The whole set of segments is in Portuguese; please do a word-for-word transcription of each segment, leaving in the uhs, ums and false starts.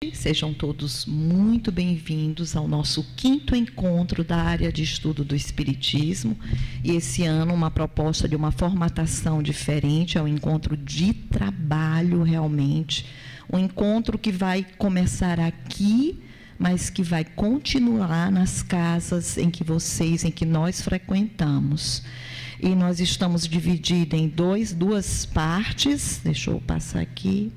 noite, sejam todos muito bem-vindos ao nosso quinto encontro da área de estudo do Espiritismo. E esse ano uma proposta de uma formatação diferente, é um encontro de trabalho realmente, um encontro que vai começar aqui, mas que vai continuar nas casas em que vocês, em que nós frequentamos. E nós estamos divididos em dois, duas partes, deixa eu passar aqui.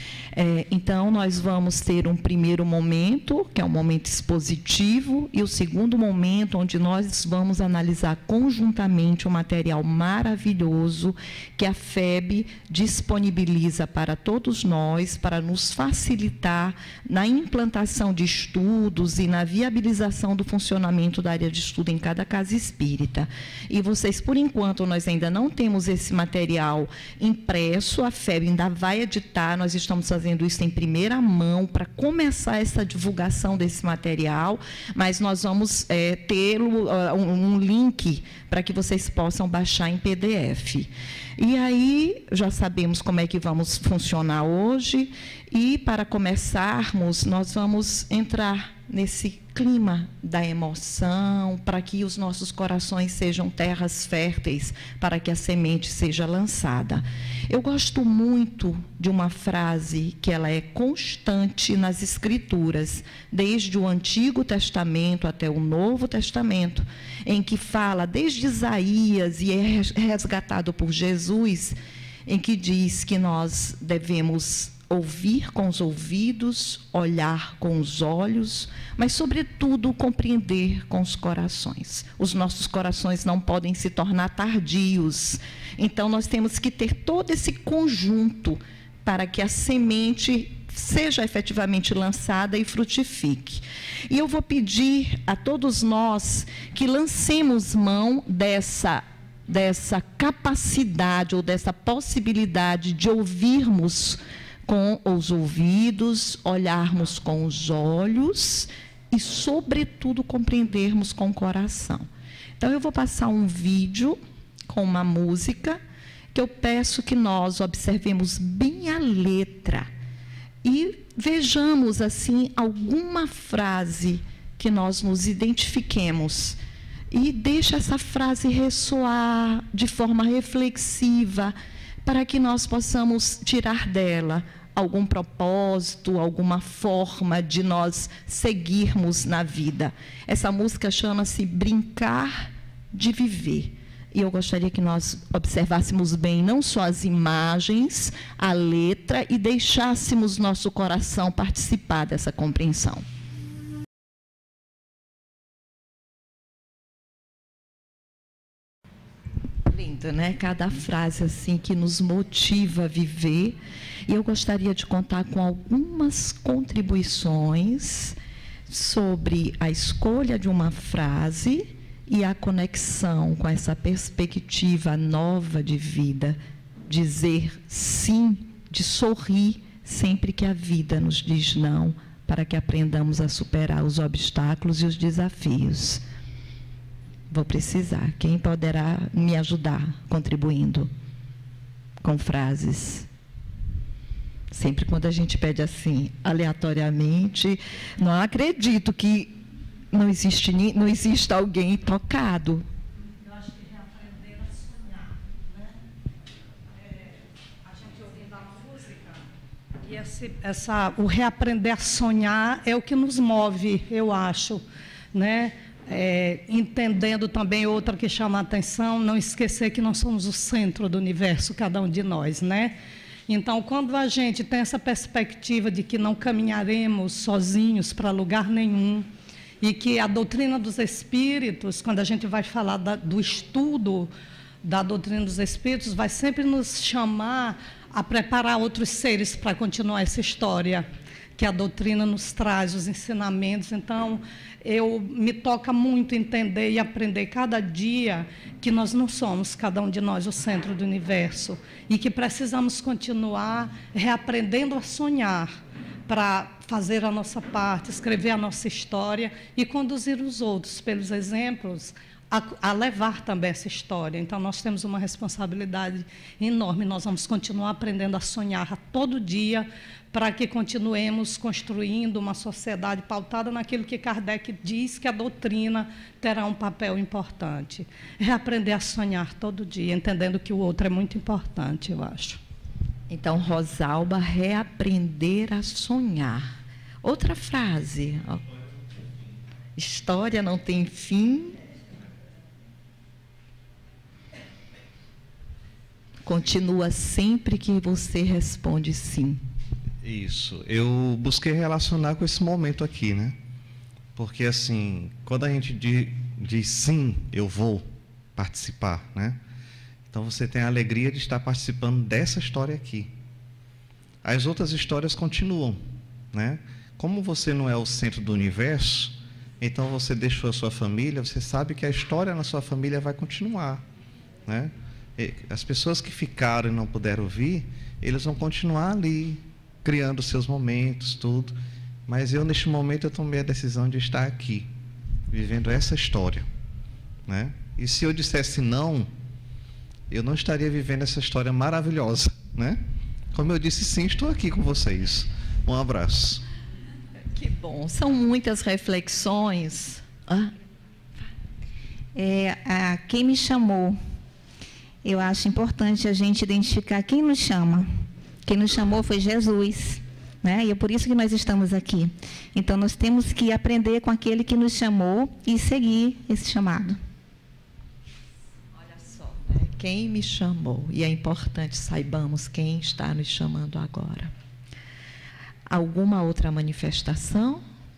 É, então, nós vamos ter um primeiro momento, que é um momento expositivo, e o segundo momento, onde nós vamos analisar conjuntamente um material maravilhoso que a F E B disponibiliza para todos nós, para nos facilitar na implantação de estudos e na viabilização do funcionamento da área de estudo em cada casa espírita. E vocês, por enquanto, nós ainda não temos esse material impresso, a F E B ainda vai editar, nós estamos fazendo fazendo isso em primeira mão para começar essa divulgação desse material, mas nós vamos é, ter um, um link para que vocês possam baixar em P D F. E aí, já sabemos como é que vamos funcionar hoje, e para começarmos, nós vamos entrar nesse clima da emoção, para que os nossos corações sejam terras férteis, para que a semente seja lançada. Eu gosto muito de uma frase que ela é constante nas Escrituras, desde o Antigo Testamento até o Novo Testamento, em que fala, desde Isaías, e é resgatado por Jesus, em que diz que nós devemos ouvir com os ouvidos, olhar com os olhos, mas, sobretudo, compreender com os corações. Os nossos corações não podem se tornar tardios. Então, nós temos que ter todo esse conjunto para que a semente seja efetivamente lançada e frutifique. E eu vou pedir a todos nós que lancemos mão dessa, dessa capacidade ou dessa possibilidade de ouvirmos com os ouvidos, olharmos com os olhos e, sobretudo, compreendermos com o coração. Então, eu vou passar um vídeo com uma música que eu peço que nós observemos bem a letra e vejamos, assim, alguma frase que nós nos identifiquemos e deixe essa frase ressoar de forma reflexiva, para que nós possamos tirar dela algum propósito, alguma forma de nós seguirmos na vida. Essa música chama-se Brincar de Viver. E eu gostaria que nós observássemos bem não só as imagens, a letra, e deixássemos nosso coração participar dessa compreensão. Lindo, né? Cada frase assim que nos motiva a viver. E eu gostaria de contar com algumas contribuições sobre a escolha de uma frase e a conexão com essa perspectiva nova de vida, dizer sim, de sorrir sempre que a vida nos diz não, para que aprendamos a superar os obstáculos e os desafios. Vou precisar. Quem poderá me ajudar contribuindo com frases? Sempre quando a gente pede assim, aleatoriamente, não acredito que não existe, não existe alguém tocado. Eu acho que reaprender a sonhar, né? É, a gente ouvindo a música, e esse, essa, o reaprender a sonhar é o que nos move, eu acho, né? É, entendendo também outra que chama a atenção, não esquecer que nós somos o centro do universo, cada um de nós, né? Então, quando a gente tem essa perspectiva de que não caminharemos sozinhos para lugar nenhum, e que a doutrina dos espíritos, quando a gente vai falar da, do estudo da doutrina dos espíritos, vai sempre nos chamar a preparar outros seres para continuar essa história que a doutrina nos traz, os ensinamentos. Então, eu me toca muito entender e aprender cada dia que nós não somos, cada um de nós, o centro do universo, e que precisamos continuar reaprendendo a sonhar para fazer a nossa parte, escrever a nossa história e conduzir os outros pelos exemplos a, a levar também essa história. Então, nós temos uma responsabilidade enorme. Nós vamos continuar aprendendo a sonhar todo dia para que continuemos construindo uma sociedade pautada naquilo que Kardec diz que a doutrina terá um papel importante. Reaprender a sonhar todo dia, entendendo que o outro é muito importante, eu acho. Então, Rosalba, reaprender a sonhar. Outra frase. História não tem fim. Continua sempre que você responde sim. Isso. Eu busquei relacionar com esse momento aqui, né? Porque, assim, quando a gente diz, diz sim, eu vou participar, né? Então, você tem a alegria de estar participando dessa história aqui. As outras histórias continuam, né? Como você não é o centro do universo, então você deixou a sua família, você sabe que a história na sua família vai continuar, né? As pessoas que ficaram e não puderam vir, eles vão continuar ali, criando seus momentos, tudo. Mas eu, neste momento, eu tomei a decisão de estar aqui, vivendo essa história, né? E se eu dissesse não, eu não estaria vivendo essa história maravilhosa, né? Como eu disse, sim, estou aqui com vocês. Um abraço. Que bom. São muitas reflexões. Ah. É, a, quem me chamou, eu acho importante a gente identificar quem nos chama. Quem nos chamou foi Jesus, né? E é por isso que nós estamos aqui. Então, nós temos que aprender com aquele que nos chamou e seguir esse chamado. Olha só, né? Quem me chamou. E é importante saibamos quem está nos chamando agora. Alguma outra manifestação?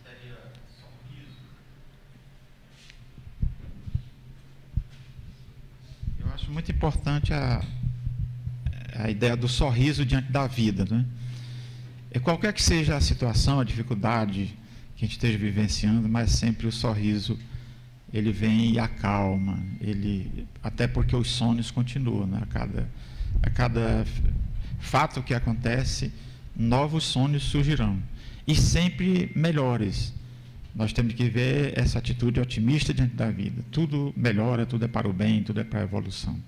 Eu acho muito importante a, a ideia do sorriso diante da vida, né? E qualquer que seja a situação, a dificuldade que a gente esteja vivenciando, mas sempre o sorriso, ele vem e acalma, ele, até porque os sonhos continuam, né? A cada, a cada fato que acontece, novos sonhos surgirão, e sempre melhores. Nós temos que ver essa atitude otimista diante da vida. Tudo melhora, tudo é para o bem, tudo é para a evolução.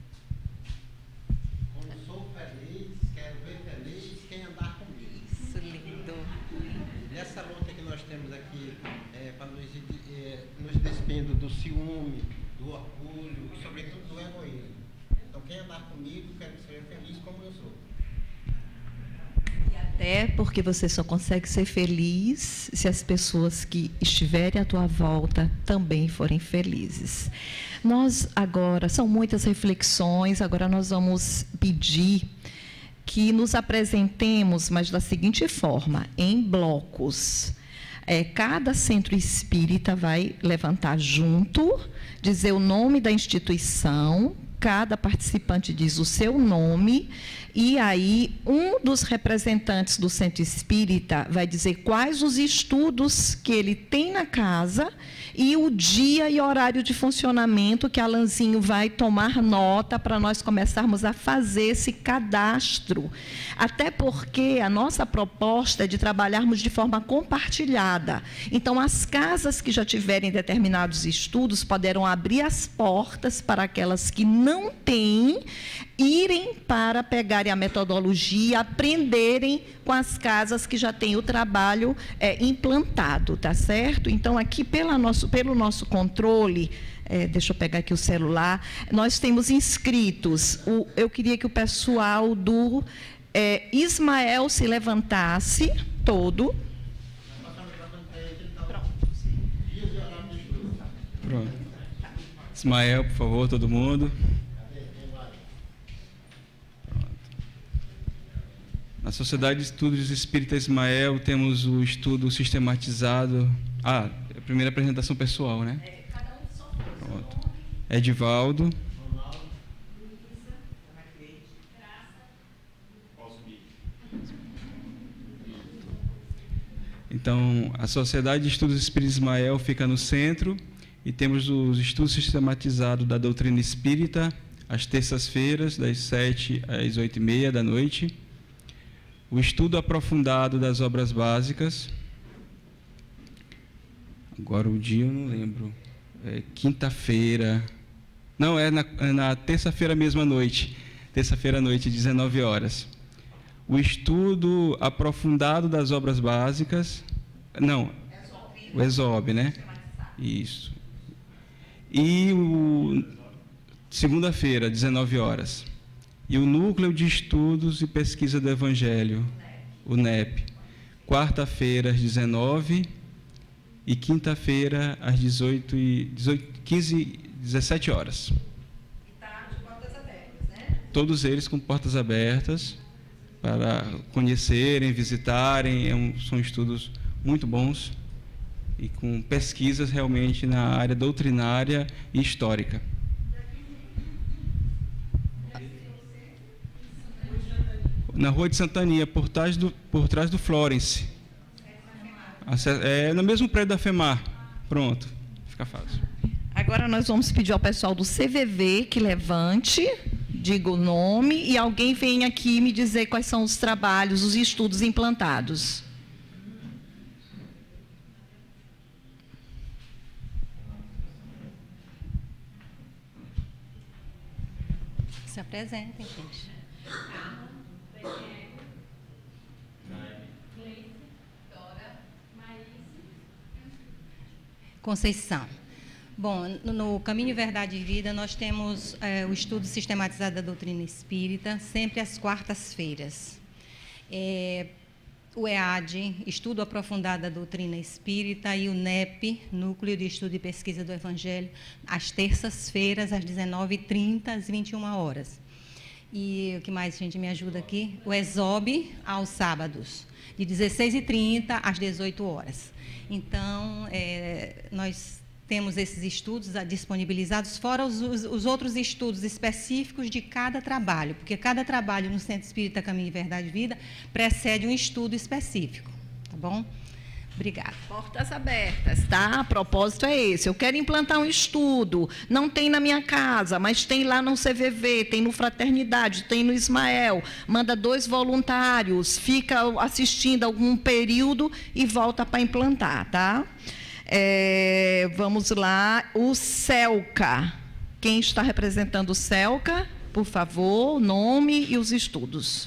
Como sou feliz, quero ver feliz quem andar comigo. Isso, lindo. Nessa luta que nós temos aqui, é, para nos, é, nos despindo do ciúme, do orgulho e, sobretudo, do egoísmo. Então, quem andar comigo, quero ser feliz como eu sou. Até porque você só consegue ser feliz se as pessoas que estiverem à tua volta também forem felizes. Nós agora, são muitas reflexões, agora nós vamos pedir que nos apresentemos, mas da seguinte forma, em blocos. É, cada centro espírita vai levantar junto, dizer o nome da instituição, cada participante diz o seu nome, e aí um dos representantes do centro espírita vai dizer quais os estudos que ele tem na casa e o dia e horário de funcionamento que Alanzinho vai tomar nota para nós começarmos a fazer esse cadastro. Até porque a nossa proposta é de trabalharmos de forma compartilhada. Então, as casas que já tiverem determinados estudos poderão abrir as portas para aquelas que não têm, irem para pegarem a metodologia, aprenderem com as casas que já têm o trabalho é, implantado, tá certo? Então, aqui, pela nosso, pelo nosso controle, é, deixa eu pegar aqui o celular, nós temos inscritos. O, eu queria que o pessoal do é, Ismael se levantasse todo. Pronto. Ismael, por favor, todo mundo. Na Sociedade de Estudos Espíritas Ismael, temos o estudo sistematizado. Ah, a primeira apresentação pessoal, né? Pronto. Edivaldo. Então, a Sociedade de Estudos Espíritas Ismael fica no centro e temos os estudos sistematizados da doutrina espírita, às terças-feiras, das sete às oito e meia da noite. O estudo aprofundado das obras básicas. Agora o dia eu não lembro. é, quinta-feira. Não, é na, é na terça-feira mesmo à noite. Terça-feira à noite, dezenove horas. O estudo aprofundado das obras básicas. Não, o ESOB, né? Isso. E o segunda-feira, dezenove horas. E o Núcleo de Estudos e Pesquisa do Evangelho, o N E P. Quarta-feira, às dezenove e quinta-feira, às dezoito e dezoito, quinze, dezessete horas. E tarde, portas abertas, né? Todos eles com portas abertas para conhecerem, visitarem. É um, são estudos muito bons e com pesquisas realmente na área doutrinária e histórica. Na Rua de Santania, por trás do, por trás do Florence. É no mesmo prédio da FEMAR. Pronto, fica fácil. Agora nós vamos pedir ao pessoal do C V V que levante, diga o nome e alguém venha aqui me dizer quais são os trabalhos, os estudos implantados. Se apresentem, gente. Conceição. Bom, no, no Caminho, Verdade e Vida, nós temos é, o estudo sistematizado da doutrina espírita, sempre às quartas-feiras. É, o E A D, Estudo Aprofundado da Doutrina Espírita, e o N E P, Núcleo de Estudo e Pesquisa do Evangelho, às terças-feiras, às dezenove e trinta, às vinte e uma horas. E o que mais, gente, me ajuda aqui? O ESOB, aos sábados, de dezesseis e trinta às dezoito horas. Então, é, nós temos esses estudos disponibilizados, fora os, os, os outros estudos específicos de cada trabalho, porque cada trabalho no Centro Espírita Caminho, Verdade e Vida precede um estudo específico, tá bom? Obrigada. Portas abertas, tá? O propósito é esse. Eu quero implantar um estudo. Não tem na minha casa, mas tem lá no C V V, tem no Fraternidade, tem no Ismael. Manda dois voluntários, fica assistindo algum período e volta para implantar, tá? É, vamos lá. O CELCA. Quem está representando o CELCA? Por favor, o nome e os estudos.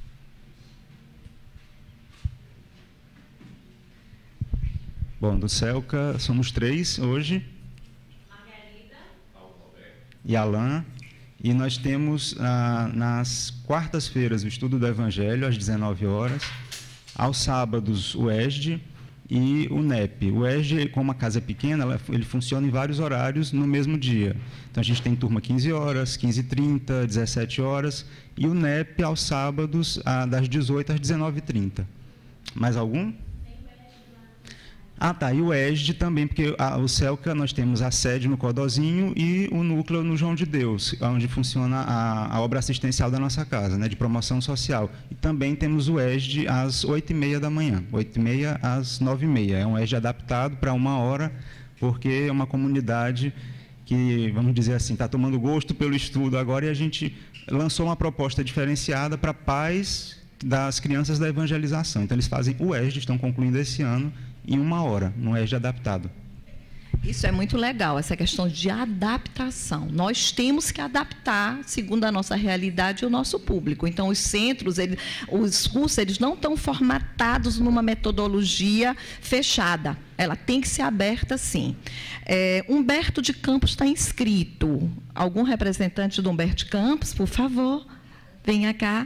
Bom, do CELCA somos três hoje. Margarida. E Alain. E nós temos ah, nas quartas-feiras o estudo do Evangelho, às dezenove horas. Aos sábados, o E S D e o N E P. O E S D, como a casa é pequena, ela, ele funciona em vários horários no mesmo dia. Então, a gente tem turma quinze horas, quinze e trinta, dezessete horas. E o N E P, aos sábados, ah, das dezoito às dezenove e trinta. Mais algum? Ah, tá. E o E S D também, porque a, o CELCA nós temos a sede no Codozinho e o núcleo no João de Deus, onde funciona a, a obra assistencial da nossa casa, né, de promoção social. E também temos o E S D às oito e meia da manhã, oito e meia às nove e meia. É um E S D adaptado para uma hora, porque é uma comunidade que, vamos dizer assim, está tomando gosto pelo estudo agora, e a gente lançou uma proposta diferenciada para pais das crianças da evangelização. Então, eles fazem o E S D, estão concluindo esse ano, em uma hora, no E S D adaptado. Isso é muito legal, essa questão de adaptação. Nós temos que adaptar, segundo a nossa realidade, o nosso público. Então, os centros, eles, os cursos, eles não estão formatados numa metodologia fechada. Ela tem que ser aberta, sim. É, Humberto de Campos está inscrito. Algum representante do Humberto de Campos, por favor, venha cá.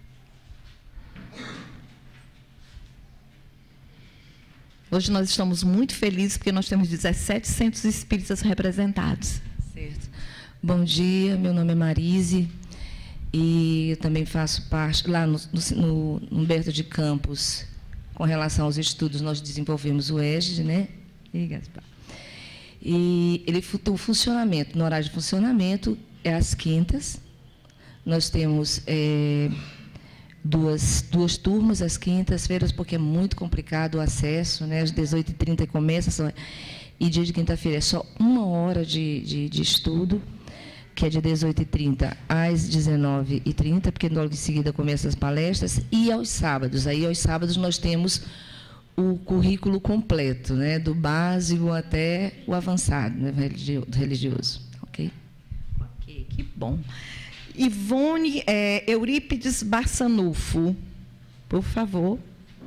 Hoje nós estamos muito felizes porque nós temos dezessete centros espíritas representados. Certo. Bom dia, meu nome é Marise e eu também faço parte, lá no, no, no Humberto de Campos, com relação aos estudos, nós desenvolvemos o E S D, né? E, Gaspar. E ele, o funcionamento, no horário de funcionamento, é às quintas. Nós temos... É, Duas, duas turmas às quintas-feiras, porque é muito complicado o acesso, né? Às dezoito e trinta começa, só, e dia de quinta-feira é só uma hora de, de, de estudo, que é de dezoito e trinta às dezenove e trinta, porque logo em seguida começam as palestras, e aos sábados. Aí, aos sábados, nós temos o currículo completo, né, do básico até o avançado, né, religioso. Ok? Ok, que bom. Ivone é, Eurípides Barçanufo, por favor.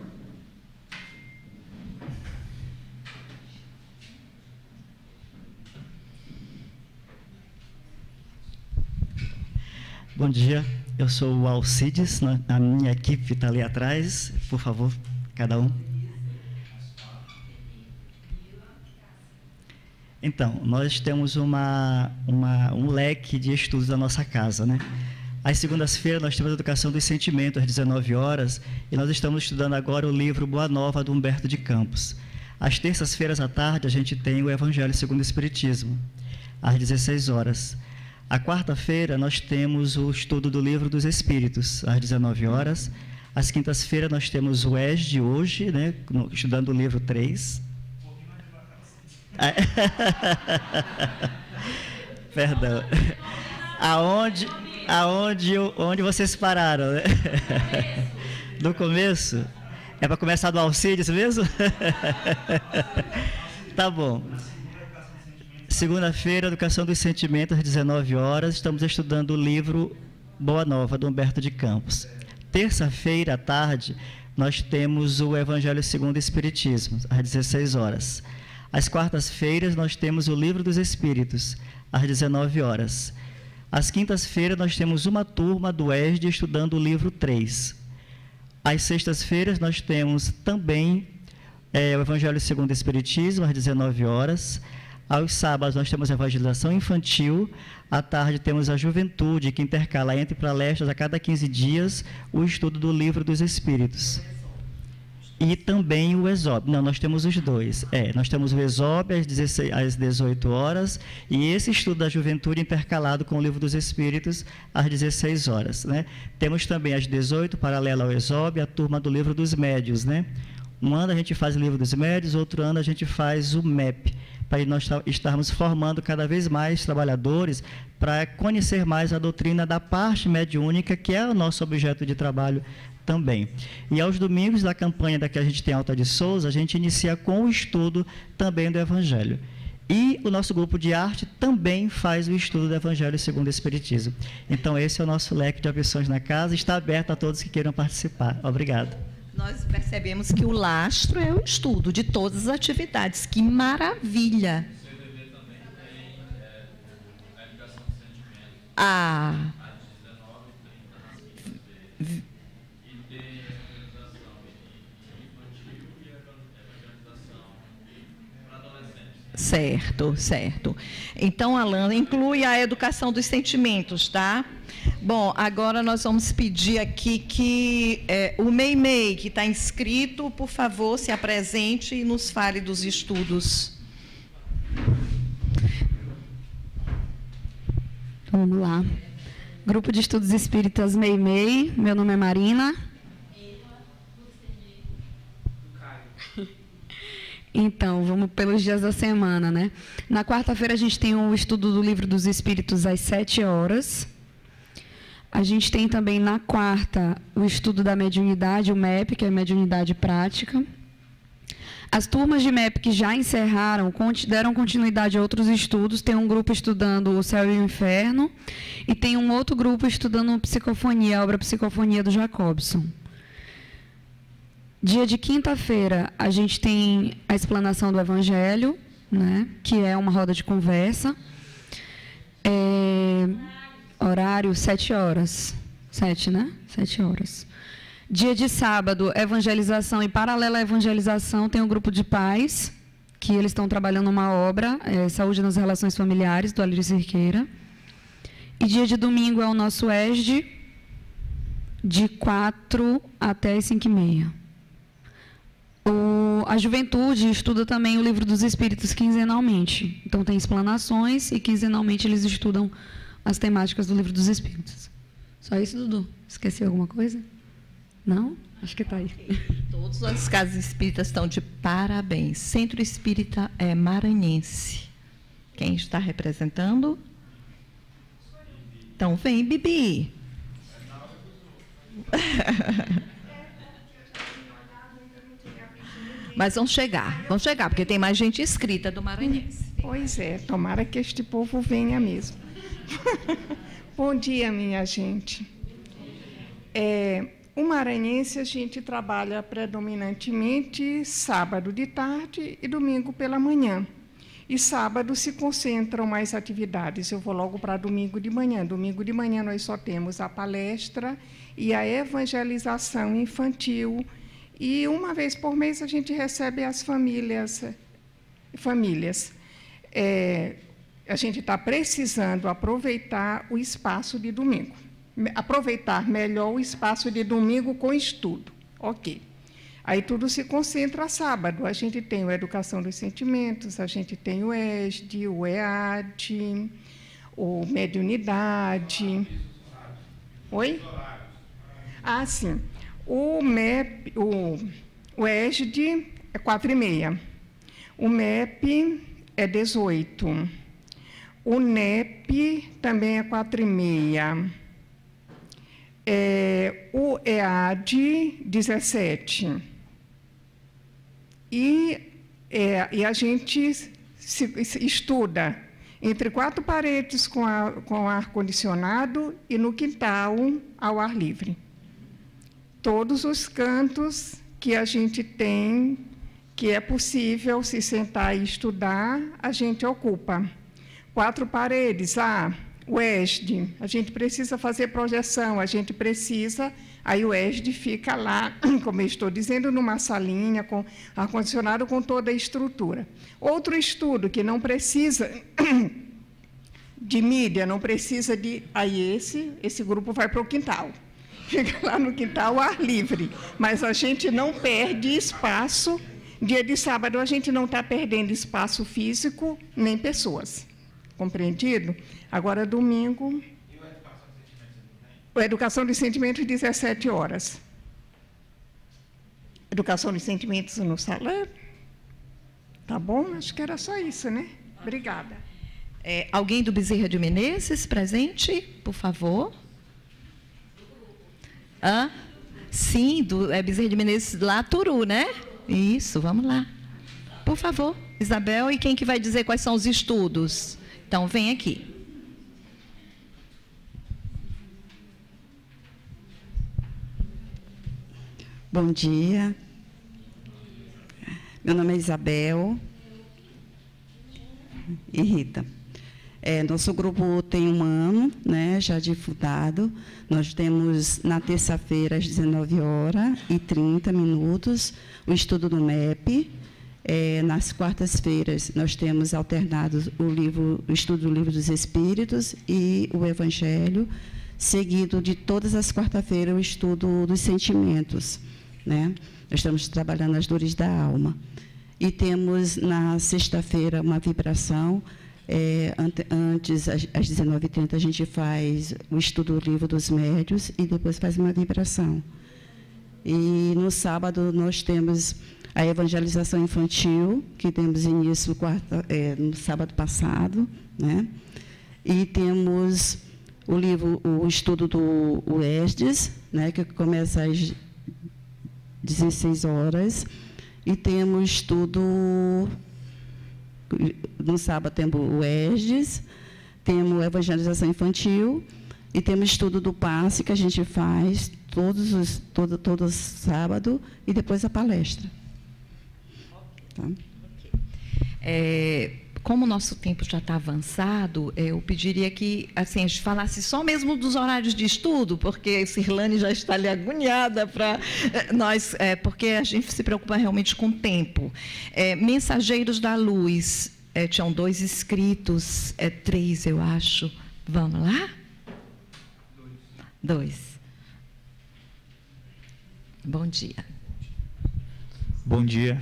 Bom dia, eu sou o Alcides, a minha equipe está ali atrás, por favor, cada um. Então, nós temos uma, uma, um leque de estudos da nossa casa, né? Às segundas-feiras nós temos a Educação dos Sentimentos, às dezenove horas, e nós estamos estudando agora o livro Boa Nova, do Humberto de Campos. Às terças-feiras à tarde, a gente tem o Evangelho segundo o Espiritismo, às dezesseis horas. À quarta-feira, nós temos o estudo do Livro dos Espíritos, às dezenove horas. Às quintas-feiras, nós temos o E S de hoje, né, estudando o livro três. Perdão. Aonde, aonde, onde vocês pararam, né? No começo? É para começar do Alcides mesmo? Tá bom. Segunda-feira, Educação dos Sentimentos, às dezenove horas, estamos estudando o livro Boa Nova, do Humberto de Campos. Terça-feira, à tarde, nós temos o Evangelho segundo o Espiritismo, às dezesseis horas. Às quartas-feiras, nós temos o Livro dos Espíritos, às dezenove horas. Às quintas-feiras, nós temos uma turma do E S D estudando o livro três. Às sextas-feiras, nós temos também é, o Evangelho segundo o Espiritismo, às dezenove horas. Aos sábados, nós temos a evangelização infantil. À tarde, temos a juventude, que intercala entre palestras a cada quinze dias o estudo do Livro dos Espíritos. E também o ESOB. Não, nós temos os dois. É, nós temos o ESOB às, dezesseis, às dezoito horas e esse estudo da juventude intercalado com o Livro dos Espíritos às dezesseis horas. Né? Temos também às dezoito, paralelo ao ESOB, a turma do Livro dos Médios. Né? Um ano a gente faz o Livro dos Médios, outro ano a gente faz o M E P, para nós estarmos formando cada vez mais trabalhadores para conhecer mais a doutrina da parte mediúnica, que é o nosso objeto de trabalho também. E aos domingos da campanha da que a gente tem Alta de Souza, a gente inicia com o estudo também do Evangelho. E o nosso grupo de arte também faz o estudo do Evangelho segundo o Espiritismo. Então, esse é o nosso leque de opções na casa, está aberto a todos que queiram participar. Obrigado. Nós percebemos que o lastro é o estudo de todas as atividades. Que maravilha! Ah... Certo, certo. Então, Alan, inclui a educação dos sentimentos, tá? Bom, agora nós vamos pedir aqui que é, o Meimei, que está inscrito, por favor, se apresente e nos fale dos estudos. Vamos lá. Grupo de Estudos Espíritas Meimei, meu nome é Marina. Então, vamos pelos dias da semana, né? Na quarta-feira a gente tem o estudo do Livro dos Espíritos às sete horas. A gente tem também na quarta o estudo da mediunidade, o M E P, que é a mediunidade prática. As turmas de M E P que já encerraram, deram continuidade a outros estudos. Tem um grupo estudando o Céu e o Inferno e tem um outro grupo estudando Psicofonia, a obra Psicofonia do Jacobson. Dia de quinta-feira, a gente tem a explanação do Evangelho, né, que é uma roda de conversa. É, horário, sete horas. Sete, né? Sete horas. Dia de sábado, evangelização e paralela à evangelização, tem um grupo de pais, que eles estão trabalhando uma obra, é, Saúde nas Relações Familiares, do Alírio Cerqueira. E dia de domingo é o nosso E S D, de quatro até as cinco e meia. O, a juventude estuda também o Livro dos Espíritos quinzenalmente. Então, tem explanações e quinzenalmente eles estudam as temáticas do Livro dos Espíritos. Só isso, Dudu? Esqueci alguma coisa? Não? Acho que está aí. Todas as casas espíritas estão de parabéns. Centro Espírita é maranhense. Quem está representando? Então, vem, Bibi. Mas vão chegar, vão chegar, porque tem mais gente inscrita do Maranhense. Pois é, tomara que este povo venha mesmo. Bom dia, minha gente. É, o Maranhense a gente trabalha predominantemente sábado de tarde e domingo pela manhã. E sábado se concentram mais atividades. Eu vou logo para domingo de manhã. Domingo de manhã nós só temos a palestra e a evangelização infantil. E uma vez por mês a gente recebe as famílias. famílias. É, a gente está precisando aproveitar o espaço de domingo. Aproveitar melhor o espaço de domingo com estudo. Ok. Aí tudo se concentra sábado. A gente tem a Educação dos Sentimentos, a gente tem o E S D, o E A D, o Mediunidade. Oi? Ah, sim. O M E P, o, o E S D é quatro e meia. O M E P é dezoito. O N E P também é quatro e meia. É, o E A D, dezessete. E, é, e a gente se, se estuda entre quatro paredes com, a, com ar-condicionado e no quintal ao ar livre. Todos os cantos que a gente tem, que é possível se sentar e estudar, a gente ocupa. Quatro paredes, ah, o E S D, a gente precisa fazer projeção, a gente precisa, aí o E S D fica lá, como eu estou dizendo, numa salinha, com ar-condicionado, com toda a estrutura. Outro estudo que não precisa de mídia, não precisa de... Aí esse, esse grupo vai para o quintal. Fica lá no quintal, ar livre. Mas a gente não perde espaço. Dia de sábado, a gente não está perdendo espaço físico, nem pessoas. Compreendido? Agora, domingo... E a Educação dos Sentimentos, dezessete horas. Educação dos Sentimentos no salão. Tá bom? Acho que era só isso, né? Obrigada. É, alguém do Bezerra de Menezes presente, por favor? Hã? Sim, do é, Bezerra de Menezes, lá, Turu, né? Isso, vamos lá. Por favor, Isabel, e quem que vai dizer quais são os estudos? Então, vem aqui. Bom dia. Meu nome é Isabel e Rita. É, nosso grupo tem um ano, né, já de fundado. Nós temos, na terça-feira, às dezenove horas e trinta minutos, o estudo do M E P. É, nas quartas-feiras, nós temos alternado o, livro, o estudo do Livro dos Espíritos e o Evangelho, seguido de todas as quartas-feiras o estudo dos sentimentos. Né? Nós estamos trabalhando as dores da alma. E temos, na sexta-feira, uma vibração. É, antes, às dezenove e trinta, a gente faz o estudo do Livro dos Médios e depois faz uma vibração. E no sábado nós temos a evangelização infantil, que temos início quarta, é, no sábado passado, né? E temos o livro, o estudo do o E S D S, né, que começa às dezesseis horas, e temos o estudo, no sábado temos o E S D S, temos a evangelização infantil, e temos o estudo do passe, que a gente faz todos os, todo, todo sábado, e depois a palestra. Tá? É, como o nosso tempo já está avançado, eu pediria que assim, a gente falasse só mesmo dos horários de estudo, porque a Cirlane já está ali agoniada para nós, é, porque a gente se preocupa realmente com o tempo. É, Mensageiros da Luz, é, tinham dois inscritos, é, três, eu acho. Vamos lá? Dois. Bom dia. Bom dia.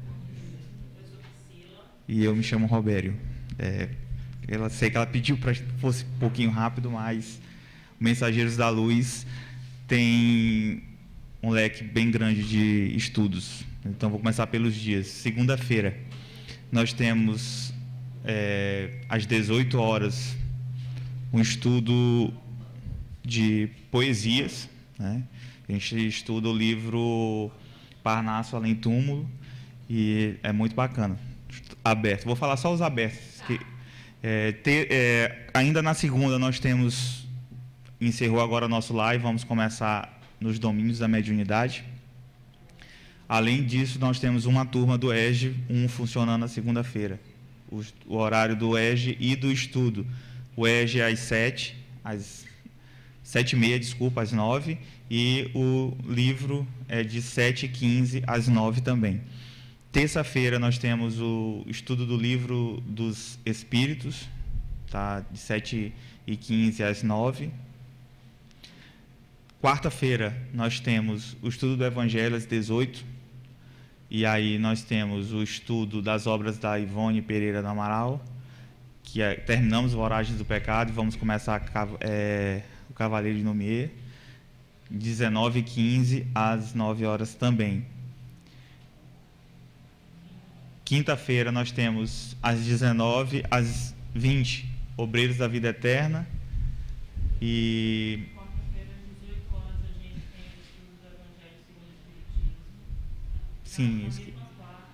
E eu me chamo Robério. É, ela, sei que ela pediu para que fosse um pouquinho rápido, mas o Mensageiros da Luz tem um leque bem grande de estudos. Então, vou começar pelos dias. Segunda-feira, nós temos, é, às dezoito horas, um estudo de poesias. Né? A gente estuda o livro Parnaso Além Túmulo, e é muito bacana. Aberto. Vou falar só os abertos. Que, é, ter, é, ainda na segunda nós temos, encerrou agora o nosso live, vamos começar nos domínios da mediunidade. Além disso, nós temos uma turma do E G, um funcionando na segunda-feira. O, o horário do E G e do estudo. O E G é às sete, às sete e meia, desculpa, às nove, e o livro é de sete e quinze às nove também. Terça-feira nós temos o estudo do livro dos Espíritos, tá? De sete e quinze às nove. Quarta-feira nós temos o estudo do Evangelho às dezoito. E aí nós temos o estudo das obras da Ivone Pereira do Amaral, que é, terminamos Voragens do Pecado e vamos começar a, é, o Cavaleiro de Nomier, dezenove e quinze às nove horas também. Quinta-feira nós temos às dezenove às vinte, Obreiros da Vida Eterna. E quarta-feira às dezoito horas a gente tem o estudo do Evangelho segundo o Espiritismo. Sim, isso que...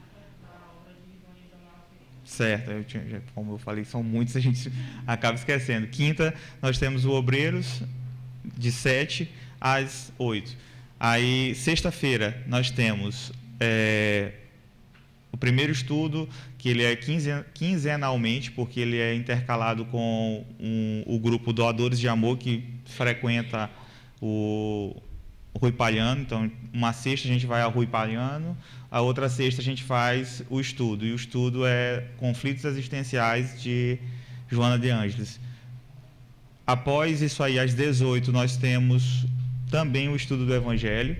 Certo, eu tinha, como eu falei, são muitos, a gente acaba esquecendo. Quinta, nós temos o Obreiros, de sete às oito. Aí, sexta-feira, nós temos é, o primeiro estudo, que ele é quinzenalmente, porque ele é intercalado com um, o grupo Doadores de Amor, que frequenta o, o Rui Palhano. Então, uma sexta a gente vai ao Rui Palhano, a outra sexta a gente faz o estudo, e o estudo é Conflitos Existenciais de Joana de Ângeles. Após isso aí, às dezoito, nós temos também o estudo do Evangelho.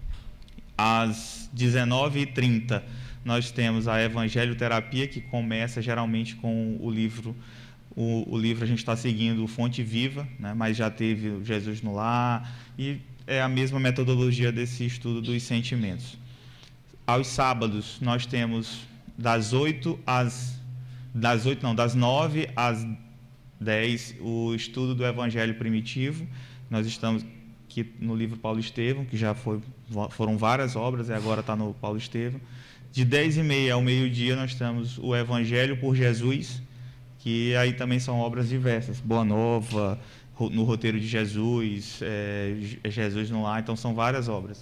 Às dezenove e trinta, nós temos a Evangelho-terapia, que começa geralmente com o livro, o, o livro a gente está seguindo o Fonte Viva, né, mas já teve o Jesus no Lar, e é a mesma metodologia desse estudo dos sentimentos. Aos sábados, nós temos das oito às... Das oito, não, das nove às dez, o estudo do Evangelho Primitivo. Nós estamos aqui no livro Paulo Estevão, que já foi, foram várias obras, e agora está no Paulo Estevão. De dez e meia ao meio-dia, nós temos o Evangelho por Jesus, que aí também são obras diversas. Boa Nova, no Roteiro de Jesus, é, Jesus no Lar, então são várias obras.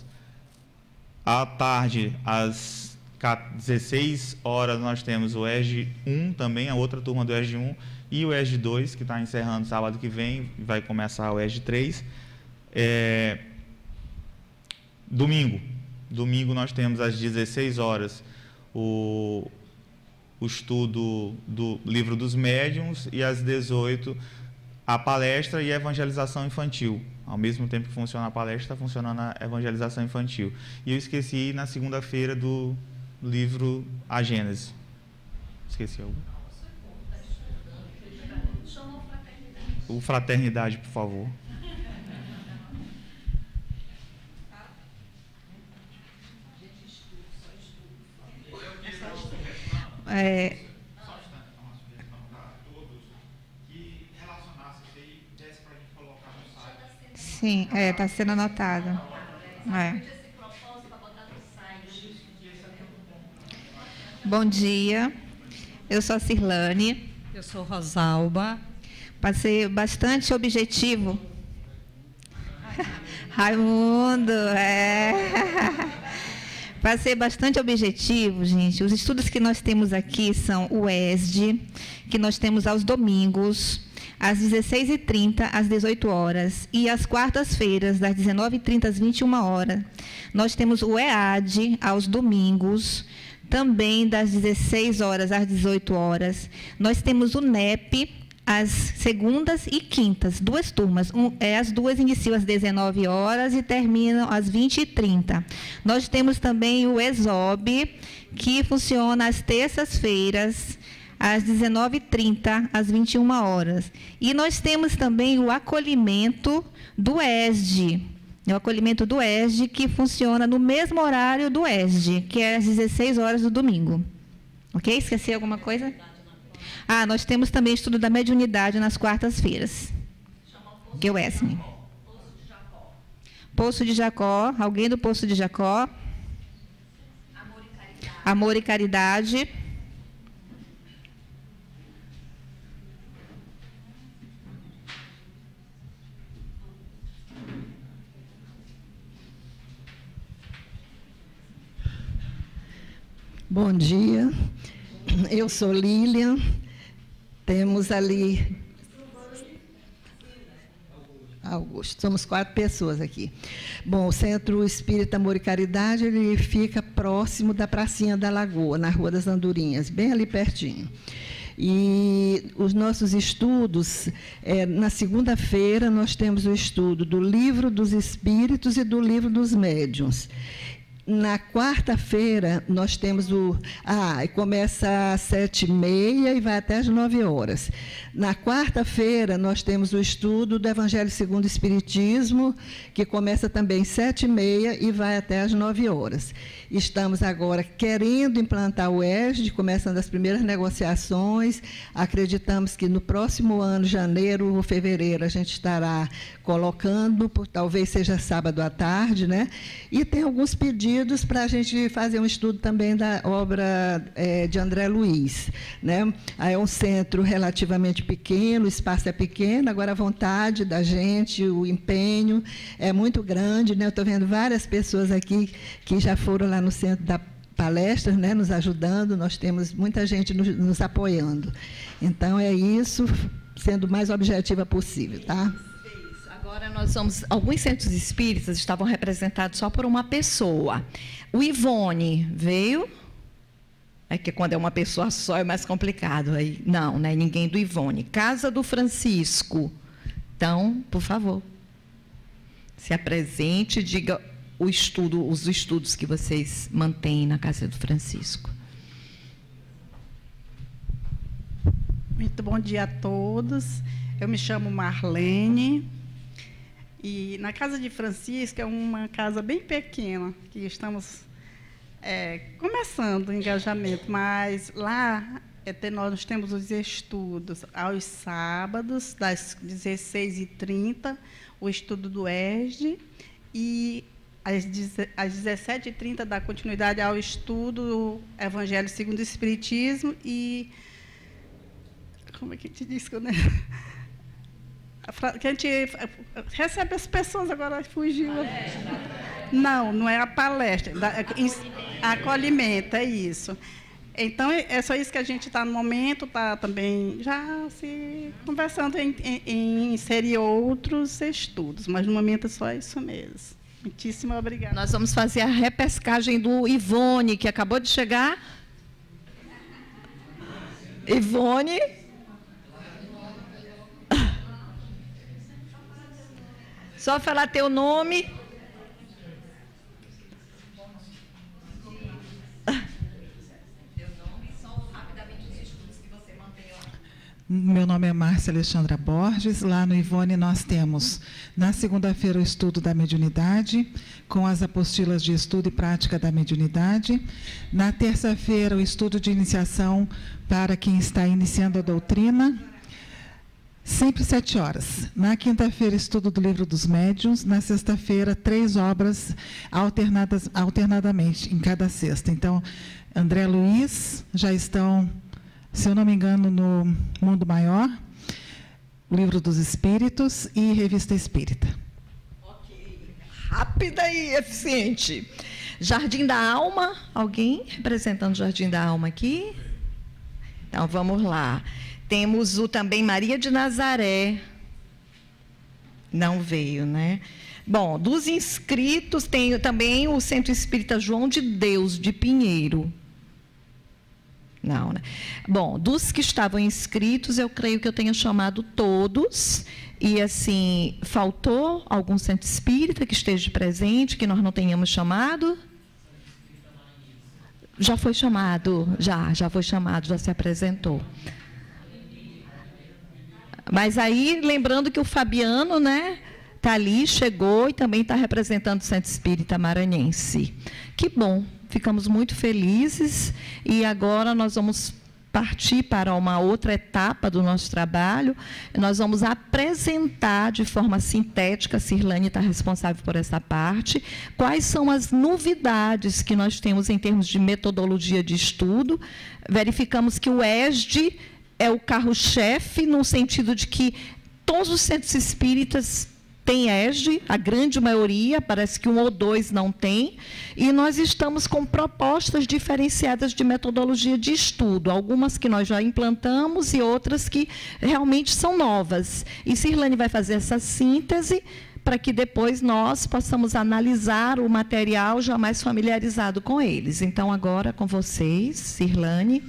À tarde, às dezesseis horas, nós temos o E G um também, a outra turma do E G um, e o E G dois, que está encerrando sábado que vem, vai começar o E G três. É, domingo. Domingo nós temos às dezesseis horas o, o estudo do Livro dos Médiuns, e às dezoito a palestra e a evangelização infantil. Ao mesmo tempo que funciona a palestra, está funcionando a evangelização infantil. E eu esqueci na segunda-feira do livro A Gênese. Esqueci algo? O Fraternidade, por favor. É... Sim, é, está sendo anotado. É. Bom dia, eu sou a Cirlane. Eu sou Rosalba. Para ser bastante objetivo. Raimundo, é. Para ser bastante objetivo, gente, os estudos que nós temos aqui são o E S D, que nós temos aos domingos, às dezesseis e trinta, às dezoito horas, e às quartas-feiras, das dezenove e trinta às vinte e uma horas. Nós temos o E A D aos domingos, também das dezesseis horas às dezoito horas. Nós temos o N E P às segundas e quintas, duas turmas. Um, é, as duas iniciam às dezenove horas e terminam às vinte e trinta. Nós temos também o E S O B, que funciona às terças-feiras, às dezenove e trinta, às vinte e uma horas. E nós temos também o acolhimento do E S D, o acolhimento do E S D, que funciona no mesmo horário do E S D, que é às dezesseis horas do domingo. Ok? Esqueci alguma coisa? Ah, nós temos também estudo da mediunidade nas quartas-feiras, que é o E S M. Poço de Jacó. Alguém do Poço de Jacó? Amor e Caridade. Bom dia, eu sou Lilian, temos ali Augusto, somos quatro pessoas aqui. Bom, o Centro Espírita Amor e Caridade, ele fica próximo da Pracinha da Lagoa, na Rua das Andorinhas, bem ali pertinho. E os nossos estudos, é, na segunda-feira nós temos o estudo do Livro dos Espíritos e do Livro dos Médiuns. Na quarta-feira, nós temos o... Ah, começa às sete e meia e vai até às nove horas. Na quarta-feira, nós temos o estudo do Evangelho segundo o Espiritismo, que começa também às sete e meia e vai até às nove horas. Estamos agora querendo implantar o E S D, começando as primeiras negociações. Acreditamos que no próximo ano, janeiro ou fevereiro, a gente estará colocando, por, talvez seja sábado à tarde, né? E tem alguns pedidos para a gente fazer um estudo também da obra é, de André Luiz, né? É um centro relativamente pequeno, o espaço é pequeno, agora a vontade da gente, o empenho é muito grande, né? Eu estou vendo várias pessoas aqui que já foram lá no centro da palestra, né, nos ajudando, nós temos muita gente nos, nos apoiando. Então, é isso, sendo o mais objetiva possível, tá? Agora nós vamos... Alguns centros espíritas estavam representados só por uma pessoa. O Ivone veio... É que quando é uma pessoa só é mais complicado. Aí, não, não é ninguém do Ivone. Casa do Francisco. Então, por favor, se apresente e diga o estudo, os estudos que vocês mantêm na Casa do Francisco. Muito bom dia a todos. Eu me chamo Marlene. E na Casa de Francisco é uma casa bem pequena, que estamos é, começando o engajamento, mas lá é, nós temos os estudos aos sábados, das dezesseis e trinta, o estudo do E S D, e às dezessete e trinta dá continuidade ao estudo do Evangelho segundo o Espiritismo e... Como é que te disse? Né? Que a gente recebe as pessoas, agora fugiu. Palestra. Não, não é a palestra, a acolhimento, é isso. Então, é só isso que a gente está no momento, está também já se conversando em, em, em inserir outros estudos, mas no momento é só isso mesmo. Muitíssimo obrigada. Nós vamos fazer a repescagem do Ivone, que acabou de chegar. Ivone... Só falar teu nome. Meu nome é Márcia Alexandra Borges. Lá no Ivone nós temos, na segunda-feira, o estudo da mediunidade, com as apostilas de estudo e prática da mediunidade. Na terça-feira, o estudo de iniciação para quem está iniciando a doutrina. Sempre sete horas. Na quinta-feira, estudo do Livro dos Médiuns. Na sexta-feira, três obras alternadas, alternadamente, em cada sexta. Então, André Luiz, já estão, se eu não me engano, no Mundo Maior, Livro dos Espíritos e Revista Espírita. Ok. Rápida e eficiente. Jardim da Alma, alguém representando o Jardim da Alma aqui? Então, vamos lá. Temos o também Maria de Nazaré. Não veio, né? Bom, dos inscritos, tem também o Centro Espírita João de Deus, de Pinheiro. Não, né? Bom, dos que estavam inscritos, eu creio que eu tenha chamado todos. E, assim, faltou algum centro espírita que esteja presente, que nós não tenhamos chamado? Já foi chamado, já, já foi chamado, já se apresentou. Mas aí, lembrando que o Fabiano, né, está ali, chegou e também está representando o Centro Espírita Maranhense. Que bom, ficamos muito felizes. E agora nós vamos partir para uma outra etapa do nosso trabalho. Nós vamos apresentar de forma sintética, a Cirlane está responsável por essa parte, quais são as novidades que nós temos em termos de metodologia de estudo. Verificamos que o E S D é o carro-chefe, no sentido de que todos os centros espíritas têm E S D, a grande maioria, parece que um ou dois não tem, e nós estamos com propostas diferenciadas de metodologia de estudo, algumas que nós já implantamos e outras que realmente são novas. E Cirlane vai fazer essa síntese para que depois nós possamos analisar o material já mais familiarizado com eles. Então, agora com vocês, Cirlane.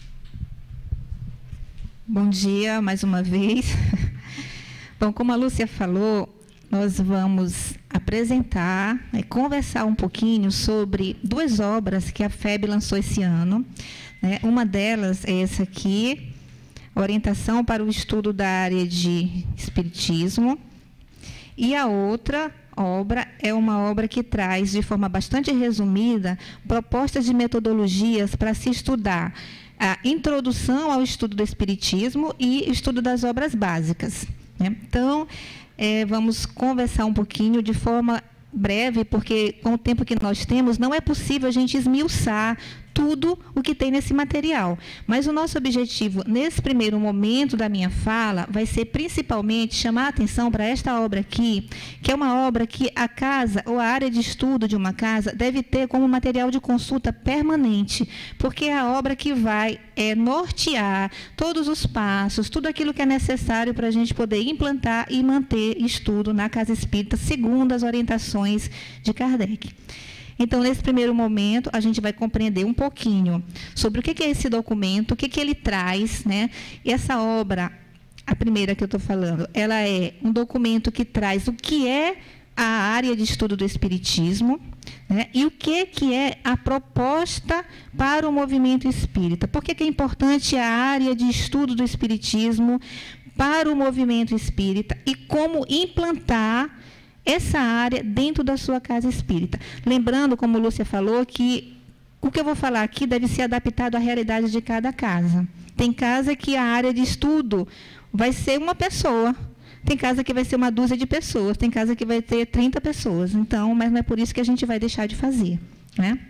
Bom dia, mais uma vez. Bom, como a Lúcia falou, nós vamos apresentar e conversar um pouquinho sobre duas obras que a F E B lançou esse ano. Né? Uma delas é essa aqui, Orientação para o Estudo da Área de Espiritismo. E a outra obra é uma obra que traz, de forma bastante resumida, propostas de metodologias para se estudar a introdução ao estudo do Espiritismo e estudo das obras básicas. Né? Então, É, vamos conversar um pouquinho de forma breve, porque com o tempo que nós temos, não é possível a gente esmiuçar tudo o que tem nesse material. Mas o nosso objetivo, nesse primeiro momento da minha fala, vai ser principalmente chamar a atenção para esta obra aqui, que é uma obra que a casa, ou a área de estudo de uma casa, deve ter como material de consulta permanente, porque é a obra que vai é, nortear todos os passos, tudo aquilo que é necessário para a gente poder implantar e manter estudo na casa espírita, segundo as orientações de Kardec. Então, nesse primeiro momento, a gente vai compreender um pouquinho sobre o que é esse documento, o que, que ele traz, né? E essa obra, a primeira que eu estou falando, ela é um documento que traz o que é a área de estudo do Espiritismo, né? E o que, que é a proposta para o movimento espírita. Por que, que é importante a área de estudo do Espiritismo para o movimento espírita e como implantar essa área dentro da sua casa espírita. Lembrando, como Lúcia falou, que o que eu vou falar aqui deve ser adaptado à realidade de cada casa. Tem casa que a área de estudo vai ser uma pessoa, tem casa que vai ser uma dúzia de pessoas, tem casa que vai ter trinta pessoas. Então, mas não é por isso que a gente vai deixar de fazer. Né?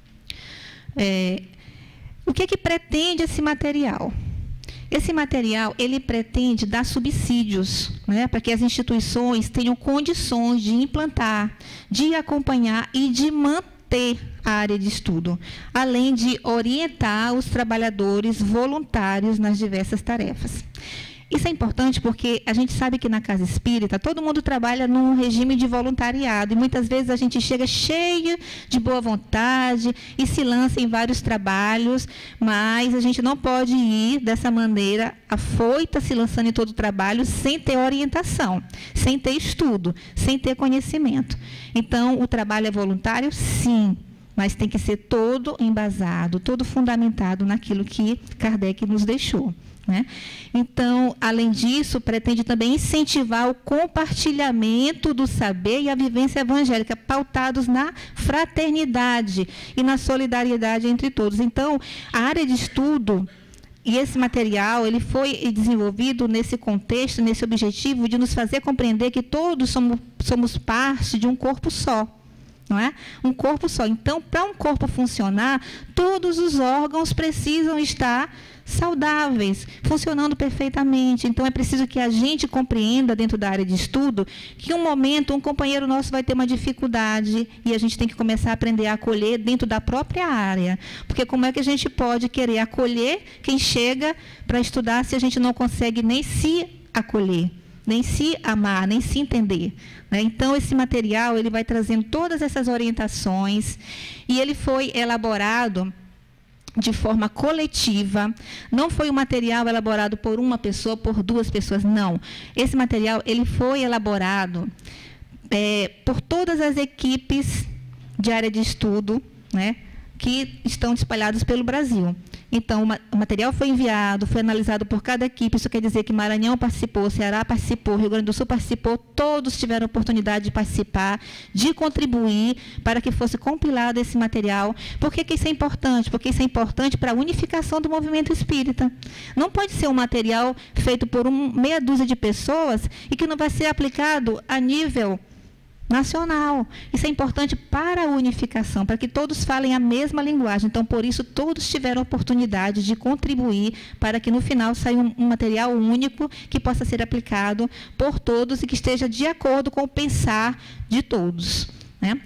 É, o que é que pretende esse material? Esse material, ele pretende dar subsídios, né, para que as instituições tenham condições de implantar, de acompanhar e de manter a área de estudo, além de orientar os trabalhadores voluntários nas diversas tarefas. Isso é importante porque a gente sabe que na casa espírita todo mundo trabalha num regime de voluntariado e muitas vezes a gente chega cheio de boa vontade e se lança em vários trabalhos, mas a gente não pode ir dessa maneira afoita, se lançando em todo o trabalho sem ter orientação, sem ter estudo, sem ter conhecimento. Então, o trabalho é voluntário? Sim, mas tem que ser todo embasado, todo fundamentado naquilo que Kardec nos deixou. Né? Então, além disso, pretende também incentivar o compartilhamento do saber e a vivência evangélica, pautados na fraternidade e na solidariedade entre todos. Então, a área de estudo e esse material ele foi desenvolvido nesse contexto, nesse objetivo de nos fazer compreender que todos somos, somos parte de um corpo só. Não é? Um corpo só. Então, para um corpo funcionar, todos os órgãos precisam estar saudáveis, funcionando perfeitamente. Então, é preciso que a gente compreenda, dentro da área de estudo, que um momento um companheiro nosso vai ter uma dificuldade e a gente tem que começar a aprender a acolher dentro da própria área. Porque como é que a gente pode querer acolher quem chega para estudar se a gente não consegue nem se acolher, nem se amar, nem se entender? Né? Então, esse material ele vai trazendo todas essas orientações e ele foi elaborado de forma coletiva. Não foi um material elaborado por uma pessoa, por duas pessoas, não. Esse material ele foi elaborado é, por todas as equipes de área de estudo, né, que estão espalhadas pelo Brasil. Então, o material foi enviado, foi analisado por cada equipe, isso quer dizer que Maranhão participou, Ceará participou, Rio Grande do Sul participou, todos tiveram oportunidade de participar, de contribuir para que fosse compilado esse material. Por que que isso é importante? Porque isso é importante para a unificação do movimento espírita. Não pode ser um material feito por um, meia dúzia de pessoas e que não vai ser aplicado a nível nacional. Isso é importante para a unificação, para que todos falem a mesma linguagem. Então, por isso, todos tiveram oportunidade de contribuir para que, no final, saia um, um material único que possa ser aplicado por todos e que esteja de acordo com o pensar de todos, né?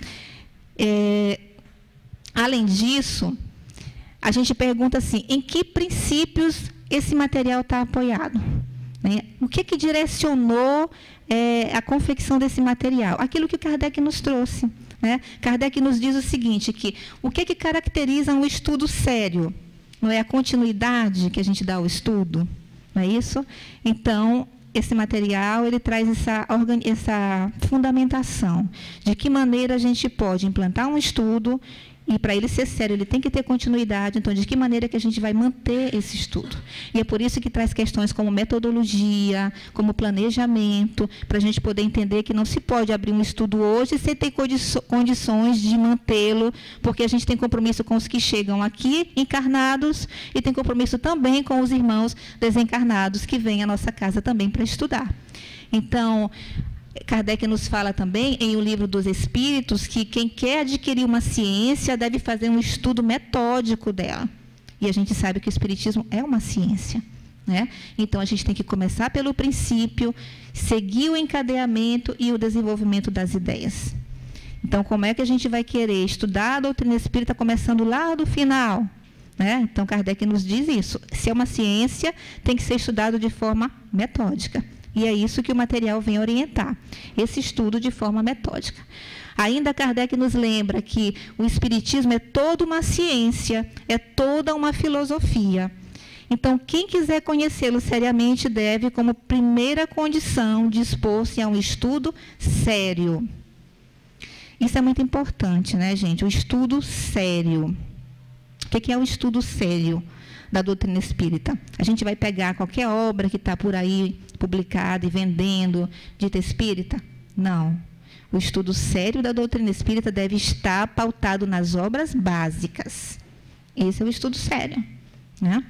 É, além disso, a gente pergunta assim, em que princípios esse material está apoiado? Né? O que que direcionou é, a confecção desse material? Aquilo que Kardec nos trouxe. Né? Kardec nos diz o seguinte, que o que que caracteriza um estudo sério? Não é a continuidade que a gente dá ao estudo? Não é isso? Então, esse material ele traz essa, essa fundamentação de que maneira a gente pode implantar um estudo. E para ele ser sério, ele tem que ter continuidade. Então, de que maneira que a gente vai manter esse estudo? E é por isso que traz questões como metodologia, como planejamento, para a gente poder entender que não se pode abrir um estudo hoje sem ter condições de mantê-lo, porque a gente tem compromisso com os que chegam aqui encarnados e tem compromisso também com os irmãos desencarnados que vêm à nossa casa também para estudar. Então, Kardec nos fala também, em O Livro dos Espíritos, que quem quer adquirir uma ciência deve fazer um estudo metódico dela. E a gente sabe que o Espiritismo é uma ciência, né? Então, a gente tem que começar pelo princípio, seguir o encadeamento e o desenvolvimento das ideias. Então, como é que a gente vai querer estudar a doutrina espírita começando lá do final? Né? Então, Kardec nos diz isso. Se é uma ciência, tem que ser estudado de forma metódica. E é isso que o material vem orientar, esse estudo de forma metódica. Ainda Kardec nos lembra que o Espiritismo é toda uma ciência, é toda uma filosofia. Então, quem quiser conhecê-lo seriamente deve, como primeira condição, dispor-se a um estudo sério. Isso é muito importante, né, gente? O estudo sério. O que é o estudo sério da doutrina espírita? A gente vai pegar qualquer obra que está por aí publicada e vendendo, dita espírita? Não. O estudo sério da doutrina espírita deve estar pautado nas obras básicas. Esse é o estudo sério, né?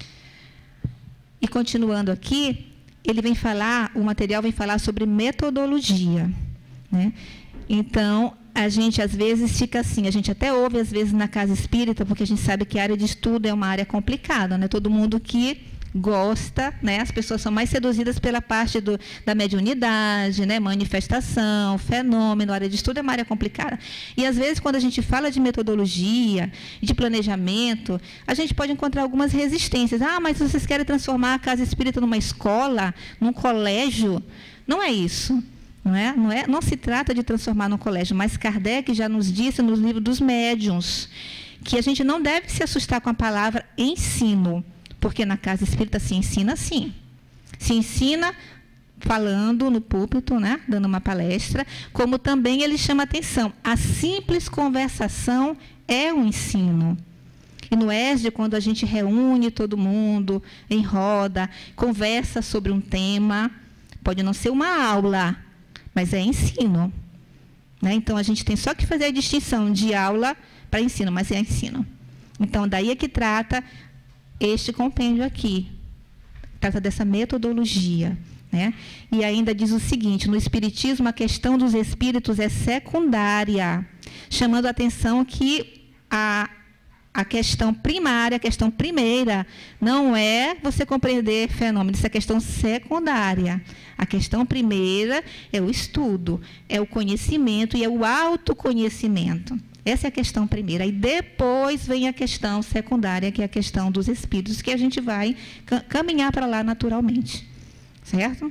E continuando aqui, ele vem falar, o material vem falar sobre metodologia, né? Então, a gente às vezes fica assim, a gente até ouve às vezes na casa espírita, porque a gente sabe que a área de estudo é uma área complicada, né? Todo mundo que gosta, né? As pessoas são mais seduzidas pela parte do, da mediunidade, né? Manifestação, fenômeno, a área de estudo é uma área complicada. E às vezes quando a gente fala de metodologia, de planejamento, a gente pode encontrar algumas resistências. Ah, mas vocês querem transformar a casa espírita numa escola, num colégio? Não é isso. Não, é? Não, é? Não se trata de transformar num colégio, mas Kardec já nos disse nos livros dos médiuns que a gente não deve se assustar com a palavra ensino, porque na casa espírita se ensina sim. Se ensina falando no púlpito, né? Dando uma palestra, como também ele chama atenção. A simples conversação é um ensino. E no E S D, quando a gente reúne todo mundo em roda, conversa sobre um tema, pode não ser uma aula, mas é ensino. Né? Então, a gente tem só que fazer a distinção de aula para ensino, mas é ensino. Então, daí é que trata este compêndio aqui. Trata dessa metodologia. Né? E ainda diz o seguinte, no Espiritismo, a questão dos espíritos é secundária, chamando a atenção que a, a questão primária, a questão primeira, não é você compreender fenômenos, isso é questão secundária. A questão primeira é o estudo, é o conhecimento e é o autoconhecimento. Essa é a questão primeira. E depois vem a questão secundária, que é a questão dos espíritos, que a gente vai caminhar para lá naturalmente. Certo?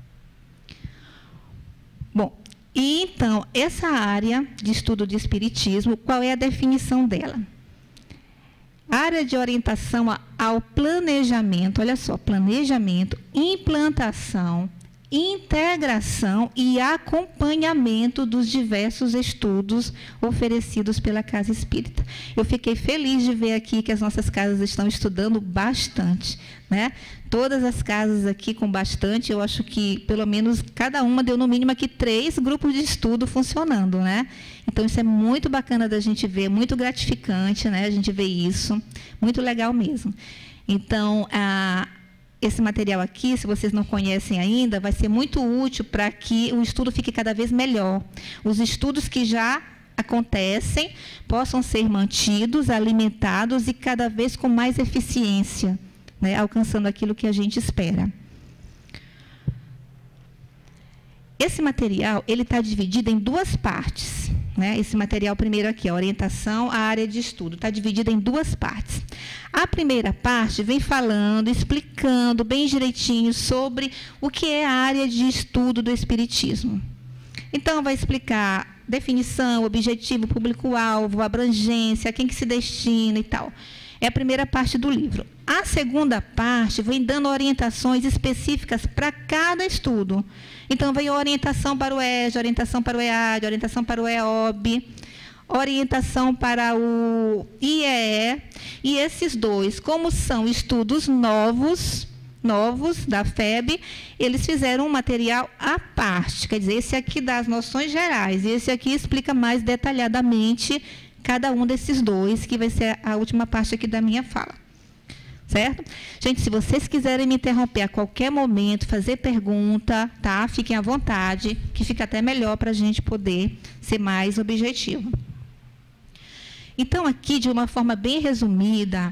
Bom, e então, essa área de estudo de espiritismo, qual é a definição dela? Área de orientação ao planejamento, olha só, planejamento, implantação, integração e acompanhamento dos diversos estudos oferecidos pela Casa Espírita. Eu fiquei feliz de ver aqui que as nossas casas estão estudando bastante, né? Todas as casas aqui com bastante, eu acho que pelo menos cada uma deu no mínimo aqui três grupos de estudo funcionando, né? Então isso é muito bacana da gente ver, muito gratificante, né? A gente vê isso, muito legal mesmo. Então, a esse material aqui, se vocês não conhecem ainda, vai ser muito útil para que o estudo fique cada vez melhor. Os estudos que já acontecem possam ser mantidos, alimentados e cada vez com mais eficiência, né, alcançando aquilo que a gente espera. Esse material ele está dividido em duas partes. Né? Esse material primeiro aqui, a orientação à área de estudo, está dividido em duas partes. A primeira parte vem falando, explicando bem direitinho sobre o que é a área de estudo do Espiritismo. Então, vai explicar definição, objetivo, público-alvo, abrangência, a quem que se destina e tal. É a primeira parte do livro. A segunda parte vem dando orientações específicas para cada estudo. Então, vem orientação para o E S D, orientação para o E A D, orientação para o E O B, orientação para o I E E. E esses dois, como são estudos novos, novos da F E B, eles fizeram um material à parte. Quer dizer, esse aqui dá as noções gerais, e esse aqui explica mais detalhadamente cada um desses dois, que vai ser a última parte aqui da minha fala. Certo? Gente, se vocês quiserem me interromper a qualquer momento, fazer pergunta, tá? Fiquem à vontade, que fica até melhor para a gente poder ser mais objetivo. Então, aqui, de uma forma bem resumida,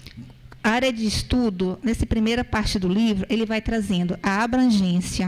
a área de estudo, nessa primeira parte do livro, ele vai trazendo a abrangência,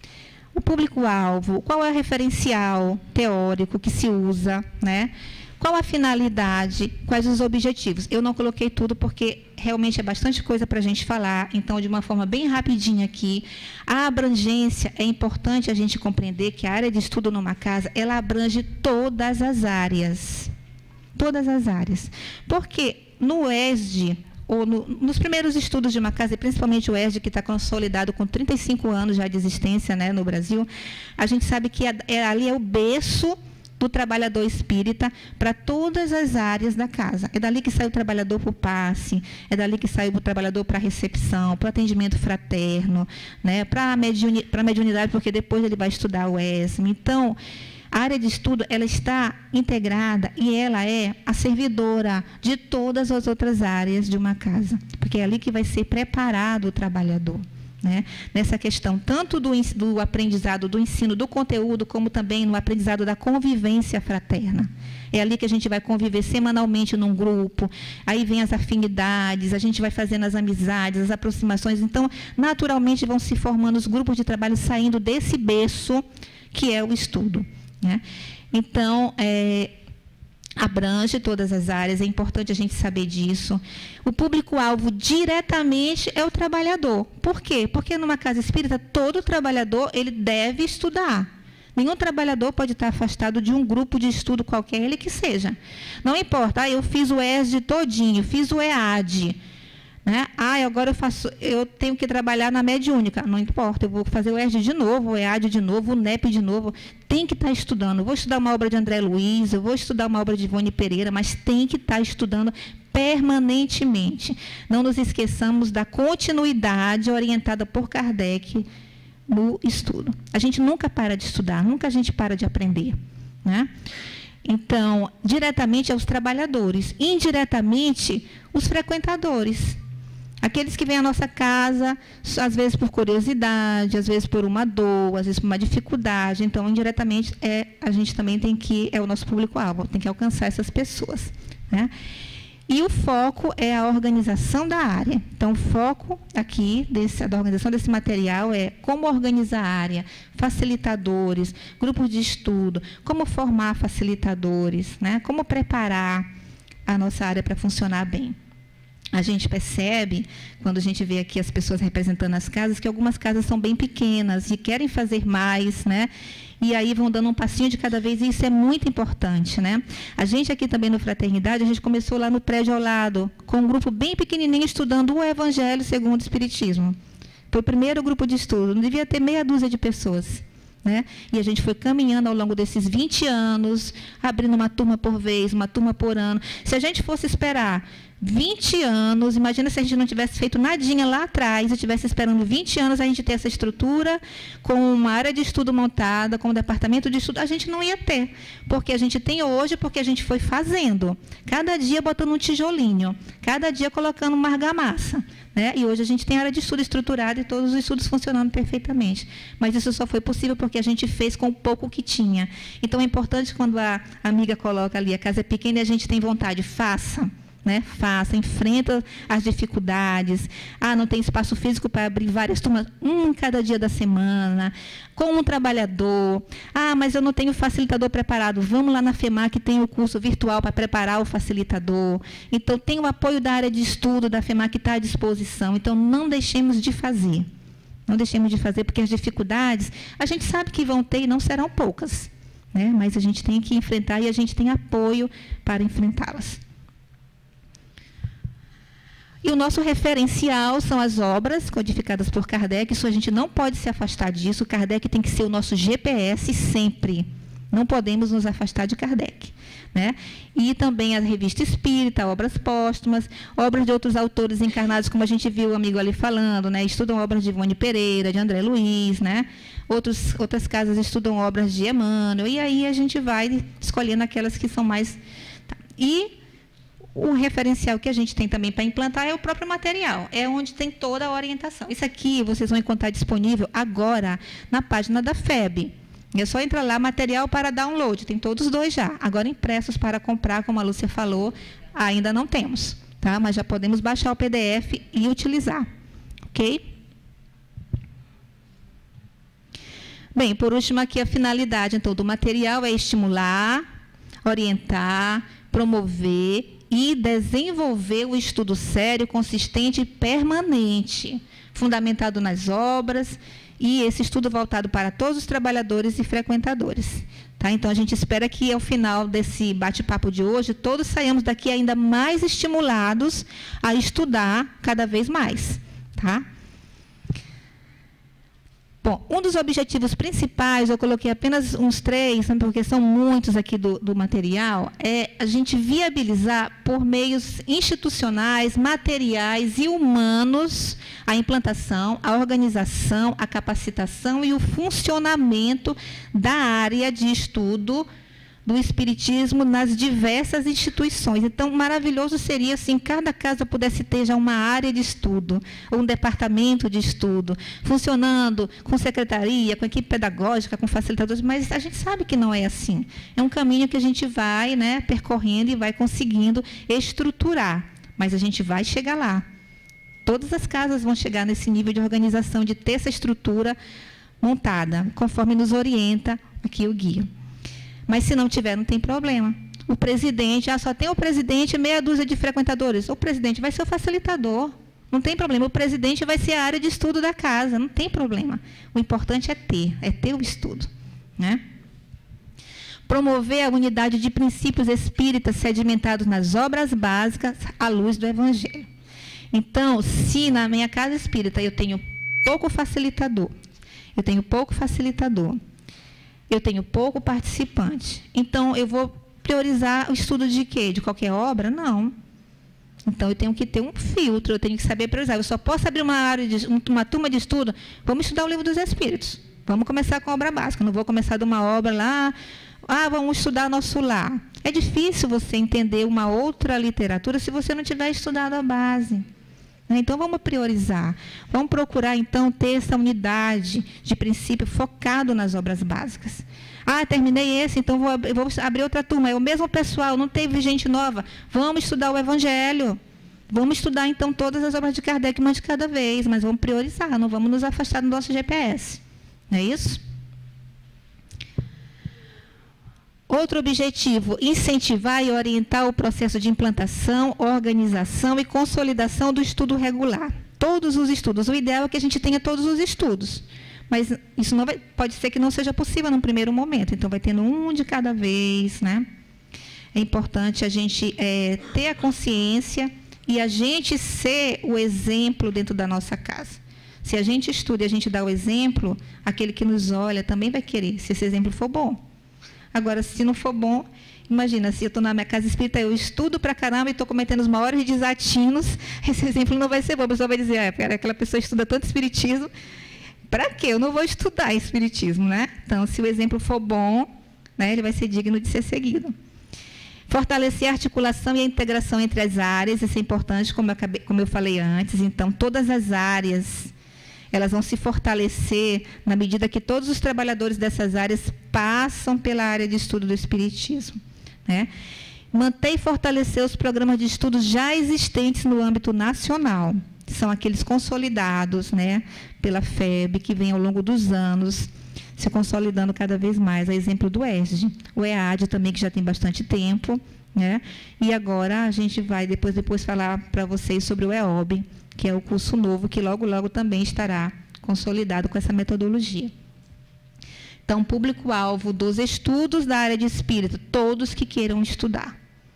o público-alvo, qual é o referencial teórico que se usa, né? Qual a finalidade, quais os objetivos. Eu não coloquei tudo porque realmente é bastante coisa para a gente falar, então, de uma forma bem rapidinha aqui, a abrangência, é importante a gente compreender que a área de estudo numa casa, ela abrange todas as áreas. Todas as áreas. Porque no E S D, ou no, nos primeiros estudos de uma casa, e principalmente o E S D, que está consolidado com trinta e cinco anos já de existência, né, no Brasil, a gente sabe que é, é, ali é o berço do trabalhador espírita para todas as áreas da casa. É dali que sai o trabalhador para o passe, é dali que sai o trabalhador para a recepção, para o atendimento fraterno, né, para a mediuni, para a mediunidade, porque depois ele vai estudar o E S M. Então, a área de estudo ela está integrada e ela é a servidora de todas as outras áreas de uma casa, porque é ali que vai ser preparado o trabalhador. Né? Nessa questão, tanto do, do aprendizado, do ensino, do conteúdo, como também no aprendizado da convivência fraterna. É ali que a gente vai conviver semanalmente num grupo, aí vem as afinidades, a gente vai fazendo as amizades, as aproximações. Então, naturalmente, vão se formando os grupos de trabalho saindo desse berço que é o estudo. Né? Então, é, abrange todas as áreas, é importante a gente saber disso. O público-alvo diretamente é o trabalhador. Por quê? Porque numa casa espírita, todo trabalhador ele deve estudar. Nenhum trabalhador pode estar afastado de um grupo de estudo qualquer, ele que seja. Não importa, ah, eu fiz o E S D todinho, fiz o E A D. Né? Ah, agora eu, faço, eu tenho que trabalhar na mediúnica. Não importa, eu vou fazer o E S D de novo, o E A D de novo, o N E P de novo. Tem que estar estudando. Eu vou estudar uma obra de André Luiz, eu vou estudar uma obra de Ivone Pereira, mas tem que estar estudando permanentemente. Não nos esqueçamos da continuidade orientada por Kardec no estudo. A gente nunca para de estudar, nunca a gente para de aprender. Né? Então, diretamente aos trabalhadores, indiretamente os frequentadores. Aqueles que vêm à nossa casa, às vezes por curiosidade, às vezes por uma dor, às vezes por uma dificuldade. Então, indiretamente, é, a gente também tem que, é o nosso público-alvo, tem que alcançar essas pessoas. Né? E o foco é a organização da área. Então, o foco aqui desse, da organização desse material é como organizar a área, facilitadores, grupos de estudo, como formar facilitadores, né? Como preparar a nossa área para funcionar bem. A gente percebe, quando a gente vê aqui as pessoas representando as casas, que algumas casas são bem pequenas e querem fazer mais, né? E aí vão dando um passinho de cada vez, e isso é muito importante, né? A gente aqui também no Fraternidade, a gente começou lá no prédio ao lado, com um grupo bem pequenininho, estudando o Evangelho segundo o Espiritismo. Foi o primeiro grupo de estudo, não devia ter meia dúzia de pessoas. Né? E a gente foi caminhando ao longo desses vinte anos, abrindo uma turma por vez, uma turma por ano. Se a gente fosse esperar vinte anos, imagina se a gente não tivesse feito nadinha lá atrás, e estivesse esperando vinte anos a gente ter essa estrutura, com uma área de estudo montada, com um departamento de estudo, a gente não ia ter. Porque a gente tem hoje, porque a gente foi fazendo. Cada dia botando um tijolinho, cada dia colocando uma argamassa. Né? E hoje a gente tem área de estudo estruturada e todos os estudos funcionando perfeitamente. Mas isso só foi possível porque a gente fez com o pouco que tinha. Então, é importante quando a amiga coloca ali, a casa é pequena e a gente tem vontade, faça. Né? Faça, enfrenta as dificuldades. Ah, não tem espaço físico para abrir várias turmas, um em cada dia da semana, com um trabalhador. Ah, mas eu não tenho facilitador preparado. Vamos lá na FEMAC, que tem o curso virtual para preparar o facilitador. Então, tem o apoio da área de estudo da FEMAC que está à disposição. Então, não deixemos de fazer. Não deixemos de fazer, porque as dificuldades, a gente sabe que vão ter e não serão poucas. Né? Mas a gente tem que enfrentar e a gente tem apoio para enfrentá-las. E o nosso referencial são as obras codificadas por Kardec. Isso a gente não pode se afastar disso. Kardec tem que ser o nosso G P S sempre. Não podemos nos afastar de Kardec. Né? E também a Revista Espírita, obras póstumas, obras de outros autores encarnados, como a gente viu o amigo ali falando, né? Estudam obras de Ivone Pereira, de André Luiz, né? Outros, outras casas estudam obras de Emmanuel, e aí a gente vai escolhendo aquelas que são mais... Tá. E o referencial que a gente tem também para implantar é o próprio material, é onde tem toda a orientação. Isso aqui vocês vão encontrar disponível agora na página da F E B. É só entrar lá, material para download, tem todos os dois já. Agora, impressos para comprar, como a Lúcia falou, ainda não temos, tá? Mas já podemos baixar o P D F e utilizar, ok? Bem, por último aqui a finalidade, então, do material é estimular, orientar, promover e desenvolver o estudo sério, consistente e permanente, fundamentado nas obras, e esse estudo voltado para todos os trabalhadores e frequentadores. Tá? Então, a gente espera que, ao final desse bate-papo de hoje, todos saiamos daqui ainda mais estimulados a estudar cada vez mais. Tá? Bom, um dos objetivos principais, eu coloquei apenas uns três, porque são muitos aqui do, do material, é a gente viabilizar por meios institucionais, materiais e humanos a implantação, a organização, a capacitação e o funcionamento da área de estudo do Espiritismo nas diversas instituições. Então, maravilhoso seria se em cada casa pudesse ter já uma área de estudo, ou um departamento de estudo, funcionando com secretaria, com equipe pedagógica, com facilitadores, mas a gente sabe que não é assim. É um caminho que a gente vai, né, percorrendo e vai conseguindo estruturar, mas a gente vai chegar lá. Todas as casas vão chegar nesse nível de organização, de ter essa estrutura montada, conforme nos orienta aqui o guia. Mas, se não tiver, não tem problema. O presidente, ah, só tem o presidente e meia dúzia de frequentadores. O presidente vai ser o facilitador. Não tem problema. O presidente vai ser a área de estudo da casa. Não tem problema. O importante é ter, é ter o estudo. Né? Promover a unidade de princípios espíritas sedimentados nas obras básicas à luz do Evangelho. Então, se na minha casa espírita eu tenho pouco facilitador, eu tenho pouco facilitador, eu tenho pouco participante. Então, eu vou priorizar o estudo de quê? De qualquer obra? Não. Então, eu tenho que ter um filtro, eu tenho que saber priorizar. Eu só posso abrir uma área de, uma turma de estudo, vamos estudar o Livro dos Espíritos. Vamos começar com a obra básica. Não vou começar de uma obra lá, ah, vamos estudar nosso lar. É difícil você entender uma outra literatura se você não tiver estudado a base. Então, vamos priorizar. Vamos procurar, então, ter essa unidade de princípio focado nas obras básicas. Ah, terminei esse, então vou, ab vou abrir outra turma. É o mesmo pessoal, não teve gente nova. Vamos estudar o Evangelho. Vamos estudar, então, todas as obras de Kardec, uma de cada vez, mas vamos priorizar, não vamos nos afastar do nosso G P S. Não é isso? Outro objetivo, incentivar e orientar o processo de implantação, organização e consolidação do estudo regular. Todos os estudos. O ideal é que a gente tenha todos os estudos. Mas isso não vai, pode ser que não seja possível num primeiro momento. Então, vai tendo um de cada vez. Né? É importante a gente é, ter a consciência e a gente ser o exemplo dentro da nossa casa. Se a gente estuda e a gente dá o exemplo, aquele que nos olha também vai querer, se esse exemplo for bom. Agora, se não for bom, imagina, se eu estou na minha casa espírita, eu estudo pra caramba e estou cometendo os maiores desatinos, esse exemplo não vai ser bom. A pessoa vai dizer, ah, cara, aquela pessoa estuda tanto espiritismo, para quê? Eu não vou estudar espiritismo, né? Então, se o exemplo for bom, né, ele vai ser digno de ser seguido. Fortalecer a articulação e a integração entre as áreas, isso é importante, como eu, acabei, como eu falei antes. Então, todas as áreas, elas vão se fortalecer na medida que todos os trabalhadores dessas áreas passam pela área de estudo do espiritismo, né? Manter e fortalecer os programas de estudo já existentes no âmbito nacional. São aqueles consolidados, né, pela F E B, que vem ao longo dos anos se consolidando cada vez mais, a exemplo do E S D. O E A D também, que já tem bastante tempo, né? E agora a gente vai depois, depois falar para vocês sobre o E O B, que é o curso novo, que logo, logo também estará consolidado com essa metodologia. Então, público-alvo dos estudos da área de espírito, todos que queiram estudar.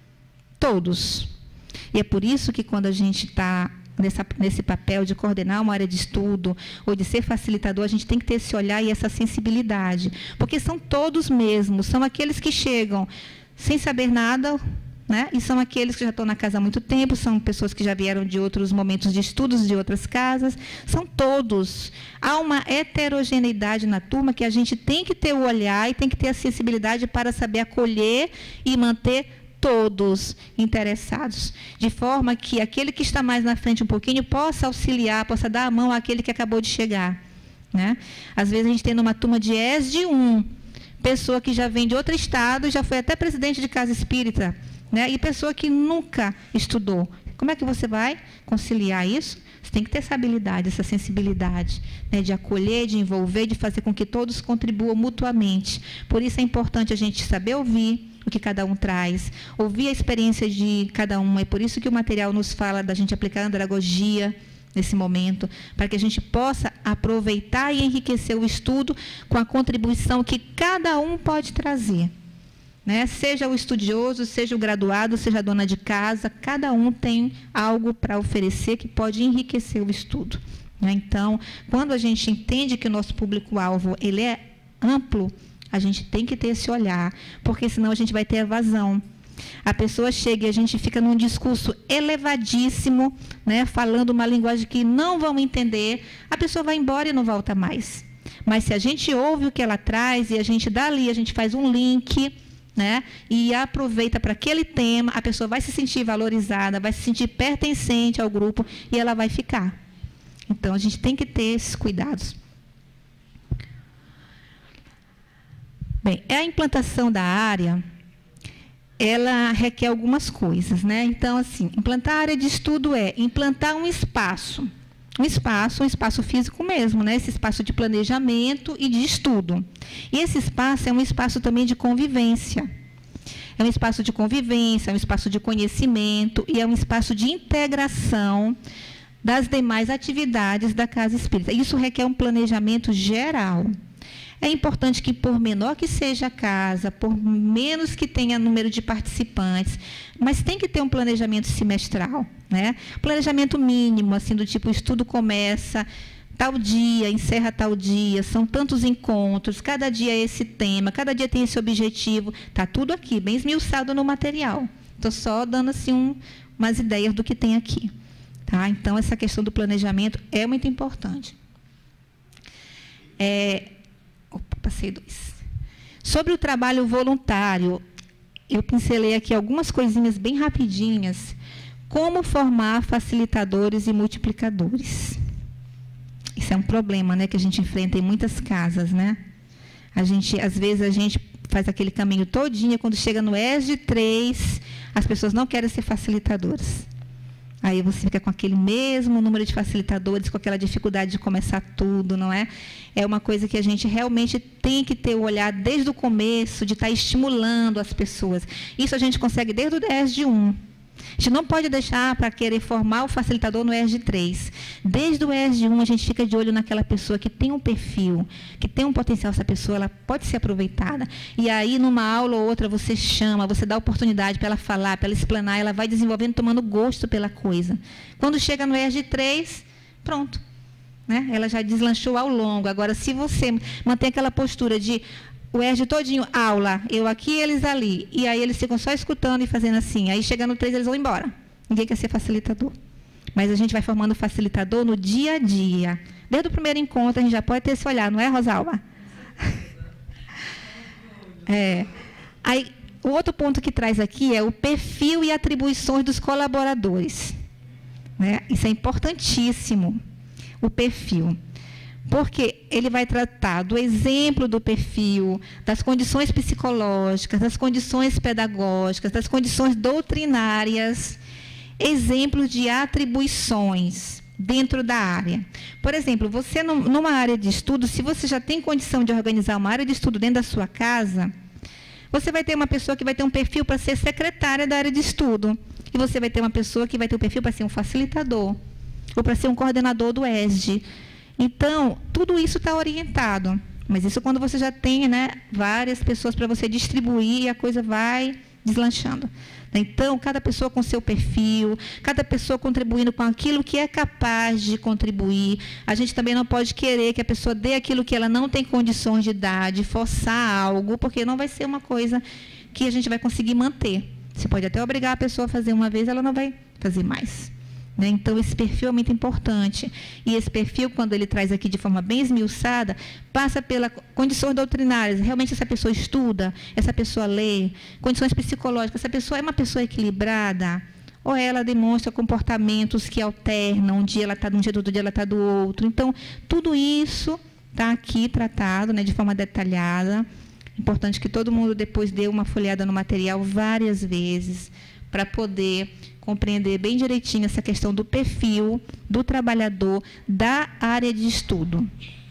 Todos. E é por isso que quando a gente está Nessa, nesse papel de coordenar uma área de estudo ou de ser facilitador, a gente tem que ter esse olhar e essa sensibilidade, porque são todos mesmos, são aqueles que chegam sem saber nada, né? E são aqueles que já estão na casa há muito tempo, são pessoas que já vieram de outros momentos de estudos de outras casas, são todos. Há uma heterogeneidade na turma que a gente tem que ter o olhar e tem que ter a sensibilidade para saber acolher e manter todos interessados, de forma que aquele que está mais na frente um pouquinho possa auxiliar, possa dar a mão àquele que acabou de chegar, né? Às vezes a gente tem numa turma de E S D um, pessoa que já vem de outro estado, já foi até presidente de casa espírita, né? E pessoa que nunca estudou. Como é que você vai conciliar isso? Você tem que ter essa habilidade, essa sensibilidade, né, de acolher, de envolver, de fazer com que todos contribuam mutuamente. Por isso é importante a gente saber ouvir o que cada um traz, ouvir a experiência de cada um. É por isso que o material nos fala da gente aplicar a andragogia nesse momento, para que a gente possa aproveitar e enriquecer o estudo com a contribuição que cada um pode trazer, né? Seja o estudioso, seja o graduado, seja a dona de casa, cada um tem algo para oferecer que pode enriquecer o estudo, né? Então, quando a gente entende que o nosso público-alvo ele é amplo, a gente tem que ter esse olhar, porque senão a gente vai ter evasão. A pessoa chega e a gente fica num discurso elevadíssimo, né, falando uma linguagem que não vão entender, a pessoa vai embora e não volta mais. Mas se a gente ouve o que ela traz e a gente dá ali, a gente faz um link, né, e aproveita para aquele tema, a pessoa vai se sentir valorizada, vai se sentir pertencente ao grupo e ela vai ficar. Então, a gente tem que ter esses cuidados. Bem, a implantação da área, ela requer algumas coisas, né? Então, assim, implantar a área de estudo é implantar um espaço, um espaço, um espaço físico mesmo, né? Esse espaço de planejamento e de estudo. E esse espaço é um espaço também de convivência. É um espaço de convivência, é um espaço de conhecimento e é um espaço de integração das demais atividades da casa espírita. Isso requer um planejamento geral. É importante que, por menor que seja a casa, por menos que tenha número de participantes, mas tem que ter um planejamento semestral, né? Planejamento mínimo, assim, do tipo, o estudo começa tal dia, encerra tal dia, são tantos encontros, cada dia é esse tema, cada dia tem esse objetivo, está tudo aqui, bem esmiuçado no material. Estou só dando assim, um, umas ideias do que tem aqui. Tá? Então, essa questão do planejamento é muito importante. É... Opa, passei dois. Sobre o trabalho voluntário, eu pincelei aqui algumas coisinhas bem rapidinhas. Como formar facilitadores e multiplicadores. Isso é um problema, né, que a gente enfrenta em muitas casas, né? A gente, às vezes, a gente faz aquele caminho todinho, quando chega no E S D três, as pessoas não querem ser facilitadoras. Aí você fica com aquele mesmo número de facilitadores, com aquela dificuldade de começar tudo, não é? É uma coisa que a gente realmente tem que ter o olhar desde o começo, de estar estimulando as pessoas. Isso a gente consegue desde o E S D um. A gente não pode deixar para querer formar o facilitador no E S D três. Desde o E S D um, a gente fica de olho naquela pessoa que tem um perfil, que tem um potencial, essa pessoa ela pode ser aproveitada. E aí, numa aula ou outra, você chama, você dá oportunidade para ela falar, para ela explanar, ela vai desenvolvendo, tomando gosto pela coisa. Quando chega no E S D três, pronto. né? Ela já deslanchou ao longo. Agora, se você mantém aquela postura de o E R G todinho, aula, eu aqui, eles ali, e aí eles ficam só escutando e fazendo assim, aí chegando no três, eles vão embora. Ninguém quer ser facilitador. Mas a gente vai formando facilitador no dia a dia. Desde o primeiro encontro, a gente já pode ter esse olhar, não é, Rosalba? É. Aí, o outro ponto que traz aqui é o perfil e atribuições dos colaboradores. Né? Isso é importantíssimo, o perfil. Porque ele vai tratar do exemplo do perfil, das condições psicológicas, das condições pedagógicas, das condições doutrinárias, exemplos de atribuições dentro da área. Por exemplo, você numa área de estudo, se você já tem condição de organizar uma área de estudo dentro da sua casa, você vai ter uma pessoa que vai ter um perfil para ser secretária da área de estudo. E você vai ter uma pessoa que vai ter um perfil para ser um facilitador, ou para ser um coordenador do E S G. Então, tudo isso está orientado. Mas isso quando você já tem, né, várias pessoas para você distribuir e a coisa vai deslanchando. Então, cada pessoa com seu perfil, cada pessoa contribuindo com aquilo que é capaz de contribuir. A gente também não pode querer que a pessoa dê aquilo que ela não tem condições de dar, de forçar algo, porque não vai ser uma coisa que a gente vai conseguir manter. Você pode até obrigar a pessoa a fazer uma vez, ela não vai fazer mais. Né? Então, esse perfil é muito importante. E esse perfil, quando ele traz aqui de forma bem esmiuçada, passa pelas condições doutrinárias. Realmente essa pessoa estuda, essa pessoa lê, condições psicológicas, essa pessoa é uma pessoa equilibrada, ou ela demonstra comportamentos que alternam, um dia ela está de um jeito, outro dia ela está do outro. Então, tudo isso está aqui tratado, né, de forma detalhada. Importante que todo mundo depois dê uma folheada no material várias vezes, para poder compreender bem direitinho essa questão do perfil do trabalhador da área de estudo.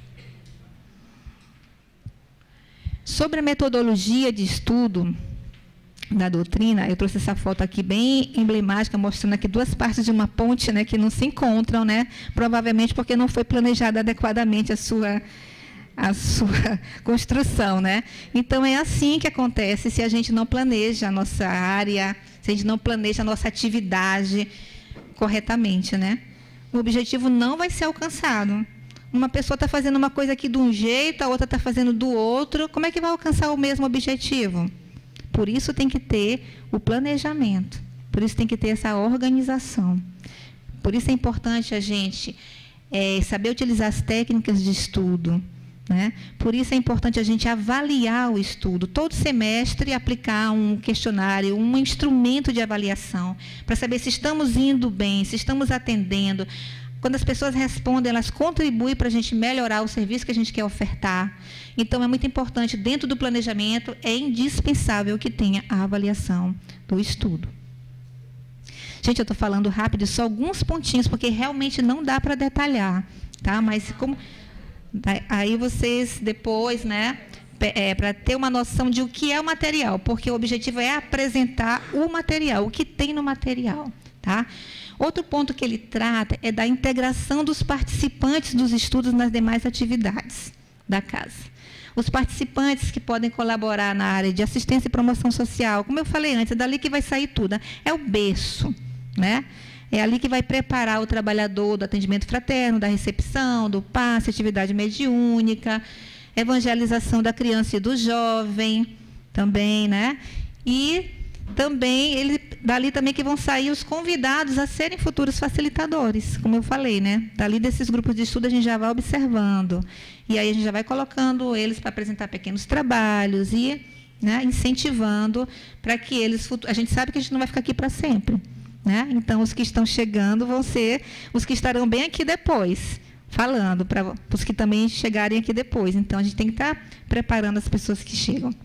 Sobre a metodologia de estudo da doutrina, eu trouxe essa foto aqui bem emblemática, mostrando aqui duas partes de uma ponte, né, que não se encontram, né, provavelmente porque não foi planejada adequadamente a sua, a sua construção. Né? Então, é assim que acontece se a gente não planeja a nossa área, se a gente não planeja a nossa atividade corretamente, né? O objetivo não vai ser alcançado. Uma pessoa está fazendo uma coisa aqui de um jeito, a outra está fazendo do outro. Como é que vai alcançar o mesmo objetivo? Por isso tem que ter o planejamento. Por isso tem que ter essa organização. Por isso é importante a gente é, saber utilizar as técnicas de estudo. Né? Por isso é importante a gente avaliar o estudo, todo semestre aplicar um questionário, um instrumento de avaliação, para saber se estamos indo bem, se estamos atendendo. Quando as pessoas respondem, elas contribuem para a gente melhorar o serviço que a gente quer ofertar. Então, é muito importante, dentro do planejamento, é indispensável que tenha a avaliação do estudo. Gente, eu estou falando rápido, só alguns pontinhos, porque realmente não dá para detalhar, tá? Mas como... Aí vocês depois, né, é, para ter uma noção de o que é o material, porque o objetivo é apresentar o material, o que tem no material. Tá? Outro ponto que ele trata é da integração dos participantes dos estudos nas demais atividades da casa. Os participantes que podem colaborar na área de assistência e promoção social, como eu falei antes, é dali que vai sair tudo, é o berço, né? É ali que vai preparar o trabalhador do atendimento fraterno, da recepção, do passe, atividade mediúnica, evangelização da criança e do jovem, também, né? E também, ele, dali também que vão sair os convidados a serem futuros facilitadores, como eu falei, né? Dali desses grupos de estudo a gente já vai observando. E aí a gente já vai colocando eles para apresentar pequenos trabalhos e, né, incentivando para que eles... A gente sabe que a gente não vai ficar aqui para sempre. Né? Então, os que estão chegando vão ser os que estarão bem aqui depois, falando para os que também chegarem aqui depois. Então, a gente tem que estar preparando as pessoas que chegam.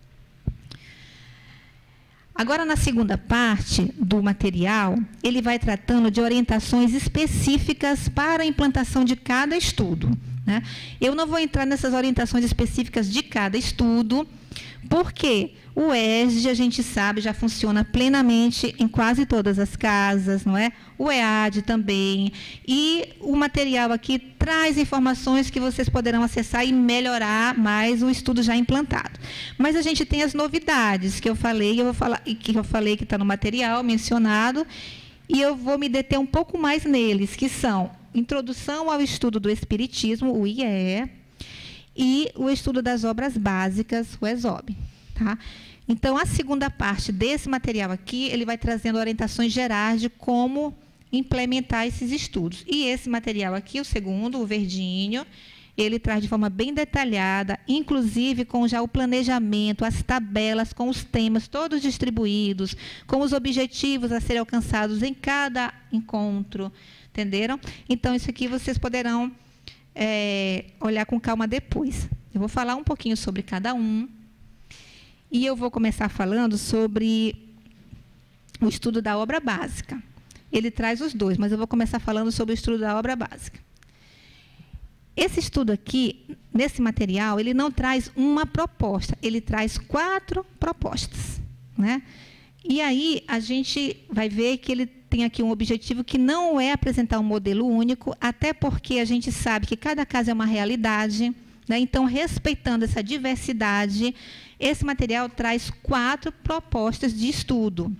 Agora, na segunda parte do material, ele vai tratando de orientações específicas para a implantação de cada estudo. Né? Eu não vou entrar nessas orientações específicas de cada estudo, porque o E S G, a gente sabe, já funciona plenamente em quase todas as casas, não é? O E A D também. E o material aqui traz informações que vocês poderão acessar e melhorar mais o estudo já implantado. Mas a gente tem as novidades que eu falei, eu vou falar, que eu falei que está no material mencionado, e eu vou me deter um pouco mais neles, que são Introdução ao Estudo do Espiritismo, o I E E, e o Estudo das Obras Básicas, o ESOB. Tá? Então, a segunda parte desse material aqui, ele vai trazendo orientações gerais de como implementar esses estudos. E esse material aqui, o segundo, o verdinho, ele traz de forma bem detalhada, inclusive com já o planejamento, as tabelas com os temas todos distribuídos, com os objetivos a serem alcançados em cada encontro, entenderam? Então, isso aqui vocês poderão é, olhar com calma depois. Eu vou falar um pouquinho sobre cada um, e eu vou começar falando sobre o estudo da obra básica. Ele traz os dois, mas eu vou começar falando sobre o estudo da obra básica. Esse estudo aqui, nesse material, ele não traz uma proposta, ele traz quatro propostas, né? E aí a gente vai ver que ele tem aqui um objetivo que não é apresentar um modelo único, até porque a gente sabe que cada caso é uma realidade, né? Então, respeitando essa diversidade, esse material traz quatro propostas de estudo,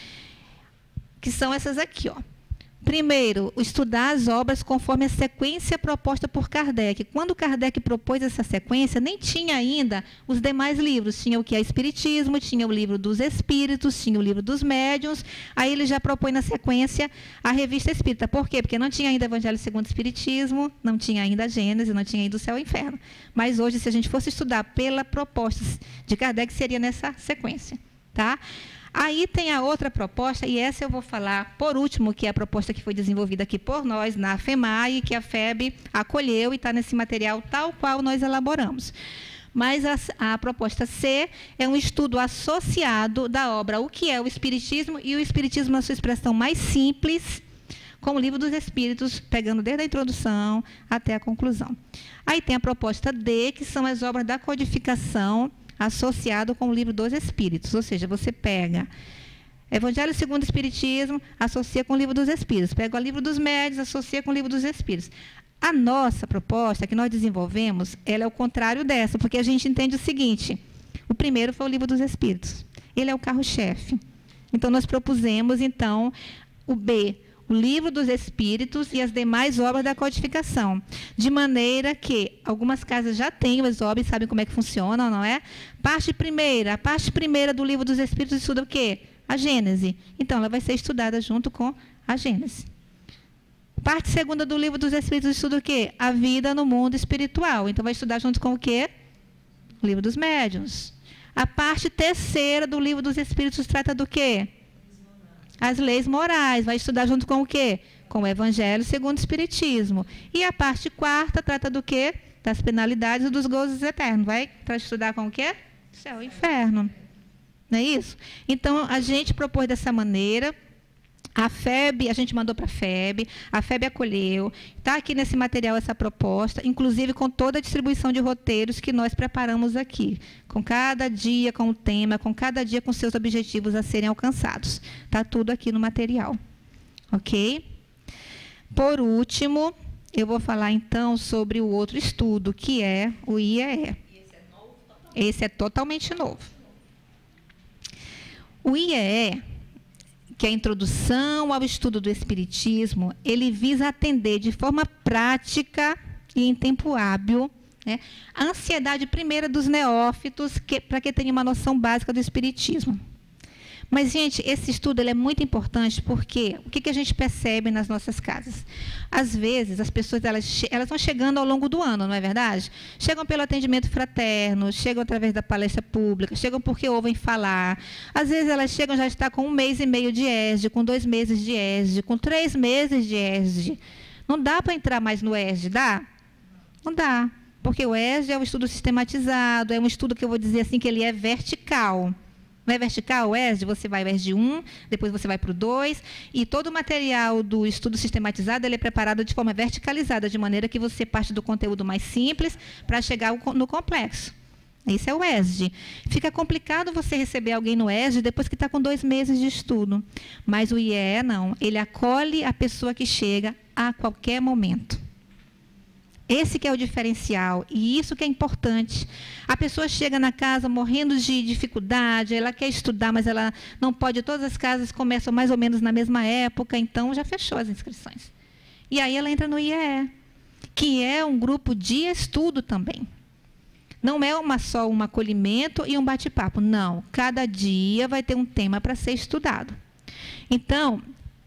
que são essas aqui, ó. Primeiro, estudar as obras conforme a sequência proposta por Kardec. Quando Kardec propôs essa sequência, nem tinha ainda os demais livros. Tinha o que é Espiritismo, tinha o livro dos Espíritos, tinha o livro dos Médiuns. Aí ele já propõe na sequência a Revista Espírita. Por quê? Porque não tinha ainda Evangelho segundo o Espiritismo, não tinha ainda a Gênese, não tinha ainda o Céu e o Inferno. Mas hoje, se a gente fosse estudar pela proposta de Kardec, seria nessa sequência, tá? Aí tem a outra proposta, e essa eu vou falar por último, que é a proposta que foi desenvolvida aqui por nós, na FEMAI, que a F E B acolheu e está nesse material tal qual nós elaboramos. Mas a, a proposta C é um estudo associado da obra O que é o Espiritismo, e o Espiritismo na sua expressão mais simples, com o Livro dos Espíritos, pegando desde a introdução até a conclusão. Aí tem a proposta D, que são as obras da codificação, associado com o Livro dos Espíritos, ou seja, você pega Evangelho segundo o Espiritismo, associa com o Livro dos Espíritos, pega o Livro dos Médiuns, associa com o Livro dos Espíritos. A nossa proposta que nós desenvolvemos, ela é o contrário dessa, porque a gente entende o seguinte: o primeiro foi o Livro dos Espíritos, ele é o carro-chefe. Então, nós propusemos, então, o B, o Livro dos Espíritos e as demais obras da codificação, de maneira que algumas casas já têm o ESOB e sabem como é que funciona, não é? Parte primeira, a parte primeira do Livro dos Espíritos estuda o quê? A Gênese. Então, ela vai ser estudada junto com a Gênese. Parte segunda do Livro dos Espíritos estuda o quê? A vida no mundo espiritual. Então, vai estudar junto com o quê? O Livro dos Médiuns. A parte terceira do Livro dos Espíritos trata do quê? As leis morais, vai estudar junto com o quê? Com o Evangelho segundo o Espiritismo. E a parte quarta trata do quê? Das penalidades e dos gozos eternos. Vai estudar com o quê? Céu e inferno. Não é isso? Então, a gente propôs dessa maneira. A F E B, a gente mandou para a F E B, a F E B acolheu. Está aqui nesse material essa proposta, inclusive com toda a distribuição de roteiros que nós preparamos aqui, com cada dia com o tema, com cada dia com seus objetivos a serem alcançados. Está tudo aqui no material. Ok? Por último, eu vou falar então sobre o outro estudo, que é o I E E. Esse é totalmente novo. O I E E, que é a Introdução ao Estudo do Espiritismo, ele visa atender de forma prática e em tempo hábil, né, a ansiedade primeira dos neófitos, que, para que tenham uma noção básica do Espiritismo. Mas, gente, esse estudo ele é muito importante porque o que, que a gente percebe nas nossas casas? Às vezes, as pessoas elas, elas vão chegando ao longo do ano, não é verdade? Chegam pelo atendimento fraterno, chegam através da palestra pública, chegam porque ouvem falar. Às vezes, elas chegam já está com um mês e meio de E S D, com dois meses de E S D, com três meses de E S D. Não dá para entrar mais no E S D, dá? Não dá, porque o E S D é um estudo sistematizado, é um estudo que eu vou dizer assim que ele é vertical. Não é vertical o E S D? Você vai ao E S D um, depois você vai para o dois, e todo o material do estudo sistematizado ele é preparado de forma verticalizada, de maneira que você parte do conteúdo mais simples para chegar no complexo. Esse é o E S D. Fica complicado você receber alguém no E S D depois que está com dois meses de estudo. Mas o I E E não. Ele acolhe a pessoa que chega a qualquer momento. Esse que é o diferencial, e isso que é importante. A pessoa chega na casa morrendo de dificuldade, ela quer estudar, mas ela não pode, todas as casas começam mais ou menos na mesma época, então já fechou as inscrições. E aí ela entra no I E E, que é um grupo de estudo também. Não é uma só um acolhimento e um bate-papo. Não, cada dia vai ter um tema para ser estudado. Então,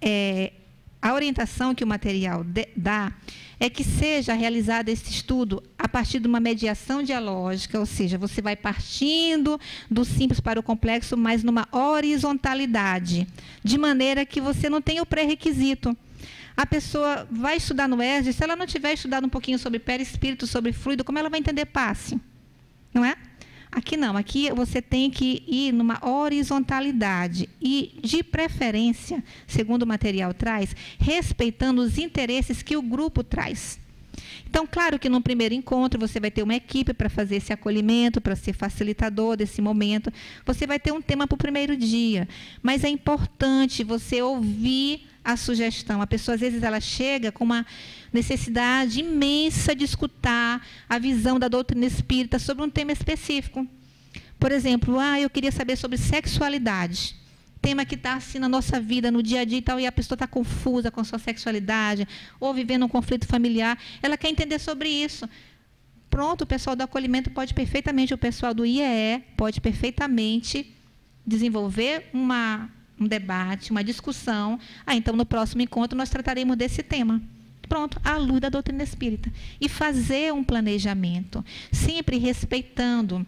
é, a orientação que o material de, dá é que seja realizado esse estudo a partir de uma mediação dialógica, ou seja, você vai partindo do simples para o complexo, mas numa horizontalidade, de maneira que você não tenha o pré-requisito. A pessoa vai estudar no E S D, se ela não tiver estudado um pouquinho sobre perispírito, sobre fluido, como ela vai entender passe? Não é? Aqui não, aqui você tem que ir numa horizontalidade e, de preferência, segundo o material traz, respeitando os interesses que o grupo traz. Então, claro que no primeiro encontro você vai ter uma equipe para fazer esse acolhimento, para ser facilitador desse momento. Você vai ter um tema para o primeiro dia, mas é importante você ouvir a sugestão. A pessoa, às vezes, ela chega com uma necessidade imensa de escutar a visão da doutrina espírita sobre um tema específico. Por exemplo, ah, eu queria saber sobre sexualidade. Tema que está assim na nossa vida, no dia a dia e tal, e a pessoa está confusa com a sua sexualidade, ou vivendo um conflito familiar, ela quer entender sobre isso. Pronto, o pessoal do acolhimento pode perfeitamente, o pessoal do I E E pode perfeitamente desenvolver uma, um debate, uma discussão. Ah, então, no próximo encontro, nós trataremos desse tema. Pronto, à luz da doutrina espírita. E fazer um planejamento, sempre respeitando.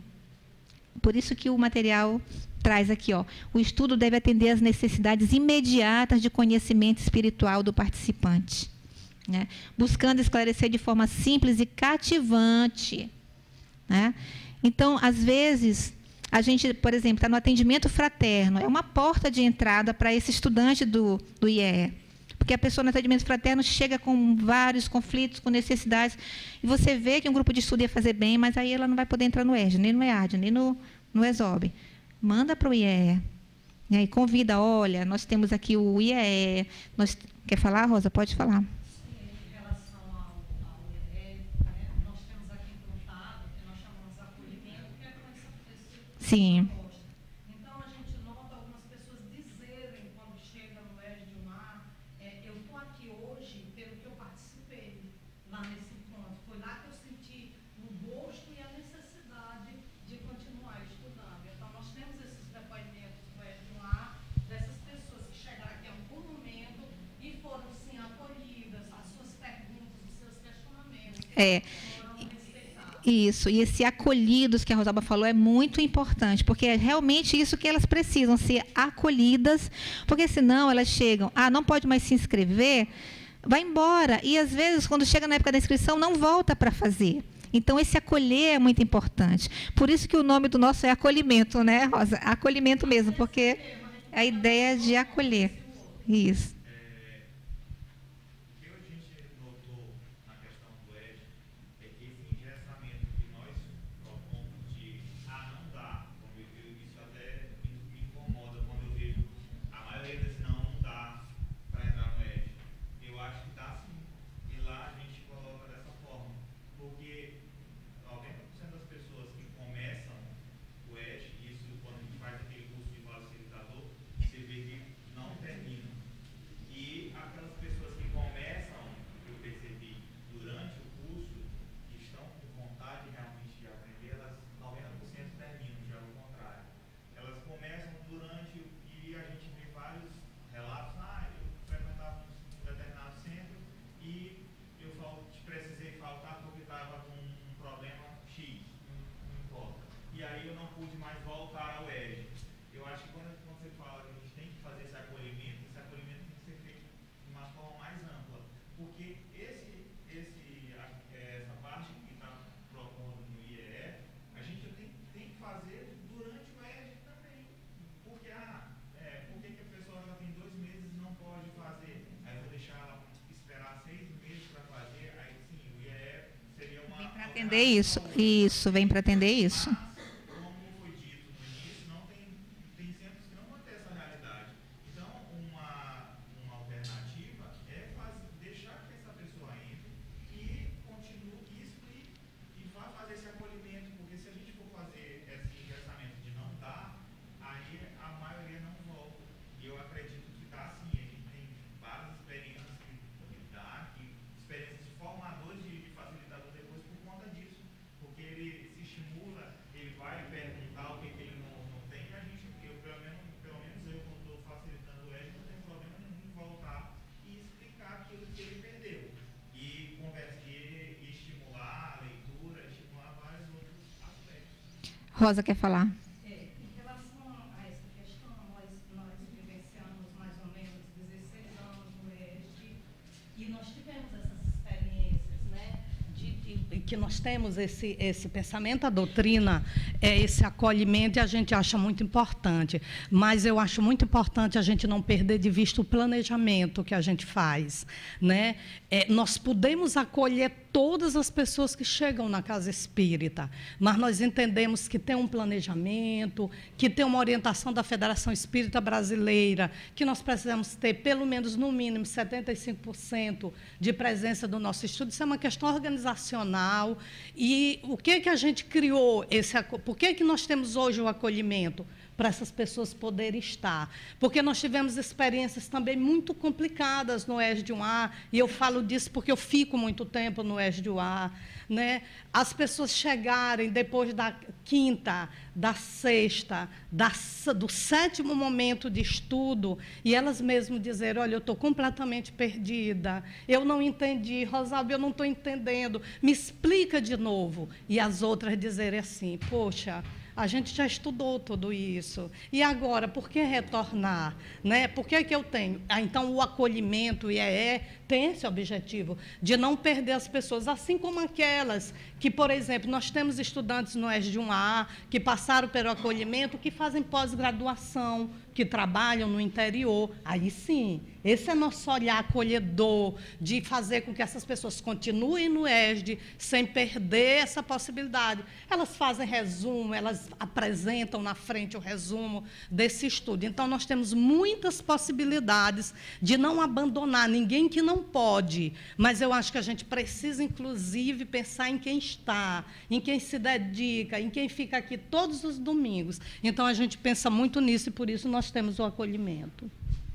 Por isso que o material traz aqui, ó, o estudo deve atender às necessidades imediatas de conhecimento espiritual do participante, né? Buscando esclarecer de forma simples e cativante, né? Então, às vezes, a gente, por exemplo, está no atendimento fraterno, é uma porta de entrada para esse estudante do, do I E E. Porque a pessoa no atendimento fraterno chega com vários conflitos, com necessidades, e você vê que um grupo de estudo ia fazer bem, mas aí ela não vai poder entrar no E S D, nem no E A D, nem no, no ESOB. Manda para o I E E. E aí convida, olha, nós temos aqui o I E E. Nós, quer falar, Rosa? Pode falar. Em relação ao, ao I E E, né, nós temos aqui implantado, que nós chamamos de acolhimento, que é para esse Sim. Então, a gente nota algumas pessoas dizerem, quando chega no E S D Mar, é, eu estou aqui hoje pelo que eu participei lá nesse encontro. Foi lá que eu senti o gosto e a necessidade de continuar estudando. Então, nós temos esses depoimentos do E S D Mar, dessas pessoas que chegaram aqui a algum momento e foram, sim, acolhidas, as suas perguntas, os seus questionamentos. É. Isso, e esse acolhidos que a Rosalba falou é muito importante, porque é realmente isso que elas precisam, ser acolhidas, porque senão elas chegam, ah, não pode mais se inscrever, vai embora, e às vezes, quando chega na época da inscrição, não volta para fazer. Então, esse acolher é muito importante. Por isso que o nome do nosso é acolhimento, né, Rosa? Acolhimento mesmo, porque é a ideia de acolher. Isso. Atender isso, isso, vem para atender isso. Rosa quer falar. Que nós temos esse, esse pensamento, a doutrina é esse acolhimento e a gente acha muito importante. Mas eu acho muito importante a gente não perder de vista o planejamento que a gente faz, né? É, nós podemos acolher todas as pessoas que chegam na casa espírita, mas nós entendemos que tem um planejamento, que tem uma orientação da Federação Espírita Brasileira, que nós precisamos ter pelo menos, no mínimo, setenta e cinco por cento de presença do nosso estudo. Isso é uma questão organizacional. E o que, que a gente criou? Esse, por que, que nós temos hoje o acolhimento? Para essas pessoas poderem estar. Porque nós tivemos experiências também muito complicadas no E S D U A, e eu falo disso porque eu fico muito tempo no E S D U A, né? As pessoas chegarem depois da quinta, da sexta, da, do sétimo momento de estudo, e elas mesmas dizerem, olha, eu estou completamente perdida, eu não entendi, Rosalba, eu não estou entendendo, me explica de novo. E as outras dizerem assim, poxa, a gente já estudou tudo isso. E agora, por que retornar? Né? Por que, que eu tenho? Ah, então, o acolhimento, o I E E, tem esse objetivo de não perder as pessoas, assim como aquelas que, por exemplo, nós temos estudantes no E S D U A que passaram pelo acolhimento, que fazem pós-graduação, que trabalham no interior. Aí sim, esse é nosso olhar acolhedor, de fazer com que essas pessoas continuem no E S D sem perder essa possibilidade. Elas fazem resumo, elas apresentam na frente o resumo desse estudo. Então, nós temos muitas possibilidades de não abandonar ninguém que não pode, mas eu acho que a gente precisa, inclusive, pensar em quem está, em quem se dedica, em quem fica aqui todos os domingos. Então, a gente pensa muito nisso e, por isso, nós temos o acolhimento.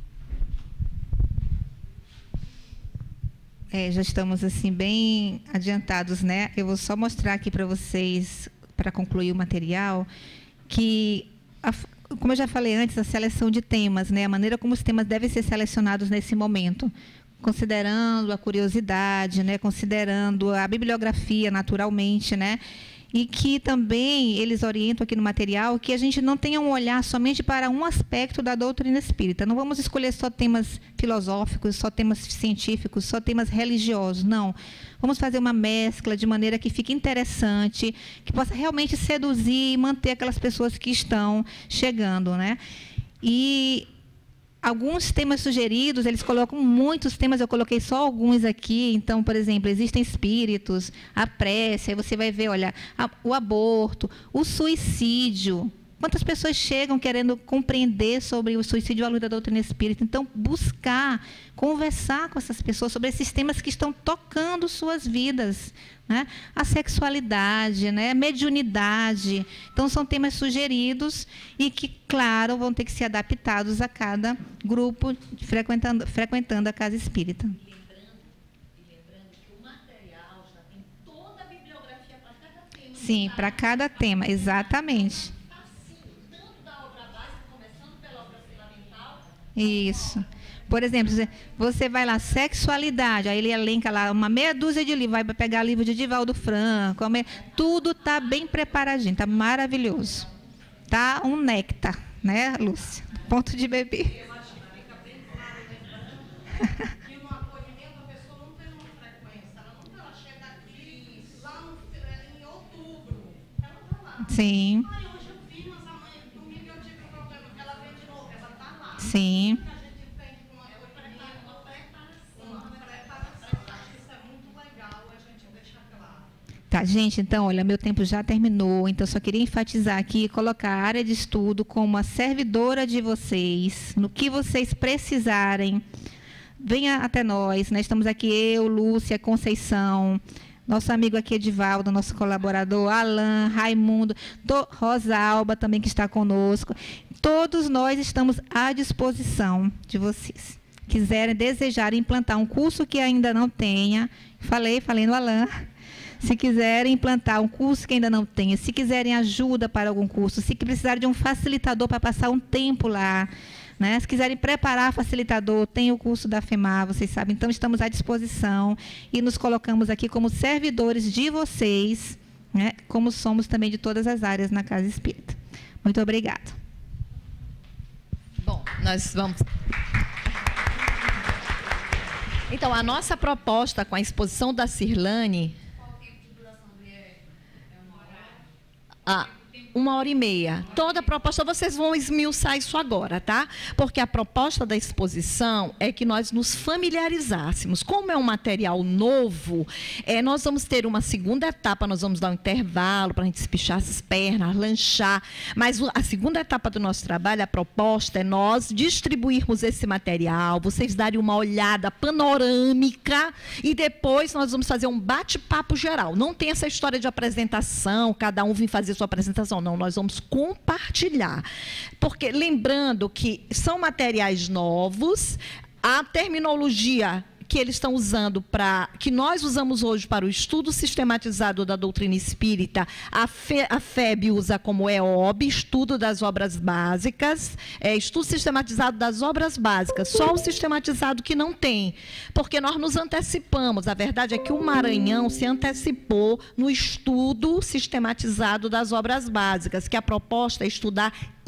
É, já estamos assim bem adiantados, né? Eu vou só mostrar aqui para vocês, para concluir o material, que, a, como eu já falei antes, a seleção de temas, né? A maneira como os temas devem ser selecionados nesse momento, considerando a curiosidade, né? Considerando a bibliografia, naturalmente, né? E que também eles orientam aqui no material que a gente não tenha um olhar somente para um aspecto da doutrina espírita. Não vamos escolher só temas filosóficos, só temas científicos, só temas religiosos, não. Vamos fazer uma mescla de maneira que fique interessante, que possa realmente seduzir e manter aquelas pessoas que estão chegando, né? E alguns temas sugeridos, eles colocam muitos temas, eu coloquei só alguns aqui. Então, por exemplo, existem espíritos, a prece, aí você vai ver, olha, a, o aborto, o suicídio. Quantas pessoas chegam querendo compreender sobre o suicídio à luz da doutrina espírita? Então, buscar, conversar com essas pessoas sobre esses temas que estão tocando suas vidas, né? A sexualidade, né? A mediunidade. Então, são temas sugeridos e que, claro, vão ter que ser adaptados a cada grupo frequentando, frequentando a casa espírita. Sim, para cada tema, exatamente. Isso. Por exemplo, você vai lá, sexualidade, aí ele elenca lá uma meia dúzia de livros, vai pegar livro de Divaldo Franco, tudo está bem preparadinho, está maravilhoso. Está um néctar, né, Lúcia? Ponto de beber. Sim. Sim. Tá, gente, então, olha, meu tempo já terminou, então só queria enfatizar aqui, colocar a área de estudo como a servidora de vocês, no que vocês precisarem, venha até nós, né? Estamos aqui, eu, Lúcia, Conceição, nosso amigo aqui Edivaldo, nosso colaborador, Alain, Raimundo, do, Rosalba também que está conosco. Todos nós estamos à disposição de vocês. Quiserem, desejarem implantar um curso que ainda não tenha, falei, falei no Alain, se quiserem implantar um curso que ainda não tenha, se quiserem ajuda para algum curso, se precisarem de um facilitador para passar um tempo lá, né? Se quiserem preparar facilitador, tem o curso da FEMAR, vocês sabem. Então, estamos à disposição e nos colocamos aqui como servidores de vocês, né? Como somos também de todas as áreas na Casa Espírita. Muito obrigada. Bom, nós vamos... Então, a nossa proposta com a exposição da Cirlane... Qual o tempo de duração do I E E? É uma hora? Ah, uma hora e meia. Toda a proposta, vocês vão esmiuçar isso agora, tá? Porque a proposta da exposição é que nós nos familiarizássemos. Como é um material novo, é, nós vamos ter uma segunda etapa, nós vamos dar um intervalo para a gente espichar as pernas, lanchar. Mas a segunda etapa do nosso trabalho, a proposta é nós distribuirmos esse material, vocês darem uma olhada panorâmica e depois nós vamos fazer um bate-papo geral. Não tem essa história de apresentação, cada um vir fazer sua apresentação. Não, nós vamos compartilhar. Porque, lembrando que são materiais novos, a terminologia que eles estão usando para, que nós usamos hoje para o estudo sistematizado da doutrina espírita, a, Fe, a F E B usa como E O B, estudo das obras básicas, é, estudo sistematizado das obras básicas, só o sistematizado que não tem, porque nós nos antecipamos, a verdade é que o Maranhão se antecipou no estudo sistematizado das obras básicas, que a proposta é estudar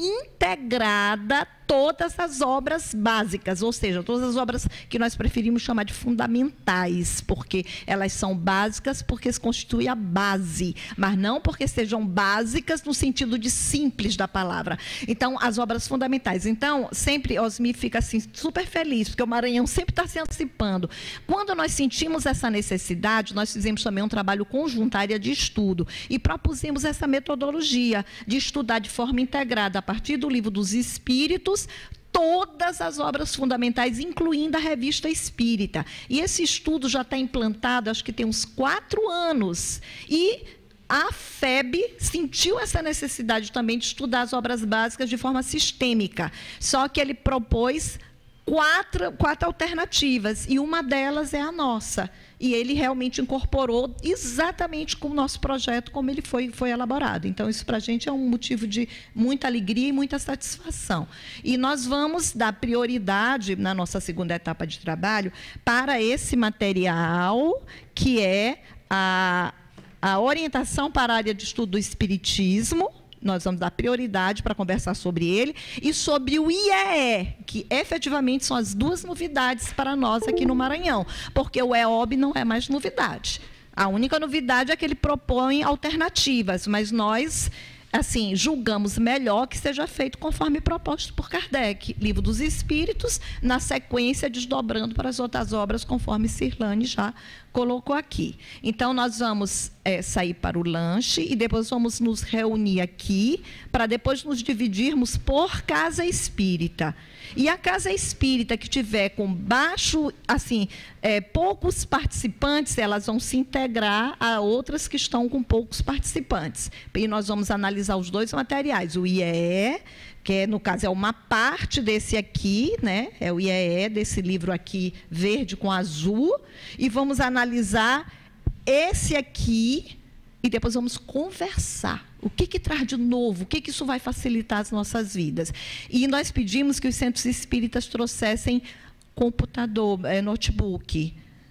integrada todas as obras básicas, ou seja, todas as obras que nós preferimos chamar de fundamentais, porque elas são básicas porque se constituem a base, mas não porque sejam básicas no sentido de simples da palavra. Então, as obras fundamentais. Então, sempre Osmi fica assim super feliz, porque o Maranhão sempre está se antecipando. Quando nós sentimos essa necessidade, nós fizemos também um trabalho conjunto, área de estudo, e propusemos essa metodologia de estudar de forma integrada, a partir do Livro dos Espíritos, todas as obras fundamentais, incluindo a Revista Espírita. E esse estudo já está implantado, acho que tem uns quatro anos. E a F E B sentiu essa necessidade também de estudar as obras básicas de forma sistêmica. Só que ele propôs quatro, quatro alternativas, e uma delas é a nossa. E ele realmente incorporou exatamente com o nosso projeto, como ele foi, foi elaborado. Então, isso para a gente é um motivo de muita alegria e muita satisfação. E nós vamos dar prioridade, na nossa segunda etapa de trabalho, para esse material, que é a, a orientação para a área de estudo do Espiritismo. Nós vamos dar prioridade para conversar sobre ele, e sobre o I E E, que efetivamente são as duas novidades para nós aqui no Maranhão, porque o E O B não é mais novidade. A única novidade é que ele propõe alternativas, mas nós, assim, julgamos melhor que seja feito conforme proposto por Kardec, Livro dos Espíritos, na sequência, desdobrando para as outras obras, conforme Cirlane já colocou aqui. Então, nós vamos é, sair para o lanche e depois vamos nos reunir aqui para depois nos dividirmos por casa espírita. E a casa espírita que tiver com baixo, assim, é, poucos participantes, elas vão se integrar a outras que estão com poucos participantes. E nós vamos analisar os dois materiais, o I E E, que é, no caso é uma parte desse aqui, né? É o I E E desse livro aqui, verde com azul, e vamos analisar esse aqui e depois vamos conversar. O que que traz de novo? O que que isso vai facilitar as nossas vidas? E nós pedimos que os centros espíritas trouxessem computador, é, notebook.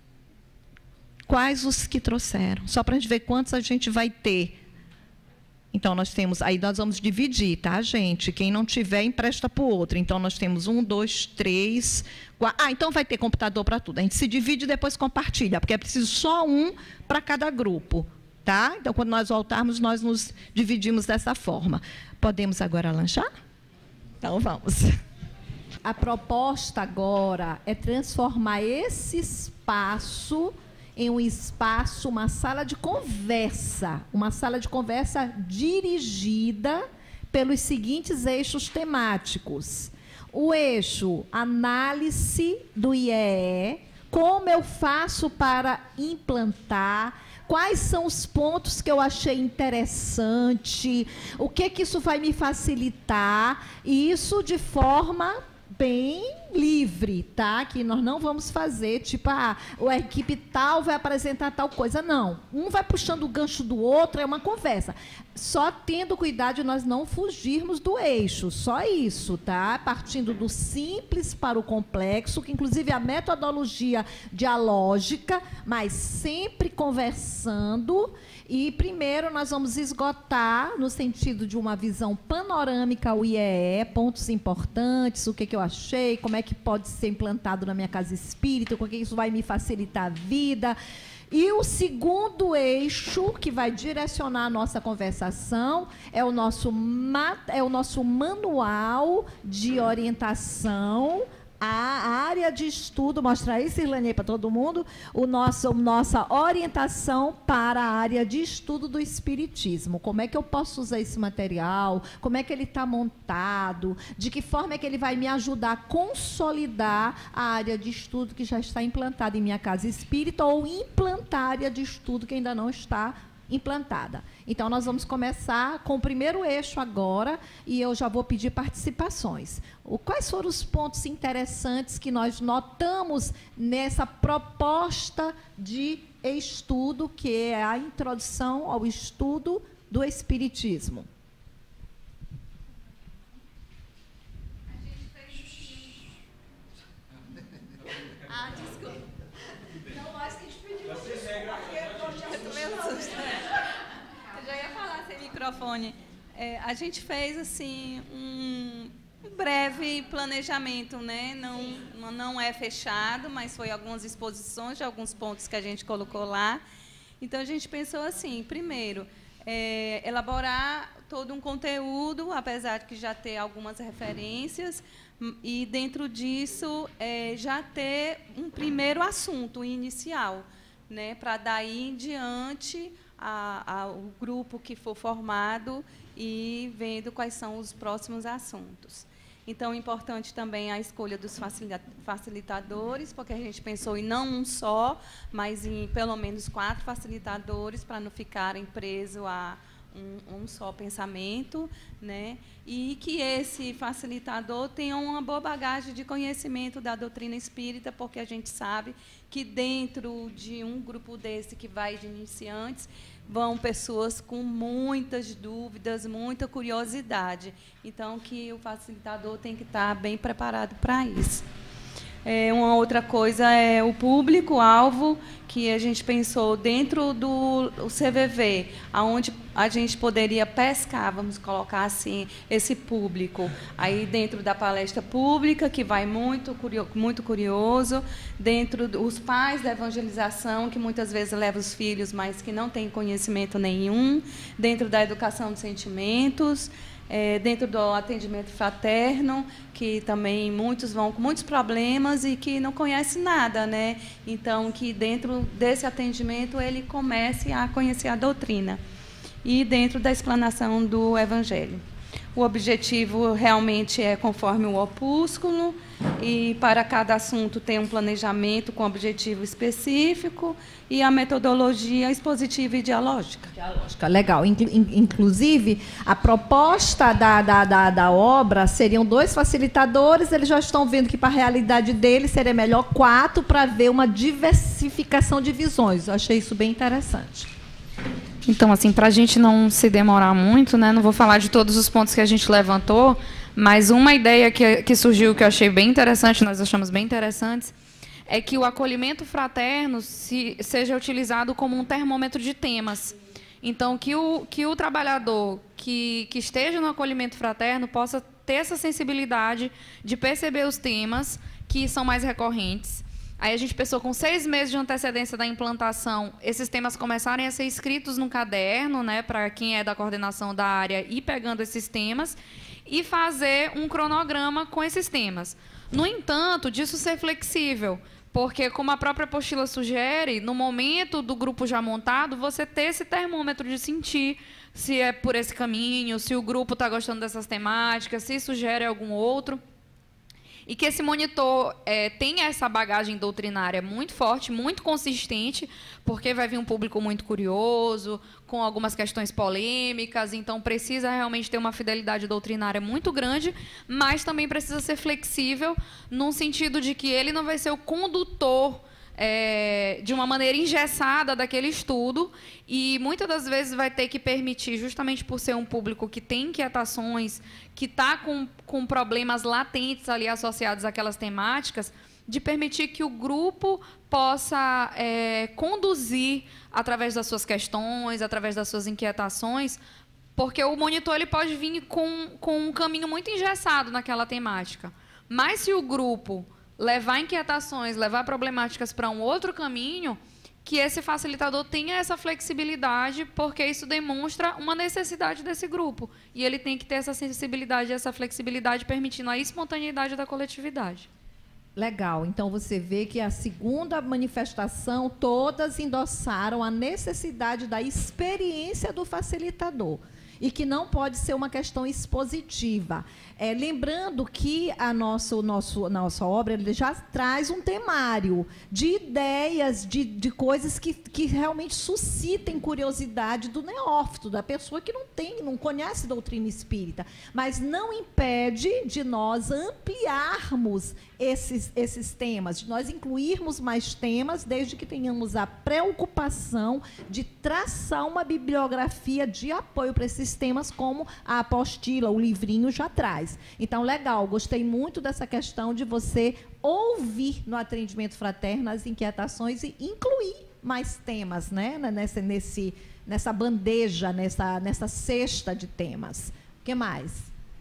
Quais os que trouxeram? Só para a gente ver quantos a gente vai ter. Então, nós temos, aí nós vamos dividir, tá, gente? Quem não tiver, empresta para o outro. Então, nós temos um, dois, três, quatro. Ah, então vai ter computador para tudo. A gente se divide e depois compartilha, porque é preciso só um para cada grupo, tá? Então, quando nós voltarmos, nós nos dividimos dessa forma. Podemos agora lanchar? Então, vamos. A proposta agora é transformar esse espaço em um espaço, uma sala de conversa, uma sala de conversa dirigida pelos seguintes eixos temáticos. O eixo análise do I E E, como eu faço para implantar, quais são os pontos que eu achei interessante, o que que isso vai me facilitar, e isso de forma bem livre, tá? Que nós não vamos fazer, tipo, ah, a equipe tal vai apresentar tal coisa. Não. Um vai puxando o gancho do outro, é uma conversa. só tendo cuidado de nós não fugirmos do eixo, só isso, tá? Partindo do simples para o complexo, que inclusive a metodologia dialógica, mas sempre conversando. E primeiro nós vamos esgotar no sentido de uma visão panorâmica o I E E, pontos importantes, o que, que eu achei, como é que pode ser implantado na minha casa espírita, como é que isso vai me facilitar a vida. E o segundo eixo que vai direcionar a nossa conversação é o nosso, é o nosso manual de orientação à área de estudo, mostra aí, Cirlane, para todo mundo, o nosso, nossa orientação para a área de estudo do Espiritismo. Como é que eu posso usar esse material? Como é que ele está montado? De que forma é que ele vai me ajudar a consolidar a área de estudo que já está implantada em minha casa espírita ou implantar a área de estudo que ainda não está implantada. Então, nós vamos começar com o primeiro eixo agora e eu já vou pedir participações. O, quais foram os pontos interessantes que nós notamos nessa proposta de estudo, que é a introdução ao estudo do Espiritismo? Ah, desculpa. Não, nós que te pedimos desculpa, porque eu tô meio assustada. Eu já ia falar sem microfone. É, a gente fez, assim, um, um breve planejamento, né? Não, não é fechado, mas foi algumas exposições de alguns pontos que a gente colocou lá. Então, a gente pensou assim, primeiro, é, elaborar todo um conteúdo, apesar de que já ter algumas referências, e dentro disso é, já ter um primeiro assunto inicial, né, para daí em diante a, a, o grupo que for formado e vendo quais são os próximos assuntos. Então, é importante também a escolha dos facilitadores, porque a gente pensou em não um só, mas em pelo menos quatro facilitadores, para não ficarem presos a Um, um só pensamento, né? E que esse facilitador tenha uma boa bagagem de conhecimento da doutrina espírita, porque a gente sabe que dentro de um grupo desse que vai de iniciantes, vão pessoas com muitas dúvidas, muita curiosidade. Então, que o facilitador tem que estar bem preparado para isso. É, uma outra coisa é o público-alvo, que a gente pensou dentro do C V V, onde a gente poderia pescar, vamos colocar assim, esse público. Aí dentro da palestra pública, que vai muito, curio, muito curioso, dentro dos pais da evangelização, que muitas vezes levam os filhos, mas que não têm conhecimento nenhum, dentro da educação dos sentimentos, É, dentro do atendimento fraterno, que também muitos vão com muitos problemas e que não conhecem nada, né? Então, que dentro desse atendimento ele comece a conhecer a doutrina. E dentro da explanação do Evangelho. O objetivo realmente é conforme o opúsculo, e para cada assunto tem um planejamento com objetivo específico e a metodologia expositiva e dialógica. Dialógica, legal. Inclusive, a proposta da, da, da, da obra seriam dois facilitadores, eles já estão vendo que para a realidade deles seria melhor quatro para ver uma diversificação de visões. Eu achei isso bem interessante. Então, assim, para a gente não se demorar muito, né, não vou falar de todos os pontos que a gente levantou, mas uma ideia que, que surgiu que eu achei bem interessante, nós achamos bem interessantes, é que o acolhimento fraterno se, seja utilizado como um termômetro de temas. Então, que o, que o trabalhador que, que esteja no acolhimento fraterno possa ter essa sensibilidade de perceber os temas que são mais recorrentes. Aí a gente pensou, com seis meses de antecedência da implantação, esses temas começarem a ser escritos num caderno, né, para quem é da coordenação da área ir pegando esses temas e fazer um cronograma com esses temas. No entanto, disso ser flexível, porque, como a própria apostila sugere, no momento do grupo já montado, você ter esse termômetro de sentir se é por esse caminho, se o grupo está gostando dessas temáticas, se sugere algum outro. E que esse monitor é, tenha essa bagagem doutrinária muito forte, muito consistente, porque vai vir um público muito curioso, com algumas questões polêmicas, então precisa realmente ter uma fidelidade doutrinária muito grande, mas também precisa ser flexível, no sentido de que ele não vai ser o condutor é, de uma maneira engessada daquele estudo, e muitas das vezes vai ter que permitir, justamente por ser um público que tem inquietações, que está com, com problemas latentes ali associados àquelas temáticas, de permitir que o grupo possa é, conduzir através das suas questões, através das suas inquietações, porque o monitor ele pode vir com, com um caminho muito engessado naquela temática. Mas se o grupo levar inquietações, levar problemáticas para um outro caminho, que esse facilitador tenha essa flexibilidade, porque isso demonstra uma necessidade desse grupo. E ele tem que ter essa sensibilidade, essa flexibilidade, permitindo a espontaneidade da coletividade. Legal. Então, você vê que a segunda manifestação, todas endossaram a necessidade da experiência do facilitador. E que não pode ser uma questão expositiva. É, lembrando que a nossa, o nosso, nossa obra ele já traz um temário de ideias, de, de coisas que, que realmente suscitem curiosidade do neófito, da pessoa que não tem, não conhece doutrina espírita. Mas não impede de nós ampliarmos esses, esses temas, de nós incluirmos mais temas, desde que tenhamos a preocupação de traçar uma bibliografia de apoio para esses temas, como a apostila, o livrinho já traz. Então, legal, gostei muito dessa questão de você ouvir no atendimento fraterno as inquietações e incluir mais temas, né? Nessa, nesse, nessa bandeja, nessa, nessa cesta de temas. O que mais?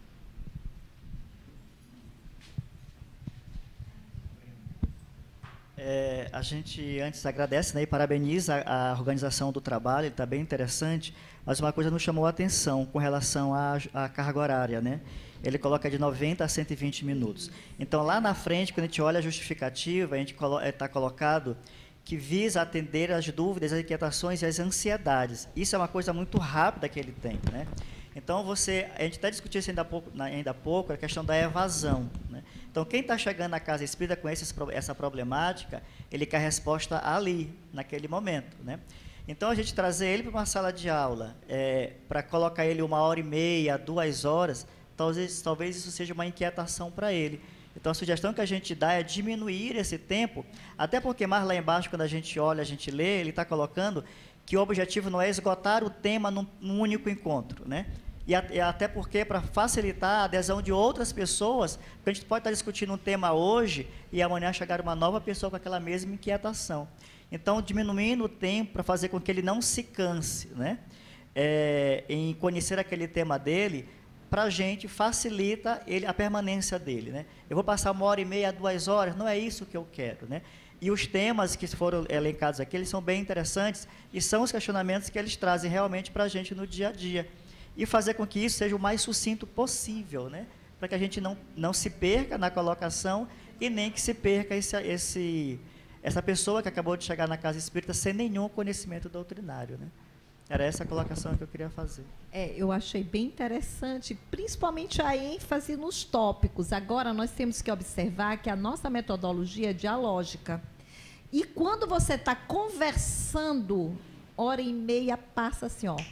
É, a gente antes agradece, né, e parabeniza a, a organização do trabalho, está bem interessante, mas uma coisa nos chamou a atenção com relação à, à carga horária, né? Ele coloca de noventa a cento e vinte minutos. Então, lá na frente, quando a gente olha a justificativa, a gente está colocado que visa atender as dúvidas, as inquietações e as ansiedades. Isso é uma coisa muito rápida que ele tem, né? Então, você, a gente até discutiu isso ainda há pouco, ainda há pouco, a questão da evasão, né? Então, quem está chegando na casa espírita com esses, essa problemática, ele quer a resposta ali, naquele momento, né? Então, a gente trazer ele para uma sala de aula, é, para colocar ele uma hora e meia, duas horas, talvez, talvez isso seja uma inquietação para ele. Então, a sugestão que a gente dá é diminuir esse tempo, até porque mais lá embaixo, quando a gente olha, a gente lê, ele está colocando que o objetivo não é esgotar o tema num, num único encontro, né? E até porque, para facilitar a adesão de outras pessoas, porque a gente pode estar discutindo um tema hoje e amanhã chegar uma nova pessoa com aquela mesma inquietação. Então, diminuindo o tempo para fazer com que ele não se canse, né? É, em conhecer aquele tema dele, para a gente facilita ele, a permanência dele, né? Eu vou passar uma hora e meia, duas horas, não é isso que eu quero, né? E os temas que foram elencados aqui, eles são bem interessantes e são os questionamentos que eles trazem realmente para a gente no dia a dia. E fazer com que isso seja o mais sucinto possível, né? Para que a gente não, não se perca na colocação e nem que se perca esse, esse, essa pessoa que acabou de chegar na casa espírita sem nenhum conhecimento doutrinário, né? Era essa a colocação que eu queria fazer. É, eu achei bem interessante, principalmente a ênfase nos tópicos. Agora, nós temos que observar que a nossa metodologia é dialógica. E quando você está conversando, hora e meia passa assim, ó.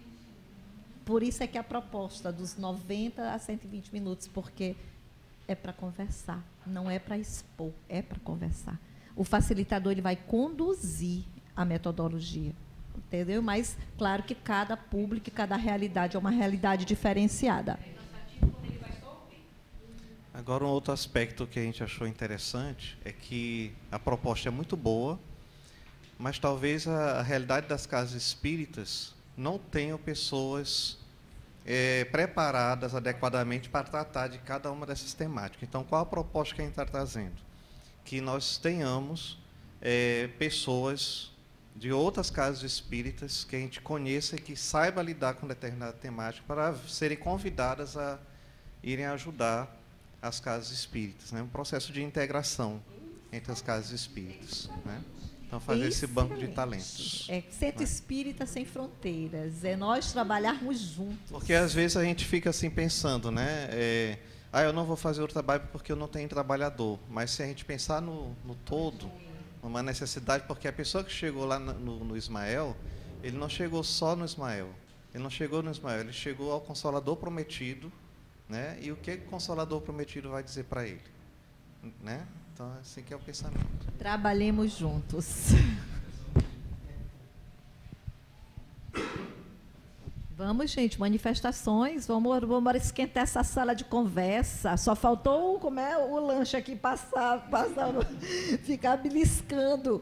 Por isso é que a proposta dos noventa a cento e vinte minutos, porque é para conversar, não é para expor, é para conversar. O facilitador ele vai conduzir a metodologia, entendeu? Mas, claro que cada público, cada realidade é uma realidade diferenciada. Agora, um outro aspecto que a gente achou interessante é que a proposta é muito boa, mas talvez a, a realidade das casas espíritas não tenham pessoas é, preparadas adequadamente para tratar de cada uma dessas temáticas. Então, qual a proposta que a gente está trazendo? Que nós tenhamos é, pessoas de outras casas espíritas que a gente conheça e que saiba lidar com determinada temática para serem convidadas a irem ajudar as casas espíritas, né? Um processo de integração entre as casas espíritas, né? Então, fazer esse banco de talentos. É Centro né? Espírita Sem Fronteiras. É nós trabalharmos juntos. Porque, às vezes, a gente fica assim pensando, né? É, ah, eu não vou fazer o trabalho porque eu não tenho trabalhador. Mas, se a gente pensar no, no todo, numa necessidade, porque a pessoa que chegou lá no, no Ismael, ele não chegou só no Ismael. Ele não chegou no Ismael, ele chegou ao Consolador Prometido, né? E o que o Consolador Prometido vai dizer para ele? Né? Então, assim que é o pensamento. Trabalhemos juntos. Vamos, gente, manifestações, vamos, vamos esquentar essa sala de conversa. Só faltou como é, o lanche aqui passar, passar ficar beliscando.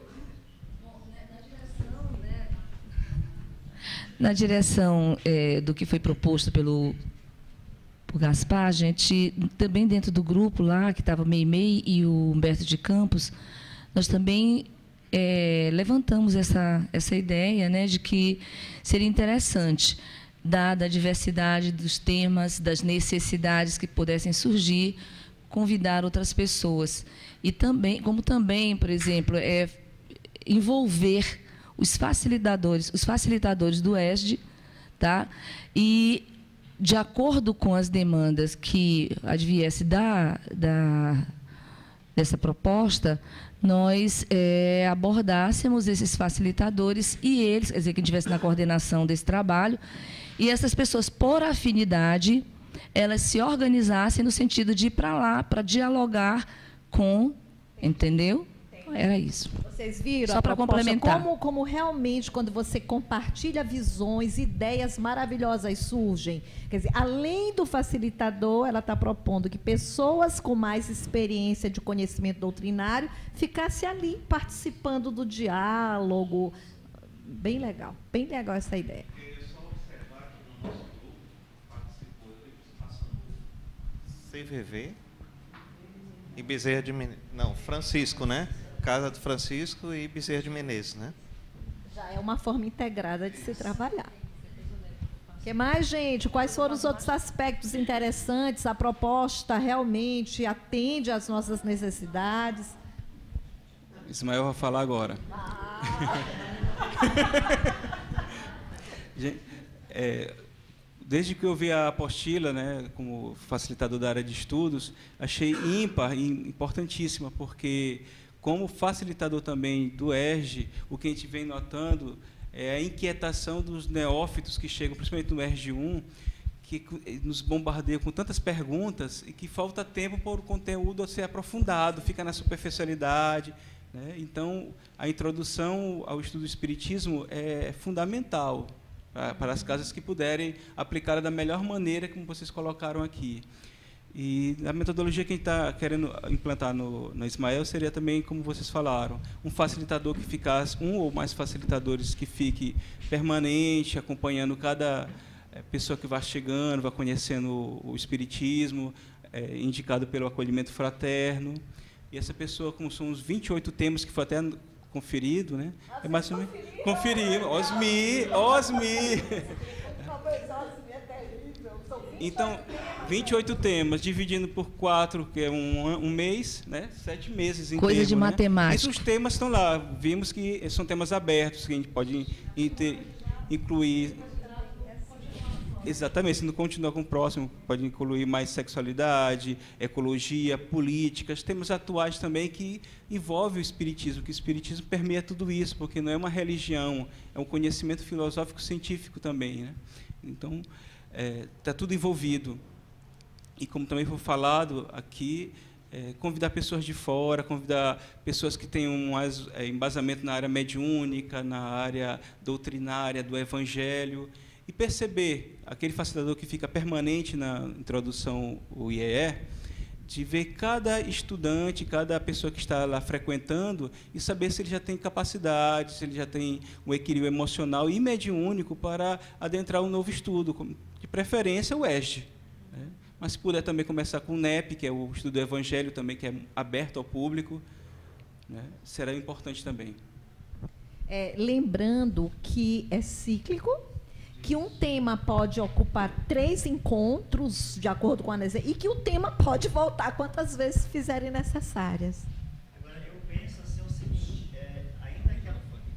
Na direção é, do que foi proposto pelo por Gaspar, a gente, também dentro do grupo lá, que estava o Meimei e o Humberto de Campos, nós também é, levantamos essa, essa ideia, né, de que seria interessante, dada a diversidade dos temas, das necessidades que pudessem surgir, convidar outras pessoas. E também, como também, por exemplo, é, envolver os facilitadores, os facilitadores do E S D, tá? E, de acordo com as demandas que adviesse da, da, dessa proposta, nós é, abordássemos esses facilitadores e eles, quer dizer, que estivesse na coordenação desse trabalho, e essas pessoas, por afinidade, elas se organizassem no sentido de ir para lá, para dialogar com, entendeu? Era isso. Vocês viram? Só para complementar. Como, como realmente, quando você compartilha visões, ideias maravilhosas surgem. Quer dizer, além do facilitador, ela está propondo que pessoas com mais experiência de conhecimento doutrinário ficassem ali, participando do diálogo. Bem legal, bem legal essa ideia. C V V e Bezerra de Menezes. Não, Francisco, né? Casa do Francisco e Bezerra de Menezes, né? Já é uma forma integrada de se trabalhar. O que mais, gente? Quais foram os outros aspectos interessantes? A proposta realmente atende às nossas necessidades? Ismael vai falar agora. Ah. Gente, é, desde que eu vi a apostila, né, como facilitador da área de estudos, achei ímpar e importantíssima, porque, como facilitador também do E R G, o que a gente vem notando é a inquietação dos neófitos que chegam, principalmente no E R G um, que nos bombardeiam com tantas perguntas e que falta tempo para o conteúdo ser aprofundado, fica na superficialidade, né? Então, a introdução ao estudo do Espiritismo é fundamental para as casas que puderem aplicar da melhor maneira, como vocês colocaram aqui. E a metodologia que a gente está querendo implantar no, no Ismael seria também, como vocês falaram, um facilitador que ficasse, um ou mais facilitadores que fique permanente, acompanhando cada é, pessoa que vai chegando, vai conhecendo o, o Espiritismo, é, indicado pelo acolhimento fraterno. E essa pessoa, como são os vinte e oito temas que foi até conferido, né? É mais ou menos conferir, Osmi, Osmi. Então, vinte e oito temas, dividindo por quatro, que é um, um mês, né? Sete meses em Coisa tempo, de né? matemática. E os temas estão lá. Vimos que são temas abertos, que a gente pode inter, incluir. Exatamente, se não continuar com o próximo, pode incluir mais sexualidade, ecologia, políticas, temas atuais também que envolvem o Espiritismo, que o Espiritismo permeia tudo isso, porque não é uma religião, é um conhecimento filosófico-científico também, né? Então, está é, tudo envolvido. E, como também foi falado aqui, é, convidar pessoas de fora, convidar pessoas que tenham mais é, embasamento na área mediúnica, na área doutrinária do Evangelho, e perceber, aquele facilitador que fica permanente na introdução, o I E E, de ver cada estudante, cada pessoa que está lá frequentando e saber se ele já tem capacidade, se ele já tem um equilíbrio emocional e mediúnico para adentrar um novo estudo, de preferência o E S D. Né? Mas se puder também começar com o N E P, que é o estudo do Evangelho, também, que é aberto ao público, né? Será importante também. É, lembrando que é cíclico, que um tema pode ocupar três encontros, de acordo com a necessidade, e que o tema pode voltar quantas vezes fizerem necessárias. Agora, eu penso assim o seguinte, é, ainda que ela...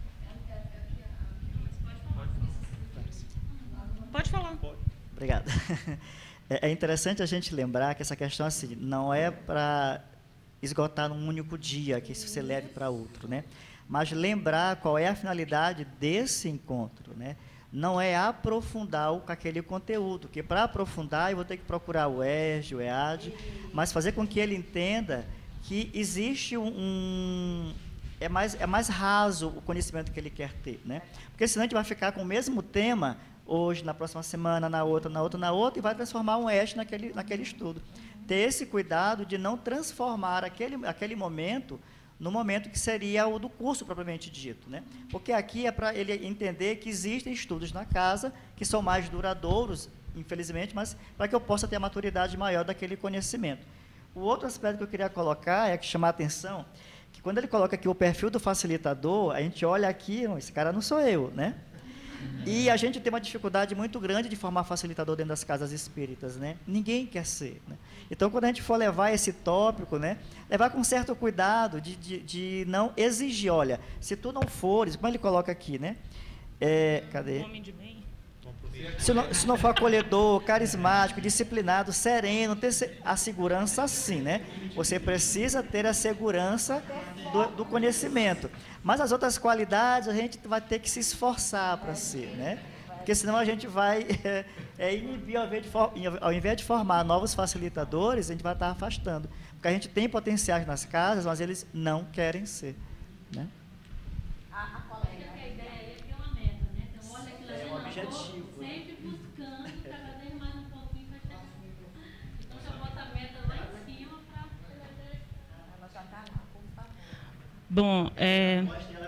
Pode falar. Obrigado. É interessante a gente lembrar que essa questão assim, não é para esgotar num único dia, que isso você leve para outro, né? Mas lembrar qual é a finalidade desse encontro, né? Não é aprofundar o, aquele conteúdo, que para aprofundar eu vou ter que procurar o E S D, o E A D, mas fazer com que ele entenda que existe um, um é mais, é mais raso o conhecimento que ele quer ter, né? Porque senão a gente vai ficar com o mesmo tema hoje, na próxima semana, na outra, na outra, na outra, e vai transformar um eixo naquele, naquele estudo. Ter esse cuidado de não transformar aquele, aquele momento no momento que seria o do curso propriamente dito, né? Porque aqui é para ele entender que existem estudos na casa que são mais duradouros, infelizmente, mas para que eu possa ter a maturidade maior daquele conhecimento. O outro aspecto que eu queria colocar é que chamar a atenção, que quando ele coloca aqui o perfil do facilitador, a gente olha aqui, esse cara não sou eu, né? E a gente tem uma dificuldade muito grande de formar facilitador dentro das casas espíritas, né? Ninguém quer ser, né? Então, quando a gente for levar esse tópico, né, levar com certo cuidado de, de, de não exigir, olha, se tu não fores, como ele coloca aqui, né? É, cadê? Homem de bem. Se não, se não for acolhedor, carismático, disciplinado, sereno, ter a segurança, sim, né? Você precisa ter a segurança do, do conhecimento. Mas as outras qualidades a gente vai ter que se esforçar para ser, né? Porque senão a gente vai é, é, inibir, ao invés, de for, ao invés de formar novos facilitadores, a gente vai estar afastando. Porque a gente tem potenciais nas casas, mas eles não querem ser, né? A, a colega que a ideia é ter uma meta, né? Então, olha aquilo ali, é um objetivo. Sempre buscando cada vez mais um pouquinho para chegar. Então, já bota a meta lá em cima para... Ela já está lá, por favor. Bom, é...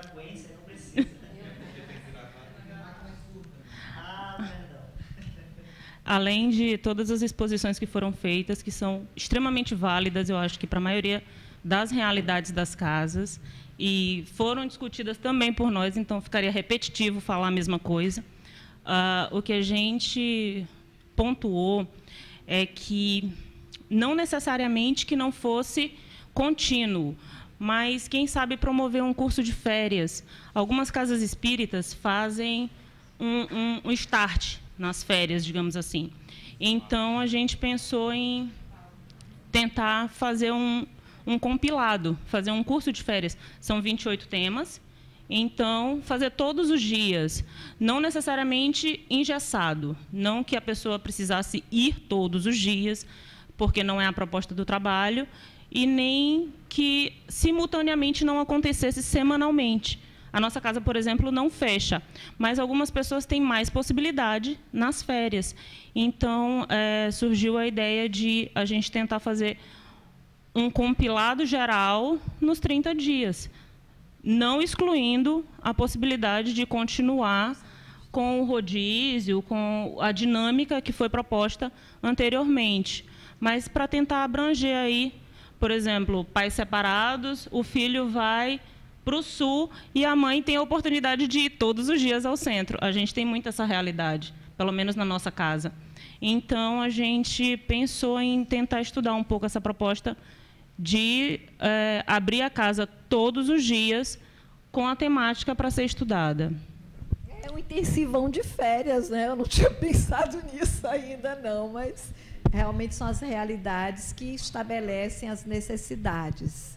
Além de todas as exposições que foram feitas, que são extremamente válidas, eu acho que para a maioria das realidades das casas, e foram discutidas também por nós, então ficaria repetitivo falar a mesma coisa. Uh, o que a gente pontuou é que não necessariamente que não fosse contínuo, mas, quem sabe, promover um curso de férias. Algumas casas espíritas fazem um, um, um start nas férias, digamos assim. Então, a gente pensou em tentar fazer um, um compilado, fazer um curso de férias. São vinte e oito temas, então, fazer todos os dias, não necessariamente engessado, não que a pessoa precisasse ir todos os dias, porque não é a proposta do trabalho, e nem que simultaneamente não acontecesse semanalmente. A nossa casa, por exemplo, não fecha, mas algumas pessoas têm mais possibilidade nas férias. Então, é, surgiu a ideia de a gente tentar fazer um compilado geral nos trinta dias, não excluindo a possibilidade de continuar com o rodízio, com a dinâmica que foi proposta anteriormente, mas para tentar abranger aí, por exemplo, pais separados, o filho vai para o sul e a mãe tem a oportunidade de ir todos os dias ao centro. A gente tem muito essa realidade, pelo menos na nossa casa. Então, a gente pensou em tentar estudar um pouco essa proposta de é, abrir a casa todos os dias com a temática para ser estudada. É um intensivão de férias, né? Eu não tinha pensado nisso ainda, não, mas realmente são as realidades que estabelecem as necessidades.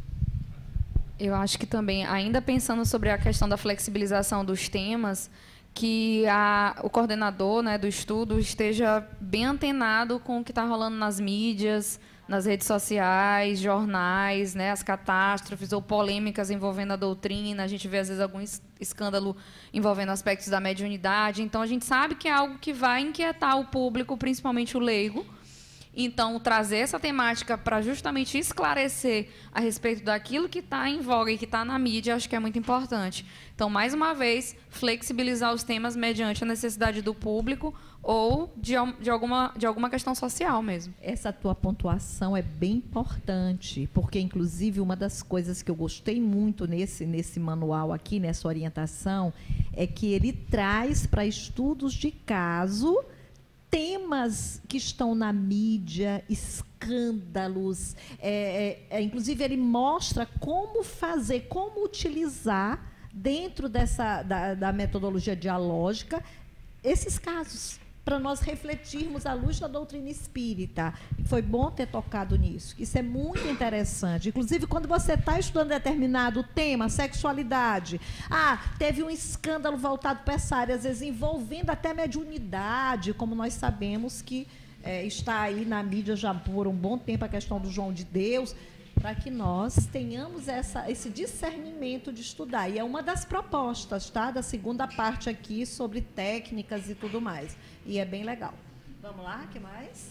Eu acho que também, ainda pensando sobre a questão da flexibilização dos temas, que a, o coordenador, né, do estudo esteja bem antenado com o que está rolando nas mídias, nas redes sociais, jornais, né, as catástrofes ou polêmicas envolvendo a doutrina. A gente vê, às vezes, algum escândalo envolvendo aspectos da mediunidade. Então, a gente sabe que é algo que vai inquietar o público, principalmente o leigo. Então, trazer essa temática para justamente esclarecer a respeito daquilo que está em voga e que está na mídia, acho que é muito importante. Então, mais uma vez, flexibilizar os temas mediante a necessidade do público ou de, de, alguma, de alguma questão social mesmo. Essa tua pontuação é bem importante, porque, inclusive, uma das coisas que eu gostei muito nesse, nesse manual aqui, nessa orientação, é que ele traz para estudos de caso temas que estão na mídia, escândalos, é, é, inclusive ele mostra como fazer, como utilizar dentro dessa da, da metodologia dialógica esses casos, para nós refletirmos à luz da doutrina espírita. Foi bom ter tocado nisso, isso é muito interessante. Inclusive, quando você está estudando determinado tema, sexualidade, ah, teve um escândalo voltado para essa área, às vezes envolvendo até mediunidade, como nós sabemos que é, está aí na mídia já por um bom tempo a questão do João de Deus. para que nós tenhamos essa, esse discernimento de estudar. E é uma das propostas, tá? Da segunda parte aqui, sobre técnicas e tudo mais. E é bem legal. Vamos lá, o que mais?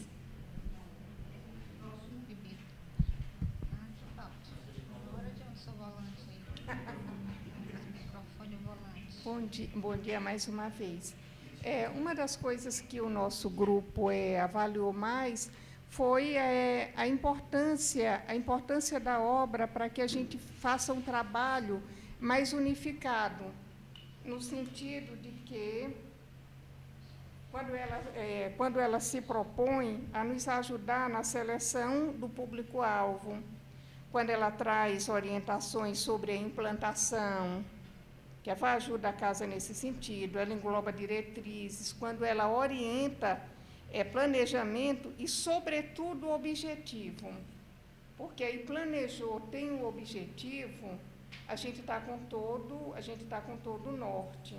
Bom dia, bom dia mais uma vez. É, uma das coisas que o nosso grupo é, avaliou mais foi é, a importância, a importância da obra para que a gente faça um trabalho mais unificado, no sentido de que, quando ela, é, quando ela se propõe a nos ajudar na seleção do público-alvo, quando ela traz orientações sobre a implantação, que ela ajuda a casa nesse sentido, ela engloba diretrizes, quando ela orienta é, planejamento e, sobretudo, objetivo. Porque aí planejou, tem um objetivo, a gente está com todo, a gente está com todo o norte.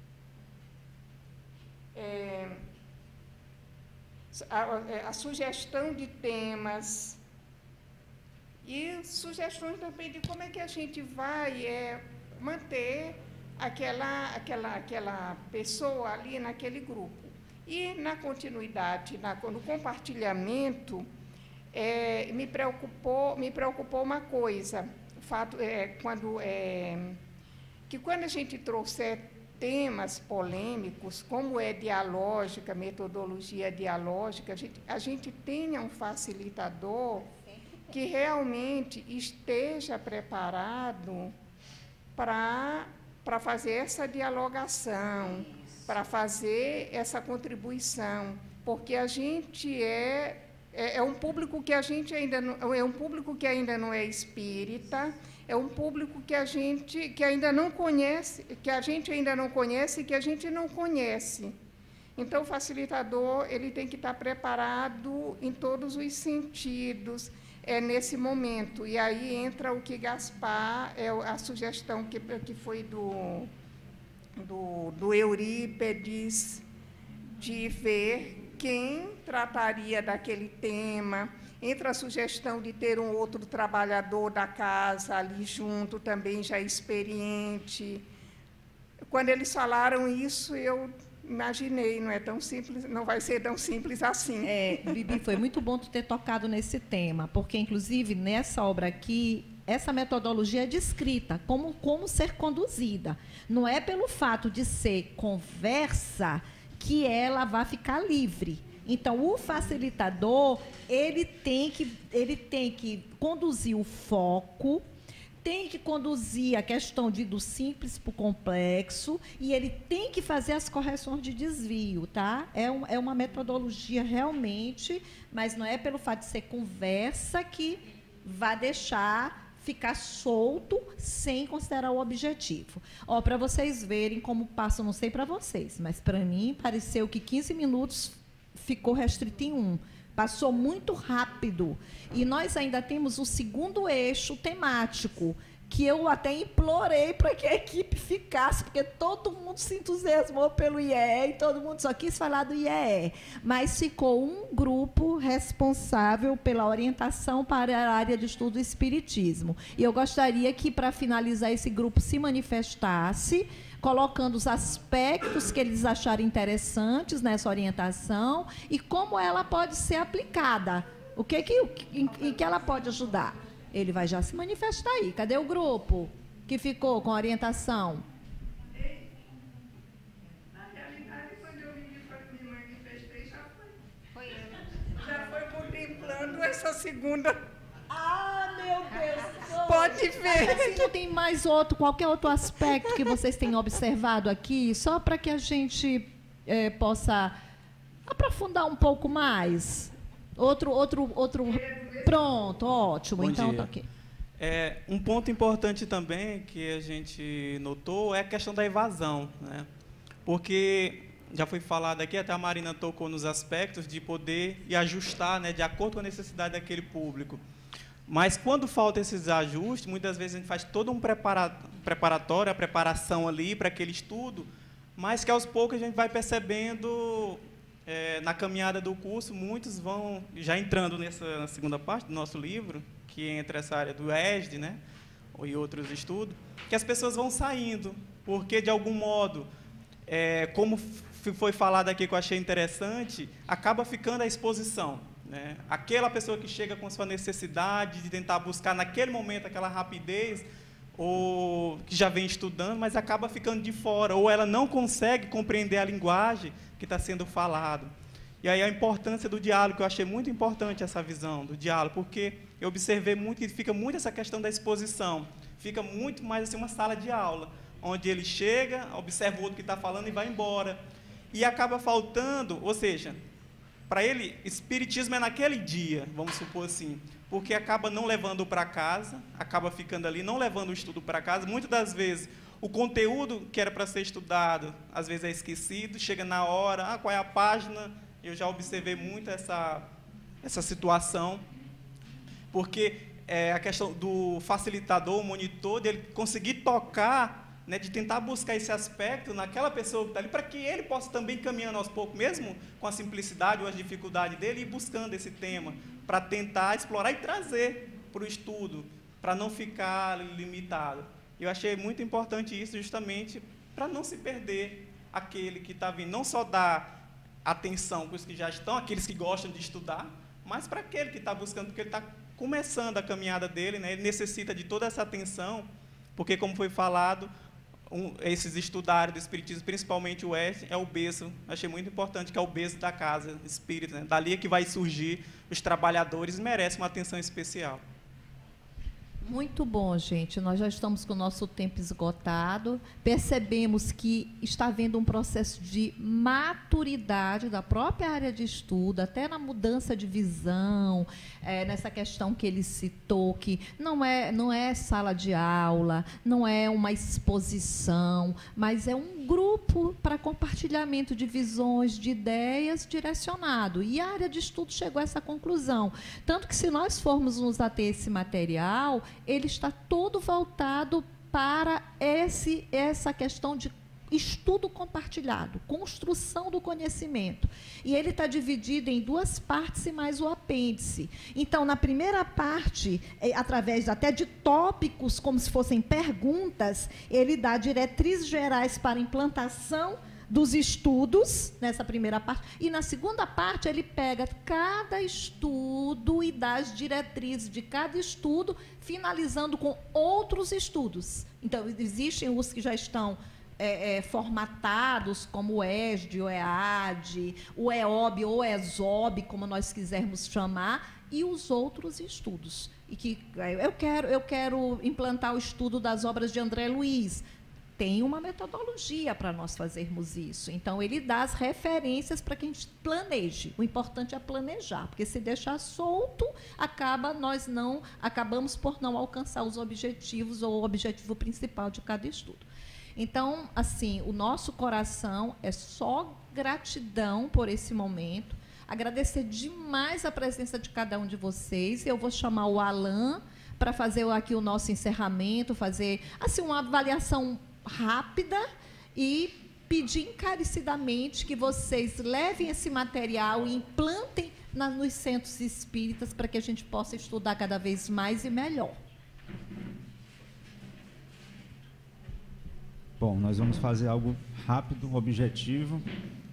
É, a, a sugestão de temas e sugestões também de como é que a gente vai é, manter aquela, aquela, aquela pessoa ali naquele grupo. E, na continuidade, na, no compartilhamento, é, me, preocupou, me preocupou uma coisa, o fato é, quando, é, que quando a gente trouxer temas polêmicos, como é dialógica, metodologia dialógica, a gente, a gente tenha um facilitador que realmente esteja preparado para para fazer essa dialogação, para fazer essa contribuição, porque a gente é, é, é um público que a gente ainda não, é um público que ainda não é espírita, é um público que a gente que ainda não conhece, que a gente ainda não conhece, que a gente não conhece. Então, o facilitador ele tem que estar preparado em todos os sentidos. É nesse momento, e aí entra o que Gaspar, é a sugestão que, que foi do, do, do Eurípedes, de ver quem trataria daquele tema, entra a sugestão de ter um outro trabalhador da casa ali junto, também já experiente. Quando eles falaram isso, eu imaginei, não é tão simples, não vai ser tão simples assim. É, Bibi, foi muito bom tu ter tocado nesse tema, porque, inclusive, nessa obra aqui, essa metodologia é descrita, como, como ser conduzida. Não é pelo fato de ser conversa que ela vai ficar livre. Então, o facilitador, ele tem que, ele tem que conduzir o foco, tem que conduzir a questão de, do simples para o complexo, e ele tem que fazer as correções de desvio, tá? É, um, é uma metodologia realmente, mas não é pelo fato de ser conversa que vai deixar ficar solto sem considerar o objetivo. Ó, para vocês verem como passa, não sei para vocês, mas para mim pareceu que quinze minutos ficou restrito em um. Passou muito rápido. E nós ainda temos o segundo eixo temático, que eu até implorei para que a equipe ficasse, porque todo mundo se entusiasmou pelo I E E e todo mundo só quis falar do I E E. Mas ficou um grupo responsável pela orientação para a área de estudo do Espiritismo. E eu gostaria que, para finalizar, esse grupo se manifestasse, colocando os aspectos que eles acharem interessantes nessa orientação e como ela pode ser aplicada. O que, que, em, em que ela pode ajudar? Ele vai já se manifestar aí. Cadê o grupo que ficou com a orientação? Na realidade, quando eu me manifestei, já foi. Foi eu. Já foi contemplando essa segunda. Ah, meu Deus! Pode ver. Mas, assim, não tem mais outro, qualquer outro aspecto que vocês tenham observado aqui, só para que a gente é, possa aprofundar um pouco mais? Outro, outro, outro. Pronto, ótimo. Bom então, dia. tá aqui. É, um ponto importante também que a gente notou é a questão da evasão, né? Porque já foi falado aqui, até a Marina tocou nos aspectos de poder e ajustar, né, de acordo com a necessidade daquele público. Mas quando falta esses ajustes, muitas vezes a gente faz todo um preparatório, a preparação ali para aquele estudo, mas que aos poucos a gente vai percebendo, é, na caminhada do curso, muitos vão já entrando nessa segunda parte do nosso livro, que entra essa área do E S D, né, e outros estudos, que as pessoas vão saindo, porque, de algum modo, é, como foi falado aqui, que eu achei interessante, acaba ficando a exposição, né? Aquela pessoa que chega com sua necessidade de tentar buscar, naquele momento, aquela rapidez, ou que já vem estudando, mas acaba ficando de fora, ou ela não consegue compreender a linguagem que está sendo falada. E aí a importância do diálogo, que eu achei muito importante essa visão do diálogo, porque eu observei muito que fica muito essa questão da exposição, fica muito mais assim uma sala de aula, onde ele chega, observa o outro que está falando e vai embora. E acaba faltando, ou seja, para ele, espiritismo é naquele dia, vamos supor assim, porque acaba não levando para casa, acaba ficando ali, não levando o estudo para casa. Muitas das vezes, o conteúdo que era para ser estudado, às vezes é esquecido, chega na hora, ah, qual é a página? Eu já observei muito essa, essa situação, porque é, a questão do facilitador, o monitor, dele conseguir tocar, né, de tentar buscar esse aspecto naquela pessoa que está ali, para que ele possa também caminhando aos poucos, mesmo com a simplicidade ou as dificuldades dele, e buscando esse tema, para tentar explorar e trazer para o estudo, para não ficar limitado. Eu achei muito importante isso, justamente para não se perder aquele que está vindo, não só dar atenção para os que já estão, aqueles que gostam de estudar, mas para aquele que está buscando, porque ele está começando a caminhada dele, né? Ele necessita de toda essa atenção, porque, como foi falado, um, esses estudários do Espiritismo, principalmente o S, é o berço, achei muito importante, que é o berço da casa espírita, né? Dali é que vai surgir os trabalhadores, merecem uma atenção especial. Muito bom, gente. Nós já estamos com o nosso tempo esgotado. Percebemos que está havendo um processo de maturidade da própria área de estudo, até na mudança de visão, é, nessa questão que ele citou, que não é, não é sala de aula, não é uma exposição, mas é um grupo para compartilhamento de visões, de ideias direcionado. E a área de estudo chegou a essa conclusão. Tanto que, se nós formos nos ater esse material, ele está todo voltado para esse, essa questão de estudo compartilhado, construção do conhecimento. E ele está dividido em duas partes e mais o apêndice. Então, na primeira parte, é, através até de tópicos, como se fossem perguntas, ele dá diretrizes gerais para implantação dos estudos, nessa primeira parte, e na segunda parte ele pega cada estudo e dá as diretrizes de cada estudo, finalizando com outros estudos. Então, existem os que já estão é, é, formatados, como o E S D, o E A D, o E O B ou ESOB, como nós quisermos chamar, e os outros estudos. E que eu quero, eu quero implantar o estudo das obras de André Luiz. Tem uma metodologia para nós fazermos isso. Então, ele dá as referências para que a gente planeje. O importante é planejar, porque se deixar solto, acaba, nós não, acabamos por não alcançar os objetivos ou o objetivo principal de cada estudo. Então, assim, o nosso coração é só gratidão por esse momento. Agradecer demais a presença de cada um de vocês. Eu vou chamar o Alan para fazer aqui o nosso encerramento, fazer assim, uma avaliação rápida e pedir encarecidamente que vocês levem esse material e implantem na, nos centros espíritas para que a gente possa estudar cada vez mais e melhor. Bom, nós vamos fazer algo rápido, objetivo,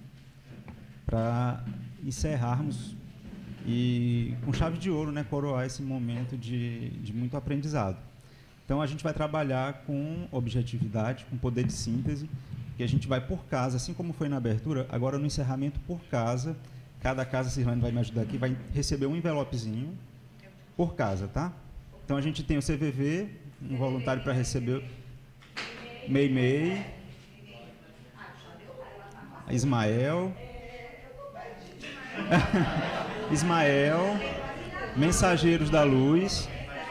para encerrarmos e, com chave de ouro, né, coroar esse momento de, de muito aprendizado. Então, a gente vai trabalhar com objetividade, com poder de síntese, que a gente vai por casa, assim como foi na abertura, agora no encerramento por casa. Cada casa, a Cirlane vai me ajudar aqui, vai receber um envelopezinho por casa, tá? Então, a gente tem o C V V, um voluntário para receber... Meimei, Ismael, Ismael, Mensageiros da Luz,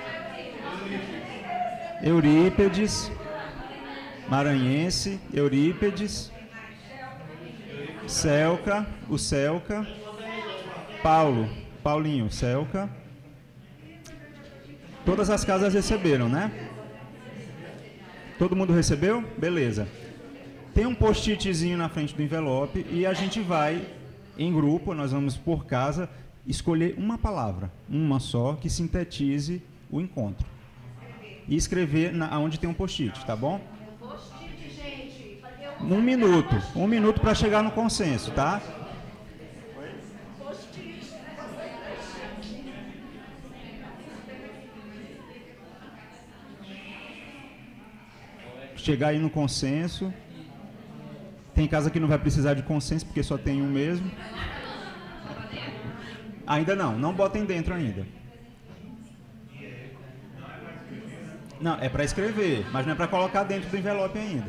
Eurípedes, Maranhense, Eurípedes, Celca, o Celca, Paulo, Paulinho, Celca. Todas as casas receberam, né? Todo mundo recebeu? Beleza. Tem um post-itzinho na frente do envelope e a gente vai, em grupo, nós vamos por casa, escolher uma palavra, uma só, que sintetize o encontro. E escrever na, onde tem um post-it, tá bom? Um minuto. Um minuto para chegar no consenso, tá? Chegar aí no consenso. Tem casa que não vai precisar de consenso, porque só tem um mesmo. Ainda não, não botem dentro ainda. Não, é para escrever, mas não é para colocar dentro do envelope ainda.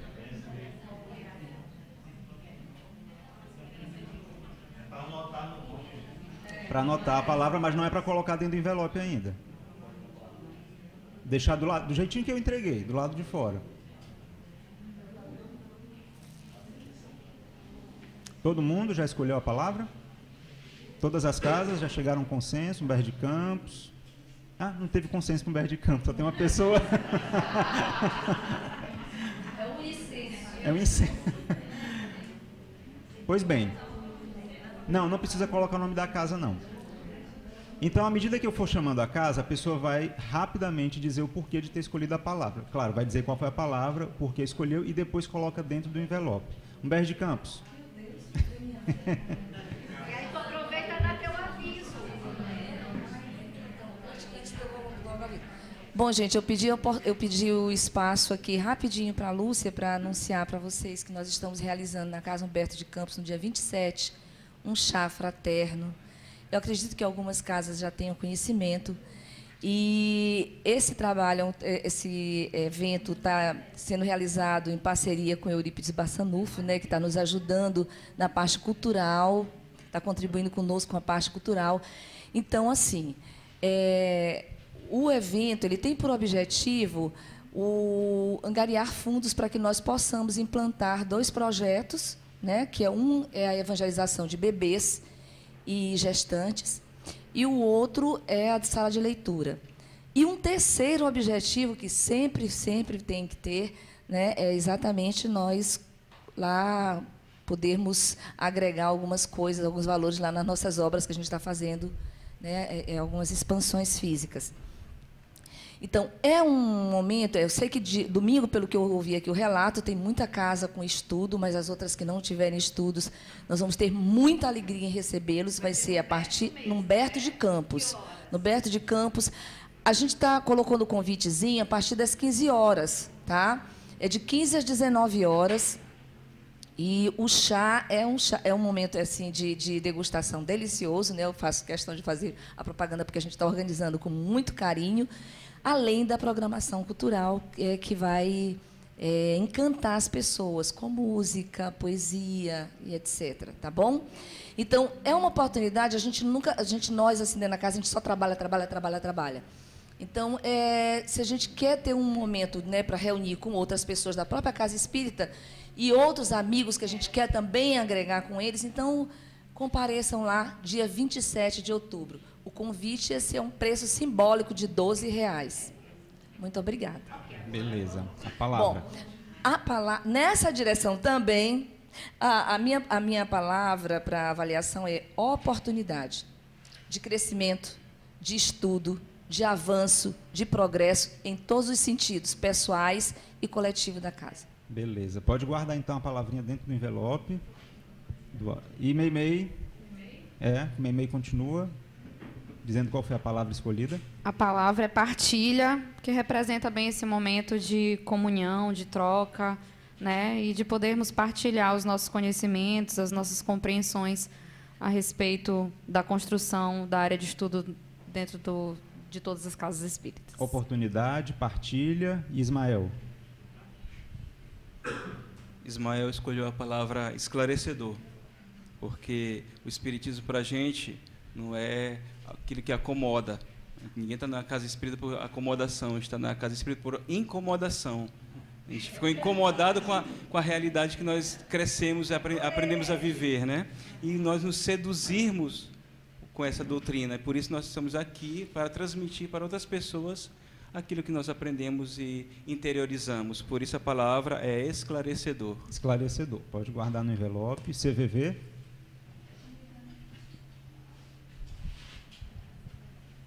Para anotar a palavra, mas não é para colocar dentro do envelope ainda. Deixar do lado, do jeitinho que eu entreguei, do lado de fora. Todo mundo já escolheu a palavra? Todas as casas já chegaram a um consenso, Humberto de Campos. Ah, não teve consenso com Humberto de Campos, só tem uma pessoa. É um incenso. É um incenso. Pois bem. Não, não precisa colocar o nome da casa, não. Então, à medida que eu for chamando a casa, a pessoa vai rapidamente dizer o porquê de ter escolhido a palavra. Claro, vai dizer qual foi a palavra, o porquê escolheu e depois coloca dentro do envelope. Humberto de Campos. E aí tu aproveita e dá teu aviso. Bom, gente, eu pedi, eu pedi o espaço aqui rapidinho para a Lúcia para anunciar para vocês que nós estamos realizando na Casa Humberto de Campos, no dia vinte e sete, um chá fraterno. Eu acredito que algumas casas já tenham conhecimento. E esse trabalho, esse evento está sendo realizado em parceria com Eurípides Bassanufo, né, que está nos ajudando na parte cultural, está contribuindo conosco com a parte cultural. Então, assim, é, o evento ele tem por objetivo o angariar fundos para que nós possamos implantar dois projetos, né, que é um é a evangelização de bebês e gestantes, e o outro é a de sala de leitura. E um terceiro objetivo que sempre, sempre tem que ter, né, é exatamente nós lá podermos agregar algumas coisas, alguns valores lá nas nossas obras que a gente está fazendo, né, é, é, algumas expansões físicas. Então, é um momento, eu sei que de, domingo, pelo que eu ouvi aqui o relato, tem muita casa com estudo, mas as outras que não tiverem estudos, nós vamos ter muita alegria em recebê-los, vai ser a partir no Humberto de Campos. No Humberto de Campos, a gente está colocando o convitezinho a partir das quinze horas, tá? É de quinze às dezenove horas, e o chá é um, chá, é um momento assim, de, de degustação delicioso, né? Eu faço questão de fazer a propaganda porque a gente está organizando com muito carinho, além da programação cultural é, que vai é, encantar as pessoas com música, poesia e etcétera. Tá bom? Então, é uma oportunidade, a gente nunca, a gente, nós, assim, dentro da casa, a gente só trabalha, trabalha, trabalha, trabalha. Então, é, se a gente quer ter um momento, né, para reunir com outras pessoas da própria Casa Espírita e outros amigos que a gente quer também agregar com eles, então, compareçam lá, dia vinte e sete de outubro. O convite esse é um preço simbólico de doze reais. Muito obrigada. Beleza. A palavra. Bom, a pala nessa direção também, a, a, minha, a minha palavra para avaliação é oportunidade de crescimento, de estudo, de avanço, de progresso em todos os sentidos, pessoais e coletivo da casa. Beleza. Pode guardar, então, a palavrinha dentro do envelope. Do... E Meimei? É, Meimei continua. Dizendo qual foi a palavra escolhida? A palavra é partilha, que representa bem esse momento de comunhão, de troca, né? E de podermos partilhar os nossos conhecimentos, as nossas compreensões a respeito da construção da área de estudo dentro do, de todas as casas espíritas. Oportunidade, partilha e Ismael. Ismael escolheu a palavra esclarecedor, porque o Espiritismo para a gente não é aquilo que acomoda. Ninguém está na casa espírita por acomodação, a gente está na casa espírita por incomodação. A gente ficou incomodado com a, com a realidade que nós crescemos e apre, aprendemos a viver, né? E nós nos seduzirmos com essa doutrina. E por isso nós estamos aqui para transmitir para outras pessoas aquilo que nós aprendemos e interiorizamos. Por isso a palavra é esclarecedor. Esclarecedor. Pode guardar no envelope. C V V. A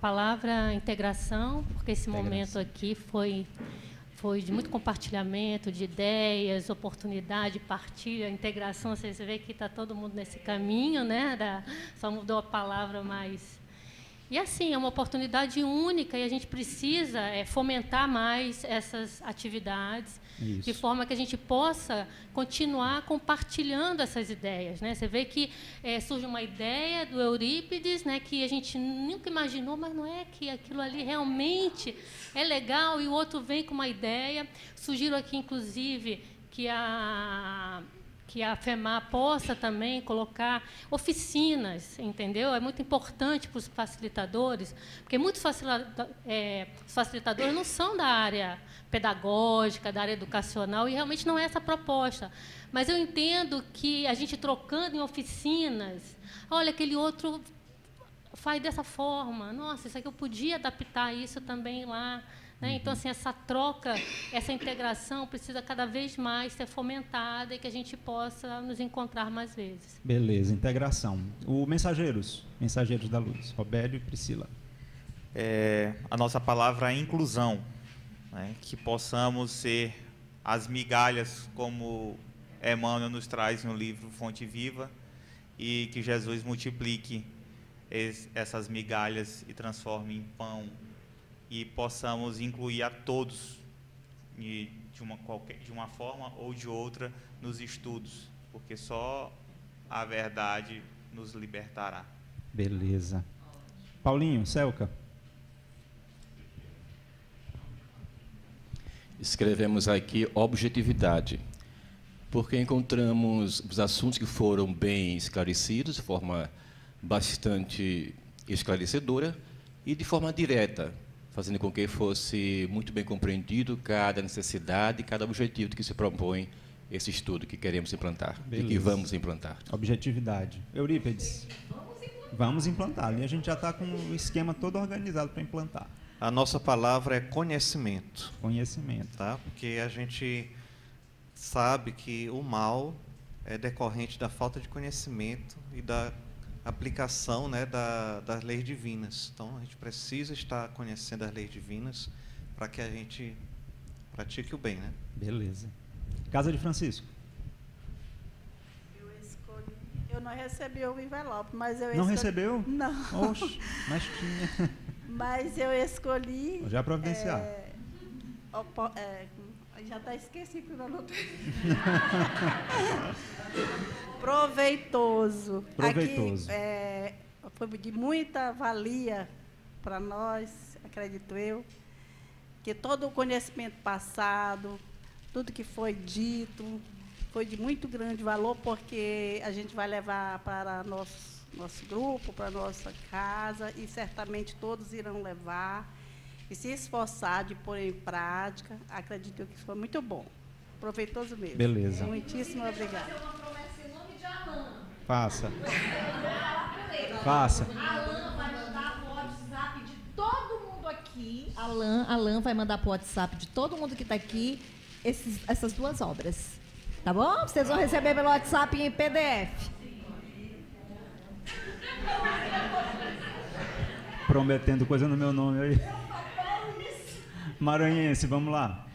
palavra integração, porque esse momento aqui foi, foi de muito compartilhamento de ideias, oportunidade, partilha, integração. Vocês veem que está todo mundo nesse caminho, né? Da, só mudou a palavra, mas... E assim, é uma oportunidade única e a gente precisa é, fomentar mais essas atividades, Isso. de forma que a gente possa continuar compartilhando essas ideias, né? Você vê que é, surge uma ideia do Eurípides, né, que a gente nunca imaginou, mas não é que aquilo ali realmente é legal, e o outro vem com uma ideia. Sugiro aqui, inclusive, que a... que a FEMAR possa também colocar oficinas, entendeu? É muito importante para os facilitadores, porque muitos facilita é, facilitadores não são da área pedagógica, da área educacional, e realmente não é essa a proposta. Mas eu entendo que a gente trocando em oficinas, olha, aquele outro faz dessa forma, nossa, isso aqui eu podia adaptar isso também lá. Né? Então, assim, essa troca, essa integração precisa cada vez mais ser fomentada e que a gente possa nos encontrar mais vezes. Beleza, integração. O Mensageiros, Mensageiros da Luz, Robério e Priscila. É, a nossa palavra é inclusão, né? Que possamos ser as migalhas, como Emmanuel nos traz no livro Fonte Viva, e que Jesus multiplique es, essas migalhas e transforme em pão, e possamos incluir a todos, de uma, qualquer, de uma forma ou de outra, nos estudos, porque só a verdade nos libertará. Beleza. Paulinho, Celca. Escrevemos aqui objetividade, porque encontramos os assuntos que foram bem esclarecidos, de forma bastante esclarecedora e de forma direta, fazendo com que fosse muito bem compreendido cada necessidade, cada objetivo que se propõe esse estudo que queremos implantar. Beleza. E que vamos implantar. Objetividade. Eurípides, vamos implantar. Ali a gente já está com o esquema todo organizado para implantar. A nossa palavra é conhecimento. Conhecimento. Tá? Porque a gente sabe que o mal é decorrente da falta de conhecimento e da aplicação, né, da, das leis divinas. Então, a gente precisa estar conhecendo as leis divinas para que a gente pratique o bem, né? Beleza. Casa de Francisco. Eu escolhi... Eu não recebi o envelope, mas eu Não escolhi... recebeu? Não. Oxe, mas tinha. Mas eu escolhi... Já providenciar. É... Opo... É... Já está esquecido que eu não Proveitoso. Proveitoso. Aqui, é, foi de muita valia para nós, acredito eu, que todo o conhecimento passado, tudo que foi dito, foi de muito grande valor, porque a gente vai levar para nosso, nosso grupo, para nossa casa, e certamente todos irão levar e se esforçar de pôr em prática. Acredito eu que isso foi muito bom. Proveitoso mesmo. Beleza. Muitíssimo obrigada. Faça. Faça. Alan vai mandar para o WhatsApp de todo mundo aqui. Alan, Alan vai mandar para o WhatsApp de todo mundo que está aqui esses, essas duas obras. Tá bom? Vocês vão receber pelo WhatsApp em P D F. Prometendo coisa no meu nome aí. Maranhense, vamos lá.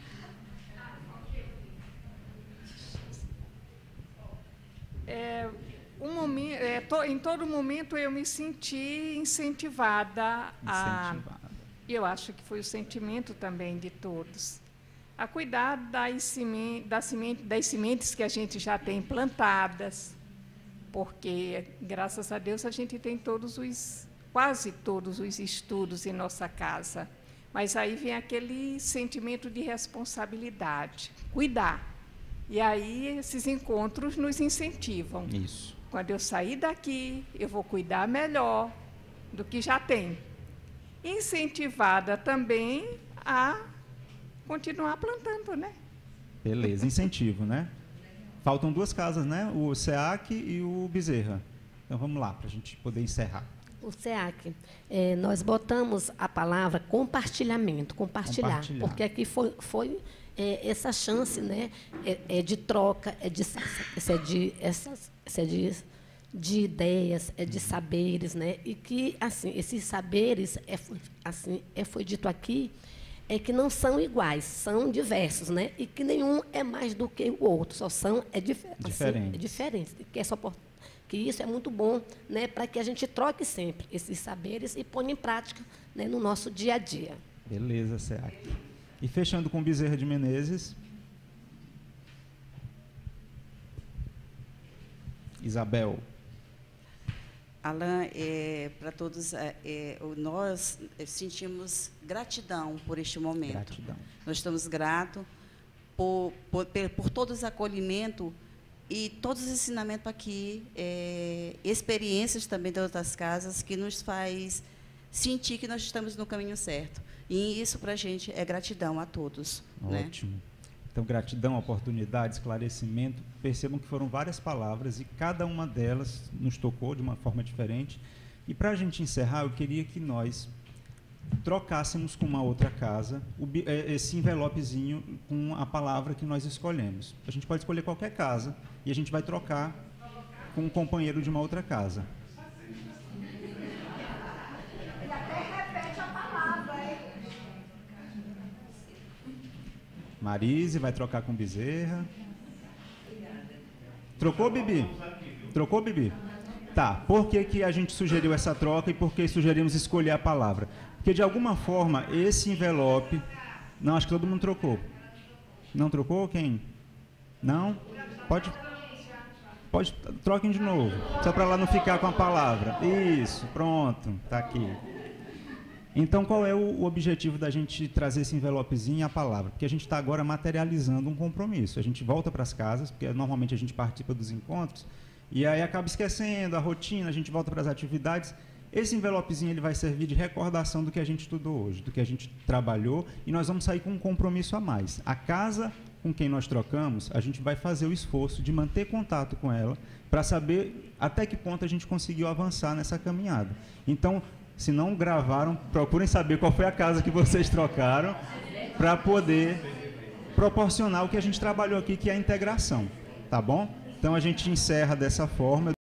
É, um momento, é, to, em todo momento eu me senti incentivada, a, Incentivada. eu acho que foi o sentimento também de todos, a cuidar das, semente, das, semente, das sementes que a gente já tem plantadas, porque, graças a Deus, a gente tem todos os, quase todos os estudos em nossa casa, mas aí vem aquele sentimento de responsabilidade, cuidar. E aí esses encontros nos incentivam. Isso. Quando eu sair daqui, eu vou cuidar melhor do que já tem. Incentivada também a continuar plantando, né? Beleza, incentivo, né? Faltam duas casas, né? O SEAC e o Bezerra. Então vamos lá, para a gente poder encerrar. O SEAC, é, nós botamos a palavra compartilhamento, compartilhar, Compartilhar. porque aqui foi, foi é, essa chance, né, é, é de troca, é de, essa é de, essa, essa é de de ideias, é de saberes, né? E que assim esses saberes é assim é foi dito aqui é que não são iguais, são diversos, né? E que nenhum é mais do que o outro, só são é, dif diferente. Assim, é diferente. Que, é só por, que isso é muito bom, né? Para que a gente troque sempre esses saberes e ponha em prática, né? No nosso dia a dia. Beleza, Seac. E fechando com Bezerra de Menezes. Isabel. Alain, é, para todos, é, é, nós sentimos gratidão por este momento. Gratidão. Nós estamos gratos por, por, por todo os acolhimentos e todos os ensinamentos aqui, é, experiências também de outras casas que nos faz sentir que nós estamos no caminho certo. E isso, para a gente, é gratidão a todos. Ótimo. Né? Então, gratidão, oportunidade, esclarecimento. Percebam que foram várias palavras e cada uma delas nos tocou de uma forma diferente. E, para a gente encerrar, eu queria que nós trocássemos com uma outra casa o, esse envelopezinho com a palavra que nós escolhemos. A gente pode escolher qualquer casa e a gente vai trocar com um companheiro de uma outra casa. E até repete a palavra, hein? Marise vai trocar com Bezerra. Trocou, Bibi? Trocou, Bibi? Tá. Por que, que a gente sugeriu essa troca e por que sugerimos escolher a palavra? Porque, de alguma forma, esse envelope... Não, acho que todo mundo trocou. Não trocou? Quem? Não? Pode... Pode... Troquem de novo. Só para lá não ficar com a palavra. Isso, pronto. Tá aqui. Então, qual é o objetivo da gente trazer esse envelopezinho e a palavra? Porque a gente está agora materializando um compromisso. A gente volta para as casas, porque normalmente a gente participa dos encontros, e aí acaba esquecendo a rotina, a gente volta para as atividades. Esse envelopezinho ele vai servir de recordação do que a gente estudou hoje, do que a gente trabalhou, e nós vamos sair com um compromisso a mais. A casa com quem nós trocamos, a gente vai fazer o esforço de manter contato com ela, para saber até que ponto a gente conseguiu avançar nessa caminhada. Então, se não gravaram, procurem saber qual foi a casa que vocês trocaram para poder proporcionar o que a gente trabalhou aqui, que é a integração. Tá bom? Então, a gente encerra dessa forma.